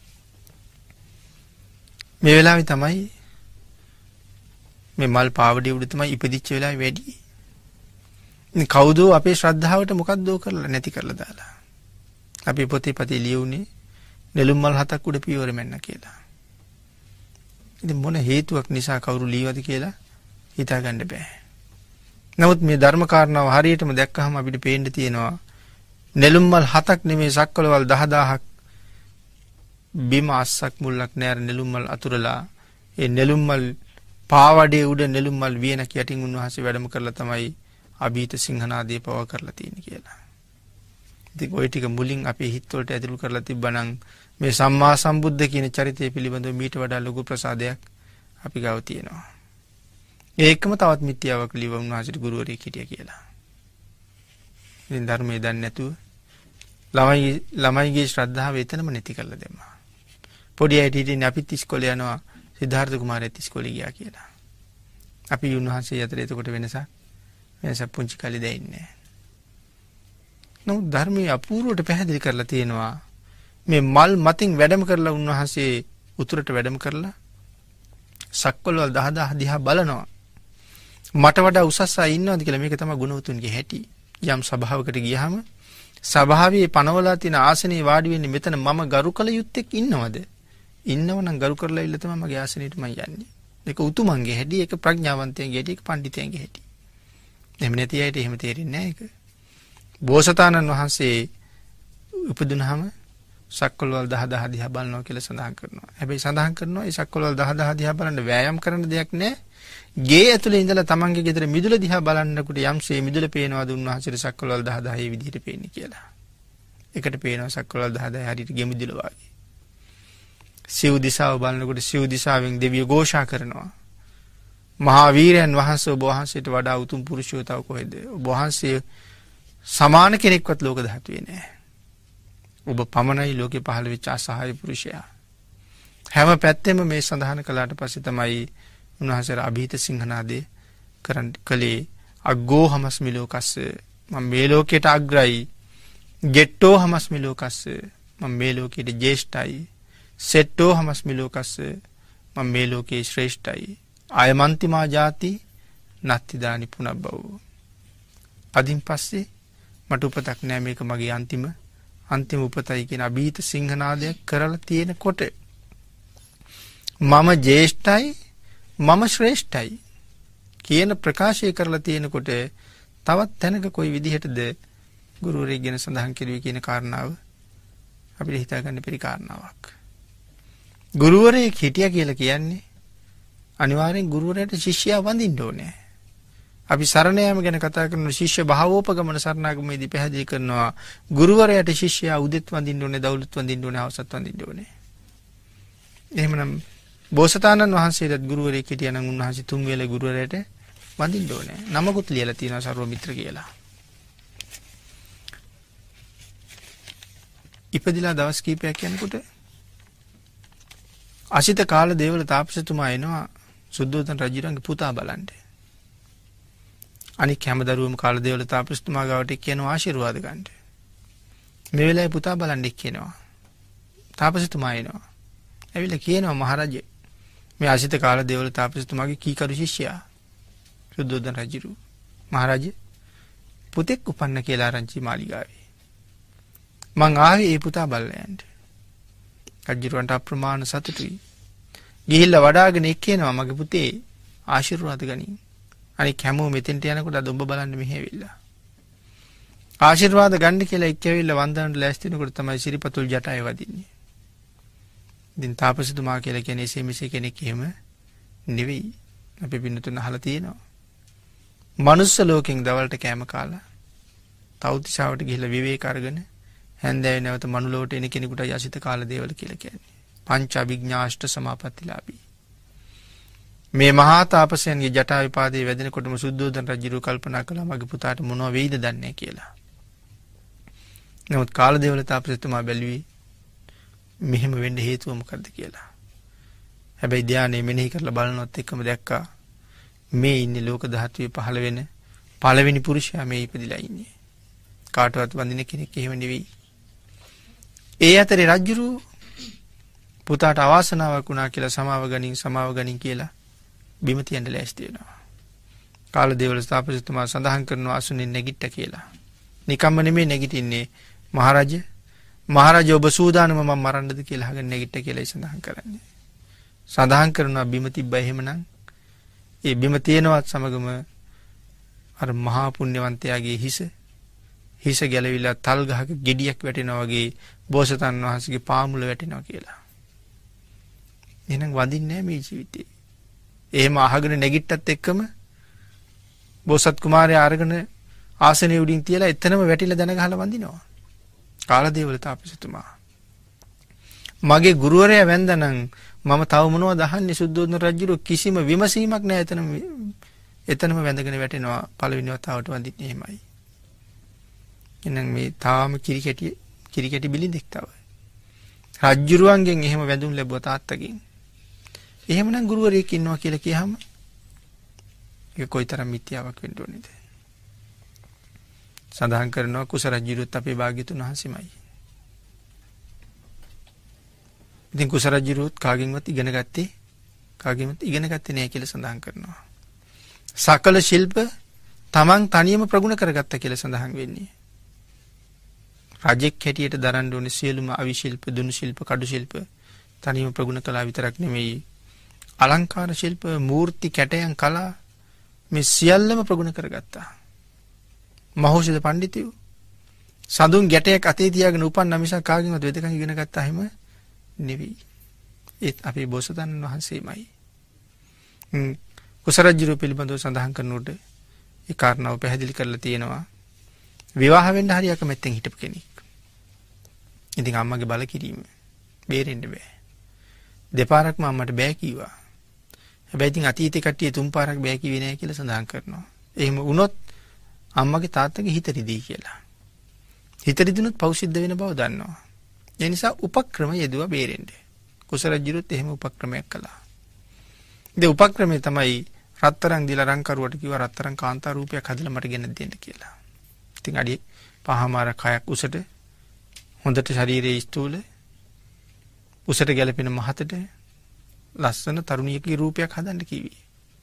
මේ වෙලාවේ තමයි මේ මල් පාවඩිය උඩ තමයි ඉපදිච්ච වෙලාවේ වැඩි. ඉතින් කවුද අපේ ශ්‍රද්ධාවට මොකක්ද කරලා නැති කරලා දාලා. අපි පොතේ පතේ ලියුනේ නෙළුම් මල් හතක් උඩ පියවර මෙන්න කියලා. ඉතින් මොන හේතුවක් නිසා කවුරු ලියවද කියලා හිතා ගන්න බෑ. නමුත් මේ ධර්ම කාරණාව හරියටම දැක්කහම අපිට පේන්න තියෙනවා නෙළුම් මල් හතක් නෙමේ සක්වලවල් දහදාහක් බිම අස්සක් මුල්ලක් නෑර නෙළුම් මල් අතුරලා ඒ නෙළුම් මල් පාවඩේ උඩ නෙළුම් මල් වියනක් යටින් උන්වහන්සේ වැඩම කරලා තමයි අභීත සිංහනාදේ පව කරලා තියෙන්නේ කියලා. ඉතින් ওই ටික මුලින් අපේ හිත වලට ඇතුළු කරලා තිබ්බනම් මේ සම්මා සම්බුද්ධ කියන චරිතය පිළිබඳව මීට වඩා ලොකු ප්‍රසාදයක් අපි ගාව තියෙනවා. ඒකම තවත් මිත්‍යාවක් ලියව උන්වහන්සේට ගුරුවරයෙක් හිටියා කියලා. ඉතින් ධර්මයේ දන්නේ නැතුව ළමයි ළමයිගේ ශ්‍රද්ධාව එතනම නැති කරලා දෙනවා. පොඩි අයට හිටින්නේ අපිත් ඉස්කෝලේ යනවා සිද්ධාර්ථ කුමාරයාත් ඉස්කෝලේ ගියා කියලා. අපි උන්වහන්සේ අතර එතකොට වෙනසක් වෙනසක් පුංචි කාලේ දැනෙන්නේ නැහැ. නමුත් ධර්මයේ අපූර්වට පැහැදිලි කරලා තියෙනවා මේ මල් මතින් වැඩම කරලා උන්වහන්සේ උතුරට වැඩම කරලා සක්වලවල් දහදාහ දිහා බලනවා. මට වඩා උසස් අය ඉන්නවද කියලා. මේක තමයි ගුණවතුන්ගේ හැටි. යම් සභාවකට ගියහම සභාවේ පනවලා තියෙන ආසනේ වාඩි වෙන්නේ මෙතන මම ගරු කළ යුත්තේක් ඉන්නවද? ඉන්නවනම් ගරු කරලා ඉල්ල තමයි මගේ ආසනෙට මම යන්නේ. ඒක උතුමන්ගේ හැටි, ඒක ප්‍රඥාවන්තයන්ගේ හැටි, ඒක පඬිතයන්ගේ හැටි. එහෙම නැති අයට එහෙම තේරෙන්නේ නැහැ ඒක. බෝසතාණන් වහන්සේ උපදුනහම සක්වලවල් දහ දහ දිහා බලනවා කියලා සඳහන් කරනවා. හැබැයි සඳහන් කරනවා මේ සක්වලවල් දහ දහ දිහා බලන්න වෑයම් කරන්න දෙයක් නැහැ. ගේ ඇතුලේ ඉඳලා තමන්ගේ ගෙදර මිදුල දිහා බලන්නකොට යම්සේ මිදුල පේනවාද උන්වහන්සේට සක්වලවල් දහ දහ ඒ විදිහට පේන්නේ කියලා. එකට පේනවා සක්වලවල් දහ දහ හරියට ගේ මිදුල වගේ. සිව් දිසාව බලනකොට සිව් දිසාවෙන් දෙවියෝ ഘോഷා කරනවා. මහා වීරයන් වහන්සේ ඔබ වහන්සේට වඩා උතුම් පුරුෂයෝ තව කොහෙද? ඔබ වහන්සේ සමාන කෙනෙක්වත් ලෝක ධාතුවේ නැහැ. ඔබ පමණයි ලෝකේ පහළ වෙච්ච අසහාය පුරුෂයා. හැම පැත්තෙම මේ සඳහන් කළාට පස්සේ තමයි උන්වහන්සේ අභීත සිංහනාදේ කරන් කලේ අග්ගෝ හමස්මි ලෝකස්ස මම මේ ලෝකයට අග්‍රයි. ගෙට්ටෝ හමස්මි ලෝකස්ස මම මේ ලෝකයට ජේෂ්ඨයි. සෙට්ටෝ හමස්මි ලෝකස්ස මම මේ ලෝකේ ශ්‍රේෂ්ඨයි. අයමන්තිමා ජාති නත්තිදානි පුනබ්බව. අදින් පස්සේ මට උපතක් නෑ මේක මගේ අන්තිම අන්තිම උපතයි කියන අභීත සිංහනාදයක් කරලා තියෙනකොට මම ජේෂ්ඨයි මම ශ්‍රේෂ්ඨයි කියන ප්‍රකාශය කරලා තියෙනකොට තවත් තැනක කොයි විදිහටද ගුරුවරයෙක් ගැන සඳහන් කෙරුවේ කියන කාරණාව අපිට හිතා ගන්න බැරි කාරණාවක්. ගුරුවරයෙක් හිටියා කියලා කියන්නේ අනිවාර්යෙන් ගුරුවරයාට ශිෂ්‍යයා වඳින්න ඕනේ. අපි සරණ යාම ගැන කතා කරන ශිෂ්‍ය භාවෝපගමන සරණාගමේදී පැහැදිලි කරනවා ගුරුවරයාට ශිෂ්‍යයා උදෙත් වඳින්න ඕනේ, දවල්ත් වඳින්න ඕනේ, හවසත් වඳින්න ඕනේ. එහෙමනම් බෝසතාණන් වහන්සේට ගුරුවරයෙක් හිටියා නම් උන්වහන්සේ තුන් වේල ගුරුවරයාට වඳින්න ඕනේ. නමකුත් ලියලා තියෙනවා සර්වමිත්‍ර කියලා. ඉපදිලා දවස් කීපයක් යනකොට අසිත කාල දේවල තාපසතුමා එනවා සුද්ධෝදන රජුගේ පුතා බලන්න. අනික හැම දරුවම කාල දේවල තාපසතුමා ගාවට කියනවා ආශිර්වාද ගන්න. මේ වෙලාවේ පුතා බලන්න කියනවා. තාපසතුමා එනවා. ඇවිල්ලා කියනවා මහරජා මේ අසිත කාල දේවල තාපසතුමාගේ කීකරු ශිෂ්‍යයා සුද්ධෝදන රජු මහරජා පුතෙක් උපන්න කියලා ආරංචි මාලිගාවේ. මං ආවේ ඒ පුතා බලලා යන්න. රජුරන්ට අප්‍රමාණ සතුටුයි. ගිහිල්ලා වඩාගෙන එක්කේනවා මගේ පුතේ ආශිර්වාද ගනින්. අනික හැමෝම මෙතෙන්ට යනකොට අද ඔබ බලන්න මෙහෙ වෙලා. ආශිර්වාද ගන්න කියලා එක්කෙවිල්ලා වන්දනට ලෑස්ති වෙනකොට තමයි සිරිපතුල් ජටාය වදින්නේ. ඉතින් තාපසතුමා කියලා කියන්නේ එසේ මෙසේ කෙනෙක් එහෙම නෙවෙයි. අපි පින්නතුන් අහලා තියෙනවා. මනුස්ස ලෝකෙන් දවල්ට කෑම කාලා තවුතිසාවට ගිහිල්ලා විවේක අරගෙන හැන්දෑවේ නැවත මනුලොවට එන කෙනෙකුට යසිත කාල දේවල කියලා කියන්නේ. පංච අභිඥාෂ්ට සමාපත්තිලාභී. මේ මහා තාපසයන්ගේ ජටා විපාදයේ වැදෙනකොටම සුද්ධෝදන රජු කල්පනා කළා මගේ පුතාට මොනව වෙයිද දන්නේ කියලා. නමුත් කාල දේවල තාපසතුමා බැලුවේ මෙහෙම වෙන්න හේතුව මොකද්ද කියලා. හැබැයි ධානයේ මෙනෙහි කරලා බලනවත් එක්කම දැක්කා මේ ඉන්නේ ලෝක ධාතුවේ පහළ වෙන පළවෙනි පුරුෂයා මේ ඉපදිලා ඉන්නේ. කාටවත් වඳින කෙනෙක් එහෙම නෙවෙයි. ඒ අතරේ රජුරු පුතාට අවාසනාවක් වුණා කියලා සමාව ගනින් සමාව ගනින් කියලා බිම තියන්න ලෑස්ති වෙනවා. කාල දේවල තාපසතුමා සඳහන් කරනවා අසුනේ නැගිට්ට කියලා. නිකම්ම නෙමෙයි නැගිටින්නේ මහරජා මහරජා ඔබ සූදානම මම මරන්නද කියලා අහගෙන නැගිට්ට කියලා සඳහන් කරන්නේ. සඳහන් කරනවා බිම තිබ්බා එහෙමනම් ඒ බිම තියෙනවත් සමගම අර මහා පුණ්‍යවන්තයාගේ හිස හිස ගැලවිලා තල් ගහක ගෙඩියක් වැටෙනවා වගේ බෝසතාණන් වහන්සේගේ පාමුල වැටෙනවා කියලා. එහෙනම් වඳින්නේ නැහැ මේ ජීවිතේ. එහෙම අහගෙන නැගිට්ටත් එක්කම බෝසත් කුමාරයා අරගෙන ආසනයේ උඩින් තියලා එතනම වැටිලා දන ගහලා වඳිනවා. කාලදේවල තාපසතුමා. මගේ ගුරුවරයා වැන්දනම් මම තව මොනවද අහන්නේ සුද්ධෝදන රජුගේ කිසිම විමසීමක් නැහැ එතනම එතනම වැඳගෙන වැටෙනවා පළවෙනි වතාවට වඳින්නේ එහෙමයි. එහෙනම් මේ තාම කිරිකැටි කිරිකැටි බිලින්දෙක් තව. රජුරුවන්ගෙන් එහෙම වැඳුම් ලැබුවා තාත්තගෙන්. එහෙමනම් ගුරුවරයෙක් ඉන්නවා කියලා කියහම ඒක කොයිතරම් මිත්‍යාවක් වෙන්න ඕනේද? සඳහන් කරනවා කුස රජුරුත් අපේ භාග්‍යතුන් වහන්සේමයි. ඉතින් කුස රජුරුත් කාගෙන්වත් ඉගෙන ගත්තේ කාගෙන්වත් ඉගෙන ගත්තේ නැහැ කියලා සඳහන් කරනවා. සකල ශිල්ප තමන් තනියම ප්‍රගුණ කරගත්තා කියලා සඳහන් වෙන්නේ. රජෙක් හැටියට දරන්න ඕනේ සියලුම අවි ශිල්ප, දුනු ශිල්ප, කඩු ශිල්ප තනියම ප්‍රගුණ කළා විතරක් නෙමෙයි. අලංකාර ශිල්ප, මූර්ති, කැටයන් කලා මේ සියල්ලම ප්‍රගුණ කරගත්තා. මහෞෂධ පඬිතුයෝ සඳුන් ගැටයක් අතේ තියාගෙන උපන්න මිසක් කාගෙන්වත් වෙදකම් ඉගෙන ගත්තා හැම නෙවෙයි. ඒත් අපේ බෝසතාණන් වහන්සේමයි. හ්ම් කුසරජ්ජුරුව පිළිබඳව සඳහන් කරනකොට ඒ කාරණාව පැහැදිලි කරලා තියෙනවා. විවාහ වෙන්න හරි අකමැත්තෙන් හිටපු කෙනෙක්. ඉතින් අම්මගේ බල කිරීම බේරෙන්න බෑ. දෙපාරක්ම අම්මට බෑ කිව්වා. හැබැයි ඉතින් අතීතේ කට්ටිය තුන් පාරක් බෑ කිව්වේ නෑ කියලා සඳහන් කරනවා. එහෙම වුණොත් අම්මගේ තාත්තගේ හිත රිදී කියලා. හිත රිදුනොත් පව් සිද්ධ වෙන බව දන්නවා. ඒ නිසා උපක්‍රම යෙදුවා බේරෙන්න. කුසරජ්ජුරුත් එහෙම උපක්‍රමයක් කළා. ඒ උපක්‍රමය තමයි රත්තරන් දීලා රංකරුවට කිව්වා රත්තරන් කාන්තා රූපයක් හදලා මට ගෙනත් දෙන්න කියලා. ඉතින් අඩි පහමාර කයක් උසට හොඳට ශරීරයේ ස්ථූල උසට ගැලපෙන මහතට ලස්සන තරුණියකගේ රූපයක් හදන්න කිව්වේ.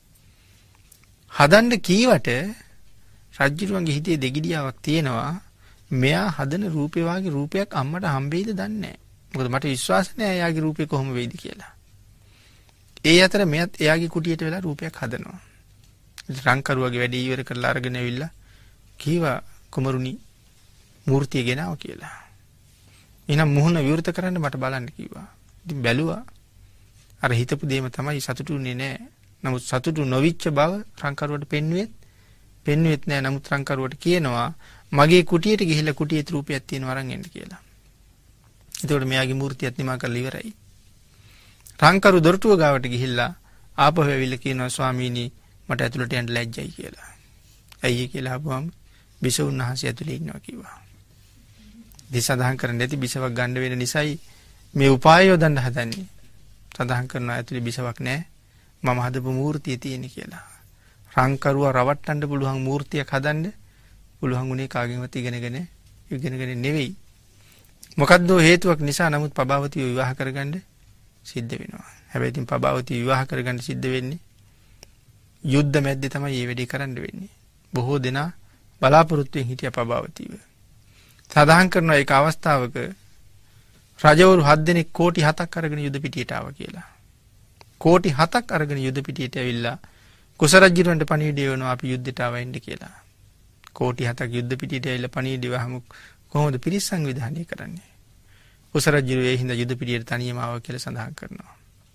හදන්න කීවට රජ්ජුරුවන්ගේ හිතේ දෙගිඩියාවක් තියෙනවා. මෙයා හදන රූපේ වාගේ රූපයක් අම්මට හම්බෙයිද දන්නේ නැහැ. මොකද මට විශ්වාස නැහැ එයාගේ රූපේ කොහොම වෙයිද කියලා. ඒ අතර මෙයත් එයාගේ කුටියට වෙලා රූපයක් හදනවා. රංකරුවගේ වැඩේ ඉවර කරලා අරගෙන ඇවිල්ලා කීවා කුමරුනි මූර්තිය ගෙනාව කියලා. එහෙනම් මුහුණ විවෘත කරන්න මට බලන්න කිව්වා. ඉතින් බැලුවා. අර හිතපු දෙයම තමයි සතුටුුනේ නැහැ. නමුත් සතුටු නොවිච්ච බව රංකරුවට පෙන්වෙත් පෙන්වෙත් නැහැ. නමුත් රංකරුවට කියනවා මගේ කුටියට ගිහිල්ලා කුටියේ රූපයක් තියෙනවා අරන් එන්න කියලා. එතකොට මෙයාගේ මූර්තියත් නිමා කරලා ඉවරයි. රංකරු දොරටුව ගාවට ගිහිල්ලා ආපහු ඇවිල්ලා කියනවා ස්වාමීනි මට ඇතුළට යන්න ලැජ්ජයි කියලා. ඇයි කියලා අහපුවම බිසවුන් වහන්සේ ඇතුළේ ඉන්නවා කිව්වා. ඉතින් සඳහන් කරන්නේ නැති බිසවක් ගන්න වෙන නිසායි මේ උපාය යොදන්න හදන්නේ. සඳහන් කරනවා ඇතුළේ බිසවක් නැහැ. මම හදපු මූර්තිය තියෙන කියලා. රංකරුවා රවට්ටන්න පුළුවන් මූර්තියක් හදන්න පුළුවන් උනේ කාගෙන්වත් ඉගෙනගෙන ඉගෙනගෙන නෙවෙයි. මොකද්ද හේතුවක් නිසා නමුත් පබාවතිය විවාහ කරගන්න සිද්ධ වෙනවා. හැබැයි ඉතින් පබාවතිය විවාහ කරගන්න සිද්ධ වෙන්නේ යුද්ධ මැද්දේ තමයි මේ වැඩේ කරන්න වෙන්නේ. බොහෝ දෙනා බලාපොරොත්තුෙන් හිටිය පබාවතියව. සඳහන් කරනවා ඒක අවස්ථාවක රජවරු හත් දෙනෙක් කෝටි හතක් අරගෙන යුද පිටියට ආවා කියලා. කෝටි හතක් අරගෙන යුද පිටියට ඇවිල්ලා කුසරජ්ජුරුවන්ට පණිවිඩය වෙනවා අපි යුද්ධයට ආවෙන්න කියලා. කෝටි හතක් යුද්ධ පිටියට ඇවිල්ලා පණිවිඩය වහමු කොහොමද පිරිස් සංවිධානය කරන්නේ? කුසරජ්ජුරුව ඒ හින්දා යුද පිටියට තනියම ආවා කියලා සඳහන් කරනවා.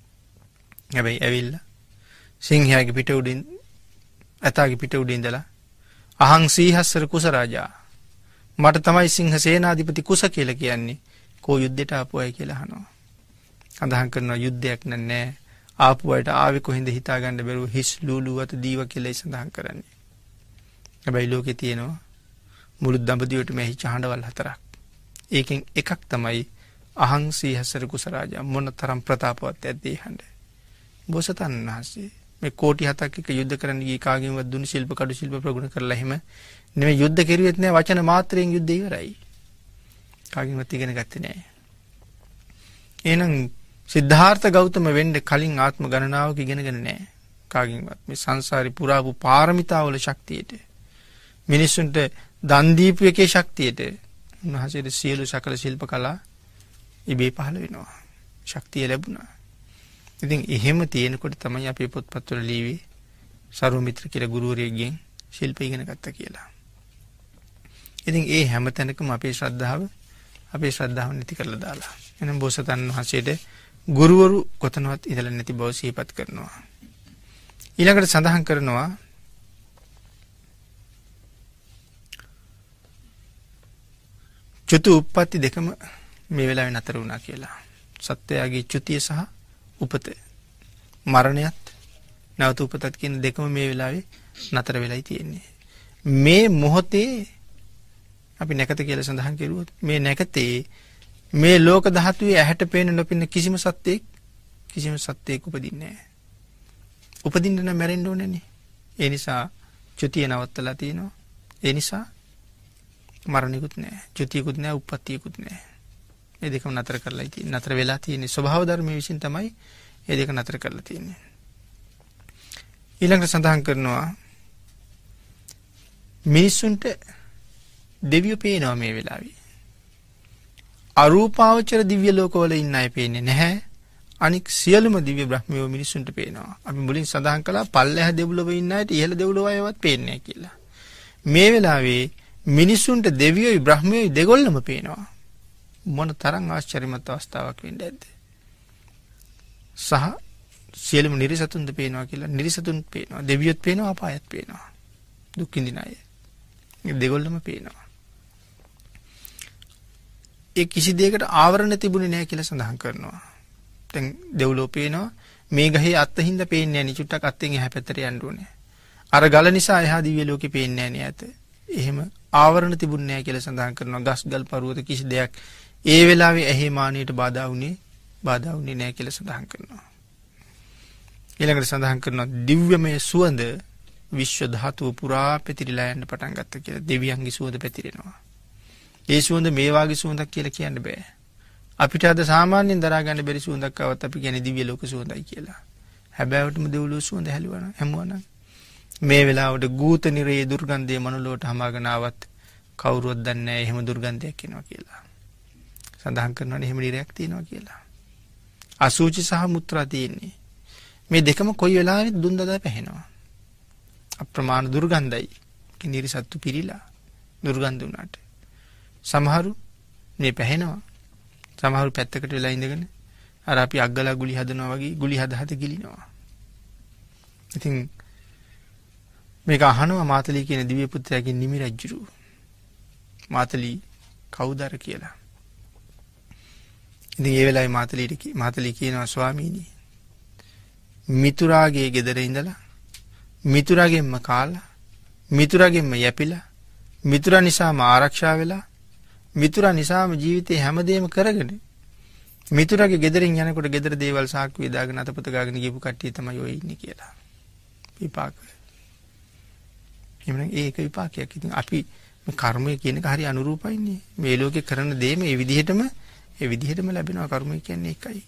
හැබැයි ඇවිල්ලා සිංහයාගේ පිට උඩින් ඇතාගේ පිට උඩින් ඉඳලා අහං සීහස්සර කුසරාජා මට තමයි සිංහ සේනාධිපති කුස කියලා කියන්නේ කෝ යුද්ධයට ආපු අය කියලා අහනවා. සඳහන් කරනවා යුද්ධයක් නෑ ආපු අයට ආවේ කොහෙන්ද හිතා ගන්න බැරුව හිස් ලූලු අත දීව කියලා සඳහන් කරන්නේ. හැබැයි ලෝකේ තියෙනවා මුළු දඹදිවට මෙහි චහඬවල් හතරක්. ඒකෙන් එකක් තමයි අහං සීහස්සර කුසරාජා මොන තරම් ප්‍රතාපවත් ඇද්දී හඬ. බෝසතාණන් වහන්සේ මේ කෝටි හතක් එක යුද්ධ කරන්න ගිය කාගෙන්වත් දුනු ශිල්ප කඩු ශිල්ප ප්‍රගුණ කරලා එහෙම නෙමෙයි යුද්ධ කෙරුවෙත් නෑ වචන මාත්‍රයෙන් යුද්ධය ඉවරයි. කාගෙන්වත් ඉගෙන ගත්තේ නෑ. එහෙනම් සිද්ධාර්ථ ගෞතම වෙන්න කලින් ආත්ම ගණනාවක ඉගෙනගෙන නෑ. කාගෙන්වත් මේ සංසාරේ පුරාපු පාරමිතාවල ශක්තියට මිනිසුන්ට දන් දීපු එකේ ශක්තියට උන්වහන්සේට සියලු සකල ශිල්ප කලා ඉබේ පහළ වෙනවා. ශක්තිය ලැබුණා. ඉතින් එහෙම තියෙනකොට තමයි අපේ පොත්පත්වල ලියවේ සරුමිත්‍ර කියලා ගුරුවරයෙක්ගෙන් ශිල්ප ඉගෙන ගත්තා කියලා. ඉතින් ඒ හැම තැනකම අපේ ශ්‍රද්ධාව අපේ ශ්‍රද්ධාව නැති කරලා දාලා. එහෙනම් බෝසතාණන් වහන්සේට ගුරුවරු කොතනවත් ඉඳලා නැති බව සිහිපත් කරනවා. ඊළඟට සඳහන් කරනවා චුතු උප්පත්ති දෙකම මේ වෙලාවේ නතර වුණා කියලා. සත්‍යයගේ චුතිය සහ උපත මරණයත් නැවත උපතත් කියන දෙකම මේ වෙලාවේ නතර වෙලයි තියෙන්නේ. මේ මොහොතේ අපි නැකත කියලා සඳහන් කරුවොත් මේ නැකතේ මේ ලෝක ධාතුවේ ඇහැට පේන නොපෙනෙන කිසිම සත්‍යයක් කිසිම සත්‍යයක් උපදින්නේ නැහැ. උපදින්න නම් මැරෙන්න ඕනේනේ. ඒ නිසා චුතිය නවත්තලා තියෙනවා. ඒ නිසා මරණිකුත් නැහැ. චුතියකුත් නැහැ, උප්පත්තියකුත් නැහැ. මේ දෙකම නතර කරලා තියෙන්නේ. නතර වෙලා තියෙන්නේ ස්වභාව ධර්මයේ විසින් තමයි මේ දෙක නතර කරලා තියෙන්නේ. ඊළඟට සඳහන් කරනවා මිනිසුන්ට දෙවියෝ පේනවා මේ වෙලාවේ. අරූපාවචර දිව්‍ය ලෝකවල ඉන්න අය පේන්නේ නැහැ. අනික් සියලුම දිව්‍ය බ්‍රහ්මයෝ මිනිසුන්ට පේනවා. අපි මුලින් සඳහන් කළා පල්ලෙහ දෙව්ලොව ඉන්න අයට ඉහළ දෙව්ලොව අයවත් පේන්නේ නැහැ කියලා. මේ වෙලාවේ මිනිස්සුන්ට දෙවියෝයි බ්‍රහ්මයෝයි දෙගොල්ලම පේනවා. මොන තරම් ආශ්චර්යමත් අවස්ථාවක් වෙන්න ඇද්ද? සහ සියලුම නිරිසතුන්ද පේනවා කියලා. නිරිසතුන් පේනවා, දෙවියොත් පේනවා, අපායත් පේනවා. දුක් විඳින අය. දෙගොල්ලම පේනවා. ඒ කිසි දෙයකට ආවරණ තිබුණේ නැහැ කියලා සඳහන් කරනවා. දැන් දෙව්ලෝ පේනවා, මේ ගහේ අත්හින්ද පේන්නේ නැහැ නේ, චුට්ටක් අත්ෙන් එහා පැත්තට යන්න ඕනේ. අර ගල නිසා එහා දිව්‍ය ලෝකේ පේන්නේ නැහැ නේ ඇත. එහෙම ආවරණ තිබුණේ නැහැ කියලා සඳහන් කරනවා. ගස් ගල් පර්වත කිසි දෙයක් ඒ වෙලාවේ ඇහි මානියට බාධා වුණේ බාධා වුණේ නැහැ කියලා සඳහන් කරනවා. ඊළඟට සඳහන් කරනවා දිව්‍යමය සුවඳ විශ්ව ධාතුව පුරා පැතිරිලා යන්න පටන් ගත්තා කියලා. දෙවියන්ගේ සුවඳ පැතිරෙනවා. ඒ සුවඳ මේ වාගේ සුවඳක් කියලා කියන්න බෑ. අපිට අද සාමාන්‍යයෙන් දරා ගන්න බැරි සුවඳක් ආවත් අපි කියන්නේ දිව්‍ය ලෝක සුවඳයි කියලා. හැබැයිවටම දෙව්ලෝ සුවඳ හැලුවා හැමුවා මේ වෙලාවට ගූත නිරේ දුර්ගන්ධය මනුලොවට හමාගෙන ආවත් කවුරුවත් දන්නේ නැහැ එහෙම දුර්ගන්ධයක් එනවා කියලා. සඳහන් කරනවානේ එහෙම නිරයක් තියෙනවා කියලා. අසුචි සහ මුත්‍රා තියෙන්නේ. මේ දෙකම කොයි වෙලාවෙත් දුන් දදා පැහෙනවා. අප්‍රමාණ දුර්ගන්ධයි. කිනිරි සත්තු පිරීලා දුර්ගන්ධ උනාට. සමහරු මේ පැහෙනවා. සමහරු පැත්තකට වෙලා ඉඳගෙන අර අපි අග්ගලා ගුලි හදනවා වගේ ගුලි හද හද ගිලිනවා. ඉතින් මේක අහනවා මාතලී කියන දිව්‍ය පුත්‍රයාගෙන් නිමි රජුරු. මාතලී කවුදර කියලා. ඉතින් ඒ වෙලාවේ මාතලීට මාතලී කියනවා ස්වාමීනි මිතුරාගේ ගෙදර ඉඳලා මිතුරාගෙන්ම කාලා මිතුරාගෙන්ම යැපිලා මිතුරා නිසාම ආරක්ෂා වෙලා මිතුරා නිසාම ජීවිතේ හැමදේම කරගෙන මිතුරාගේ ගෙදරින් යනකොට ගෙදර දේවල් සාක්කුවේ දාගෙන අතපොත ගාගෙන ගිහපු කට්ටිය තමයි ඔය ඉන්නේ කියලා. විපාක. එමනම් ඒක විපාකයක්. ඉතින් අපි මේ කර්මය කියන එක හරි අනුරූපයිනේ. මේ ලෝකේ කරන දේ මේ විදිහටම ඒ විදිහටම ලැබෙනවා. කර්මය කියන්නේ ඒකයි.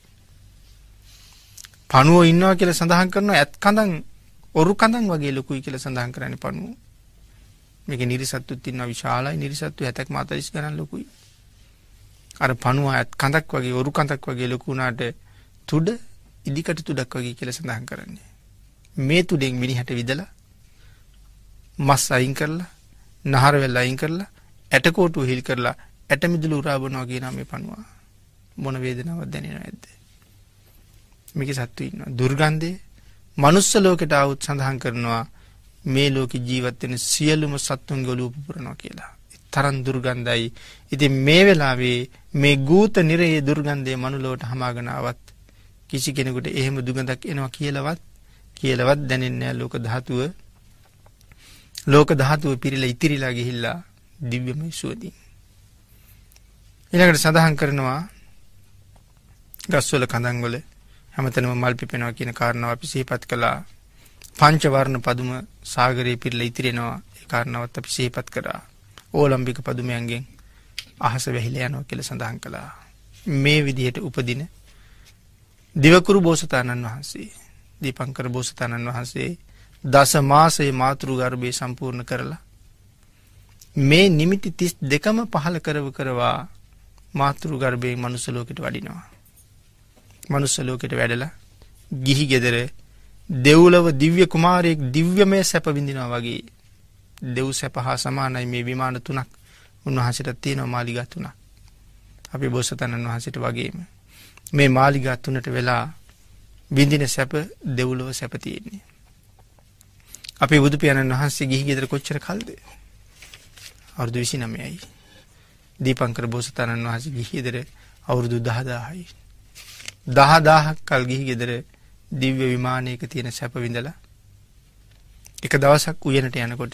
පණුවෝ ඉන්නවා කියලා සඳහන් කරනවා ඇත් කඳන් ඔරු කඳන් වගේ ලොකුයි කියලා සඳහන් කරන්නේ පණුවෝ. මේකේ නිරිසත්තුත් ඉන්නවා විශාලයි. නිරිසත්තු හැත්තක් මාතලිස් ගණන් ලොකුයි. අර පණුවා ඇත් කඳක් වගේ ඔරු කඳක් වගේ ලොකු උනාට තුඩ ඉදිකට තුඩක් වගේ කියලා සඳහන් කරන්නේ. මේ තුඩෙන් මිනිහට විදලා මස් අයින් කරලා නහර වෙල් අයින් කරලා ඇටකොටුව හිල් කරලා ඇට මිදුළු උරා බොනවා කියන මේ පණුවා මොන වේදනාවක් දැනෙනවද නැද්ද? මේකේ සත්තු ඉන්නවා. දුර්ගන්ධය මනුස්ස ලෝකයට આવුත් සඳහන් කරනවා මේ ලෝකේ ජීවත් වෙන සියලුම සත්තුන්ගේ ඔළුව පුපුරනවා කියලා. තරම් දුර්ගන්ධයි. ඉතින් මේ වෙලාවේ මේ ගූත නිරයේ දුර්ගන්ධය මනුලොවට හමාගෙන ආවත් කිසි කෙනෙකුට එහෙම දුගඳක් එනවා කියලාවත් කියලාවත් දැනෙන්නේ නැහැ. ලෝක ධාතුව ලෝක ධාතුව පිරීලා ඉතිරිලා ගිහිල්ලා දිව්‍යමය සුවඳින්. ඊළඟට සඳහන් කරනවා ගස්වල කඳන් වල හැමතැනම මල් පිපෙනවා කියන කාරණාව අපි සිහිපත් කළා. පංච වර්ණ පදුම සාගරේ පිරීලා ඉතිරෙනවා. ඒ කාරණාවත් අපි සිහිපත් කරා. ඕලම්බික පදුමයන්ගෙන් අහස වැහිලා යනවා කියලා සඳහන් කළා. මේ විදිහට උපදින දිවකුරු බෝසතාණන් වහන්සේ දීපංකර බෝසතාණන් වහන්සේ දස මාසයේ මාතෘ ගර්භය සම්පූර්ණ කරලා මේ නිමිති තිස් දෙකම පහල කරව කරවා මාතෘ ගර්භයෙන් මනුස්ස ලෝකෙට වඩිනවා. මනුස්ස ලෝකෙට වැඩලා ගිහි ගෙදර දෙව්ලොව දිව්‍ය කුමාරයෙක් දිව්‍යමය සැප විඳිනවා වගේ දෙව් සැප හා සමානයි මේ විමාන තුනක් උන්වහන්සේට තියෙනවා. මාලිගා තුනක් අපේ බෝසතාණන් වහන්සේට වගේම මේ මාලිගා තුනට වෙලා විඳින සැප දෙව්ලොව සැප තියෙන්නේ. අපේ බුදු පියාණන් වහන්සේ ගිහි ගෙදර කොච්චර කල්ද? අවුරුදු විසිනමයයි. දීපංකර බෝසතාණන් වහන්සේ ගිහි ගෙදර අවුරුදු දහදාහයි. දහදාහක් කල් ගිහි ගෙදර දිව්‍ය විමානයක තියෙන සැප විඳලා එක දවසක් උයනට යනකොට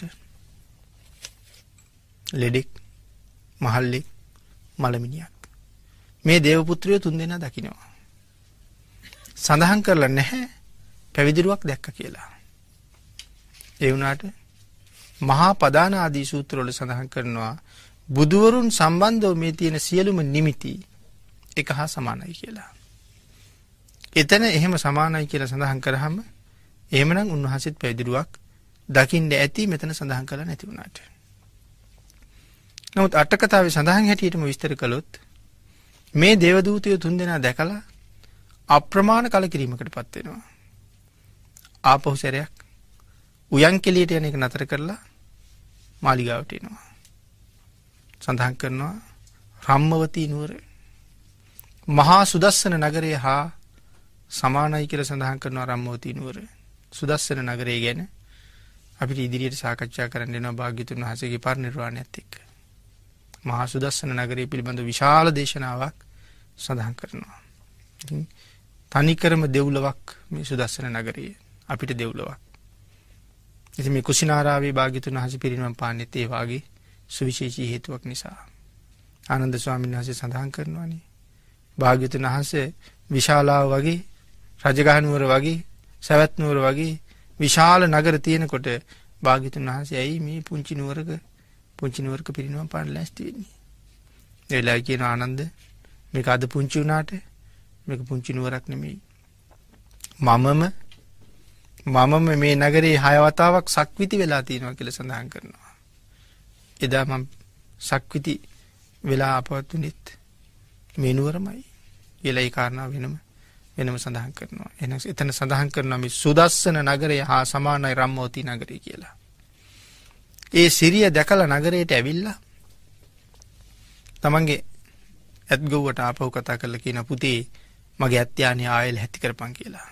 ලෙඩෙක් මහල්ලෙක් මලමිනියක් මේ දේව පුත්‍රයෝ තුන්දෙනා දකින්නවා. සඳහන් කරලා නැහැ පැවිදිරුවක් දැක්ක කියලා. ඒ වුණාට මහා පදාන ආදී සූත්‍රවල සඳහන් කරනවා බුදුවරුන් සම්බන්ධව මේ තියෙන සියලුම නිමිති එක හා සමානයි කියලා. එතන එහෙම සමානයි කියලා සඳහන් කරාම එහෙමනම් උන්වහන්සේත් පැවිදිරුවක් දකින්න ඇති මෙතන සඳහන් කරලා නැති වුණාට. නමුත් අට කතාවේ සඳහන් හැටියටම විස්තර කළොත් මේ දේවදූතයෝ තුන්දෙනා දැකලා අප්‍රමාණ කලකිරීමකටපත් වෙනවා. ආපහු සැරයක් උයන් කෙලියට යන එක නතර කරලා මාලිගාවට එනවා. සඳහන් කරනවා රම්මවතී නුවර මහා සුදස්සන නගරය හා සමානයි කියලා සඳහන් කරනවා රම්මවතී නුවර. සුදස්සන නගරය ගැන අපිට ඉදිරියට සාකච්ඡා කරන්න වෙනවා භාග්‍යතුන් වහන්සේගේ පරිනිර්වාණයත් එක්ක. මහා සුදස්සන නගරය පිළිබඳ විශාල දේශනාවක් සඳහන් කරනවා. තනිකරම දෙව්ලොවක් මේ සුදස්සන නගරය අපිට දෙව්ලොවක්. ඉතින් මේ කුසිනාරාවේ භාග්‍යතුන් වහන්සේ පිරිනිවන් පාන්නේත් ඒ වාගේ සුවිශේෂී හේතුවක් නිසා. ආනන්ද ස්වාමීන් වහන්සේ සඳහන් කරනවානේ භාග්‍යතුන් වහන්සේ විශාලාව වගේ රජගහ නුවර වගේ සවැත් නුවර වගේ විශාල නගර තියෙනකොට භාග්‍යතුන් වහන්සේ ඇයි මේ පුංචි නුවරක පුංචි නුවරක පිරිනිවන් පාන්න ලෑස්ති වෙන්නේ? ඒ වෙලාවේ කියන ආනන්ද මේක අද පුංචි වුණාට මේක පුංචි නුවරක් නෙමෙයි. මමම මමම මේ නගරේ හය වතාවක් සක්විති වෙලා තියෙනවා කියලා සඳහන් කරනවා. එදා මම සක්විති වෙලා අපවතුනේත් මේ නුවරමයි. කියලා ඒ කාරණා වෙනම වෙනම සඳහන් කරනවා. එහෙනම් එතන සඳහන් කරනවා මේ සුදස්සන නගරය හා සමානයි රම්මවතී නගරය කියලා. ඒ සිරිය දැකලා නගරයට ඇවිල්ලා තමන්ගේ ඇත් ගොව්වට ආපහු කතා කරලා කියන පුතේ මගේ ඇත් යානේ ආයෙ ලැහැත්ති කරපන් කියලා.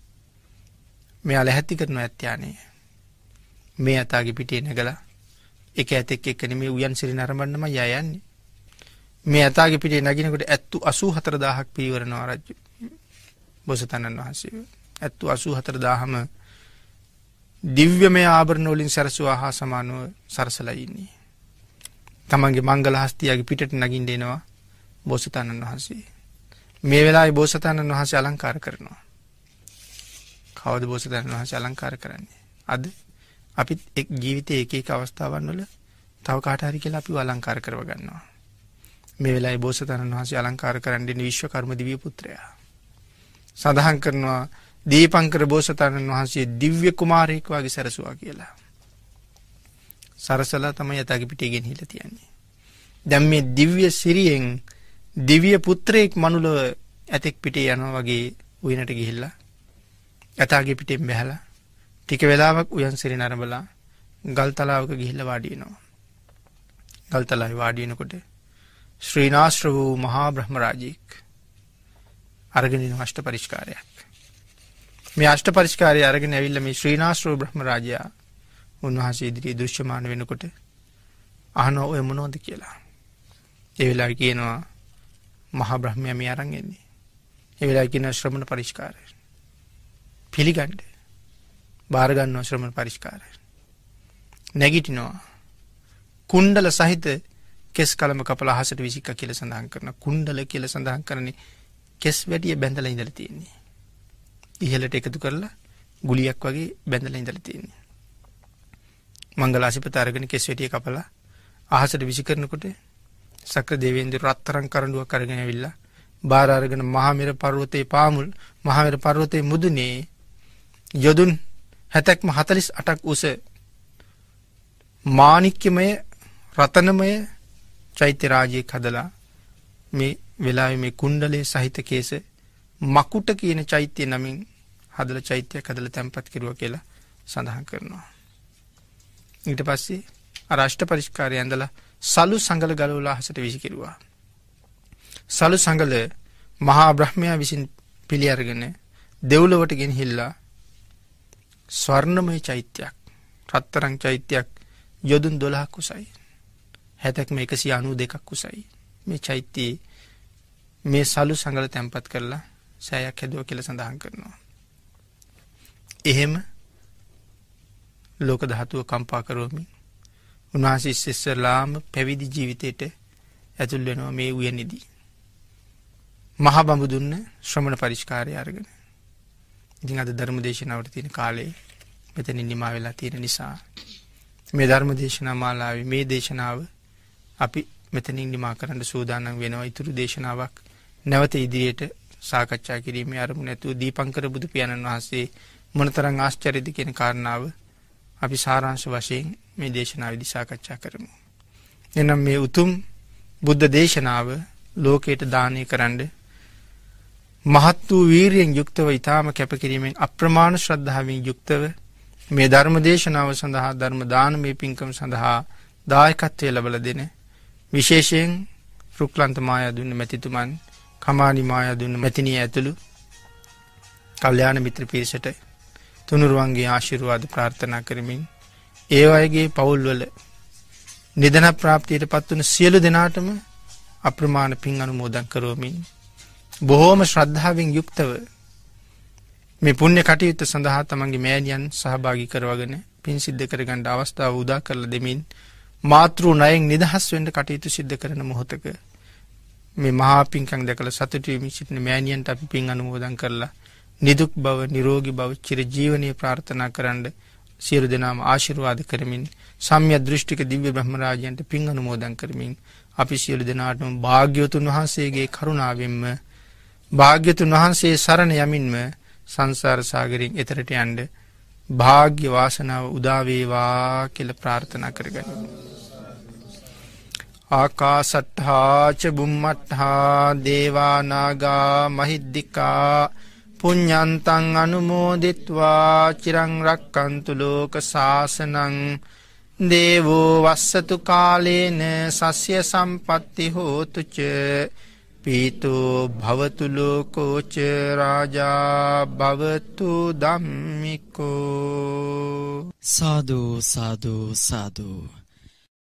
මෙයා ලැහැත්ති කරන ඇත් යානේ මේ ඇතාගේ පිටේ නැගලා එක ඇතෙක් එක්ක නෙමෙයි උයන් සිරි නරඹන්නම යා යන්නේ. මේ ඇතාගේ පිටේ නගිනකොට ඇත්තු අසූ හතර දාහක් පිරිවරනවා රජු බෝසතාණන් වහන්සේ. ඇත්තු අසූ හතර දාහම දිව්‍යමය ආභරණ වලින් සරසුවා හා සමානව සරසලා ඉන්නේ. තමන්ගේ මංගල හස්තියගේ පිටට නගින්න එනවා බෝසතාණන් වහන්සේ. මේ වෙලාවේ බෝසතාණන් වහන්සේ අලංකාර කරනවා. කවද බෝසතාණන් වහන්සේ අලංකාර කරන්නේ? අද අපිත් එක් ජීවිතයේ එක එක අවස්ථාවන් වල තව කාට හරි කියලා අපිව අලංකාර කරව ගන්නවා. මේ වෙලාවේ බෝසතාණන් වහන්සේ අලංකාර කරන්නේ විශ්වකර්ම දිව්‍ය පුත්‍රයා. සඳහන් කරනවා දීපංකර බෝසතාණන් වහන්සේ දිව්‍ය කුමාරයෙක් වගේ සරසුවා කියලා. සරසලා තමයි යතගේ පිටේ ගෙනහිලා තියන්නේ. දැන් මේ දිව්‍ය සිරියෙන් දිව්‍ය පුත්‍රයෙක් මනුලව ඇතෙක් පිටේ යනවා වගේ උයනට ගිහිල්ලා යතගේ පිටෙන් බැහැලා ටික වෙලාවක් උයන් සිරි නරඹලා ගල්තලාවක ගිහිල්ලා වාඩි වෙනවා. ගල්තලාවේ වාඩි වෙනකොට ශ්‍රීනාස්ත්‍ර වූ මහා බ්‍රහ්ම රාජෙක් අරගෙන එන අෂ්ට පරිස්කාරයක්. මේ අෂ්ට පරිස්කාරය අරගෙන ඇවිල්ලා මේ ශ්‍රීනාස්ත්‍ර බ්‍රහ්ම රාජයා උන්වහන්සේ ඉදිරියේ දෘශ්‍යමාන වෙනකොට අහනවා ඔය මොනවද කියලා. ඒ වෙලාවේ කියනවා මහා බ්‍රහ්මයා මේ අරන් එන්නේ. ඒ වෙලාවේ කියන ශ්‍රමණ පරිස්කාරය. පිළිගන්න. බාර ගන්නවා ශ්‍රමණ පරිස්කාරය. නැගිටිනවා. කුණ්ඩල සහිත කෙස් කලම කපලා අහසට විසික්ක කියලා සඳහන් කරනවා. කුණ්ඩල කියලා සඳහන් කරන්නේ කෙස් වැටිය බැඳලා ඉඳලා තියෙන්නේ. ඉහළට එකතු කරලා ගුලියක් වගේ බැඳලා ඉඳලා තියෙන්නේ. මංගලාසිපත අරගෙන කෙස් වැටිය කපලා අහසට විසි කරනකොට සක්‍ර දෙවියන්ගේ රත්තරන් කරඬුවක් අරගෙන ඇවිල්ලා බාර අරගෙන මහා මෙර පර්වතයේ පාමුල් මහා මෙර පර්වතයේ මුදුනේ යොදුන් හැතැක්ම හතළිස් අටක් උස මාණික්‍යමය රතනමය චෛත්‍ය රාජ්‍යයක් හදලා මේ වෙලාවේ මේ කුණ්ඩලයේ සහිත කේස මකුට කියන චෛත්‍ය නමින් හදලා චෛත්‍යයක් හදලා තැන්පත් කෙරුවා කියලා සඳහන් කරනවා. ඊට පස්සේ අර අෂ්ට පරිස්කාරය ඇඳලා සලු සංගල ගලවලා අහසට විසි කෙරුවා. සලු සංගල මහා බ්‍රහ්මයා විසින් පිළි අරගෙන දෙව්ලොවට ගෙනහිල්ලා ස්වර්ණමය චෛත්‍යයක් රත්තරන් චෛත්‍යයක් යොදුන් දොළහක් උසයි. හැතැක්ම එකසිය අනූ දෙකක් උසයි. මේ චෛත්‍යයේ මේ සලු සංගල තැන්පත් කරලා සෑයක් හැදුවා කියලා සඳහන් කරනවා. එහෙම ලෝක ධාතුව කම්පා කරවමින් උන්වහන්සේ ඉස්සෙල්ලාම පැවිදි ජීවිතයට ඇතුල් වෙනවා මේ උයනේදී. මහා බඹ දුන්න ශ්‍රමණ පරිස්කාරය අරගෙන. ඉතින් අද ධර්ම දේශනාවට තියෙන කාලේ මෙතනින් නිමා වෙලා තියෙන නිසා මේ ධර්ම දේශනා මාලාවේ මේ දේශනාව අපි මෙතනින් නිමා කරන්න සූදානම් වෙනවා. ඊතුරු දේශනාවක් නැවත ඉදිරියට සාකච්ඡා කිරීමේ අරමුණ ඇතුව දීපංකර බුදු පියාණන් වහන්සේ මොනතරම් ආශ්චර්යද කියන කාරණාව අපි සාරාංශ වශයෙන් මේ දේශනාවේදී සාකච්ඡා කරමු. එනම් මේ උතුම් බුද්ධ දේශනාව ලෝකයට දානය කරන්න මහත් වූ වීරියෙන් යුක්තව ඊටාම කැපකිරීමෙන් අප්‍රමාණ ශ්‍රද්ධාවෙන් යුක්තව මේ ධර්ම දේශනාව සඳහා ධර්ම දානමය පින්කම් සඳහා දායකත්වයේ ලැබලා දෙන විශේෂයෙන් රුක්ලන්ත මායාදුන්න මැතිතුමන්, කමානි මායාදුන්න මැතිනිය ඇතුළු කල්යාණ මිත්‍ර පිරිසට තුනුරුවන්ගේ ආශිර්වාද ප්‍රාර්ථනා කරමින් ඒ අයගේ පවුල්වල නිදන ප්‍රාප්තියට පත්වන සියලු දෙනාටම අප්‍රමාණ පින් අනුමෝදන් කරවමින් බොහෝම ශ්‍රද්ධාවෙන් යුක්තව මේ පුණ්‍ය කටයුත්ත සඳහා තමන්ගේ මෑණියන් සහභාගී කරවගෙන පින් සිද්ධ කරගන්න අවස්ථාව උදා කරලා දෙමින් මාතෘ ණයෙන් නිදහස් වෙන්න කටයුතු සිද්ධ කරන මොහොතක මේ මහා පින්කම් දැකලා සතුටු වෙමින් සිටින මෑණියන්ට අපි පින් අනුමෝදන් කරලා නිදුක් බව, නිරෝගී බව, චිර ජීවනීය ප්‍රාර්ථනා කරන්න සියලු දෙනාම ආශිර්වාද කරමින් සම්‍යක් දෘෂ්ටික දිව්‍ය බ්‍රහ්ම රාජයන්ට පින් අනුමෝදන් කරමින් අපි සියලු දෙනාටම භාග්‍යවතුන් වහන්සේගේ කරුණාවෙන්ම භාග්‍යවතුන් වහන්සේ සරණ යමින්ම සංසාර සාගරයෙන් එතරට යන්න භාග්‍ය වාසනාව උදා වේවා කියලා ප්‍රාර්ථනා කරගනිමු. ආකාසට්ඨා ච බුම්මට්ඨා දේවා නාග මහිද්దికා පුඤ්ඤන්තං අනුමෝදිත්වා චිරං රක්칸තු ලෝක සාසනං දේවෝ වස්සතු කාලේන සස්ය සම්පatti හෝතු ච පීතෝ භවතු ලෝකෝ ච රාජා භවතු ධම්මිකෝ. සාදු සාදු සාදු.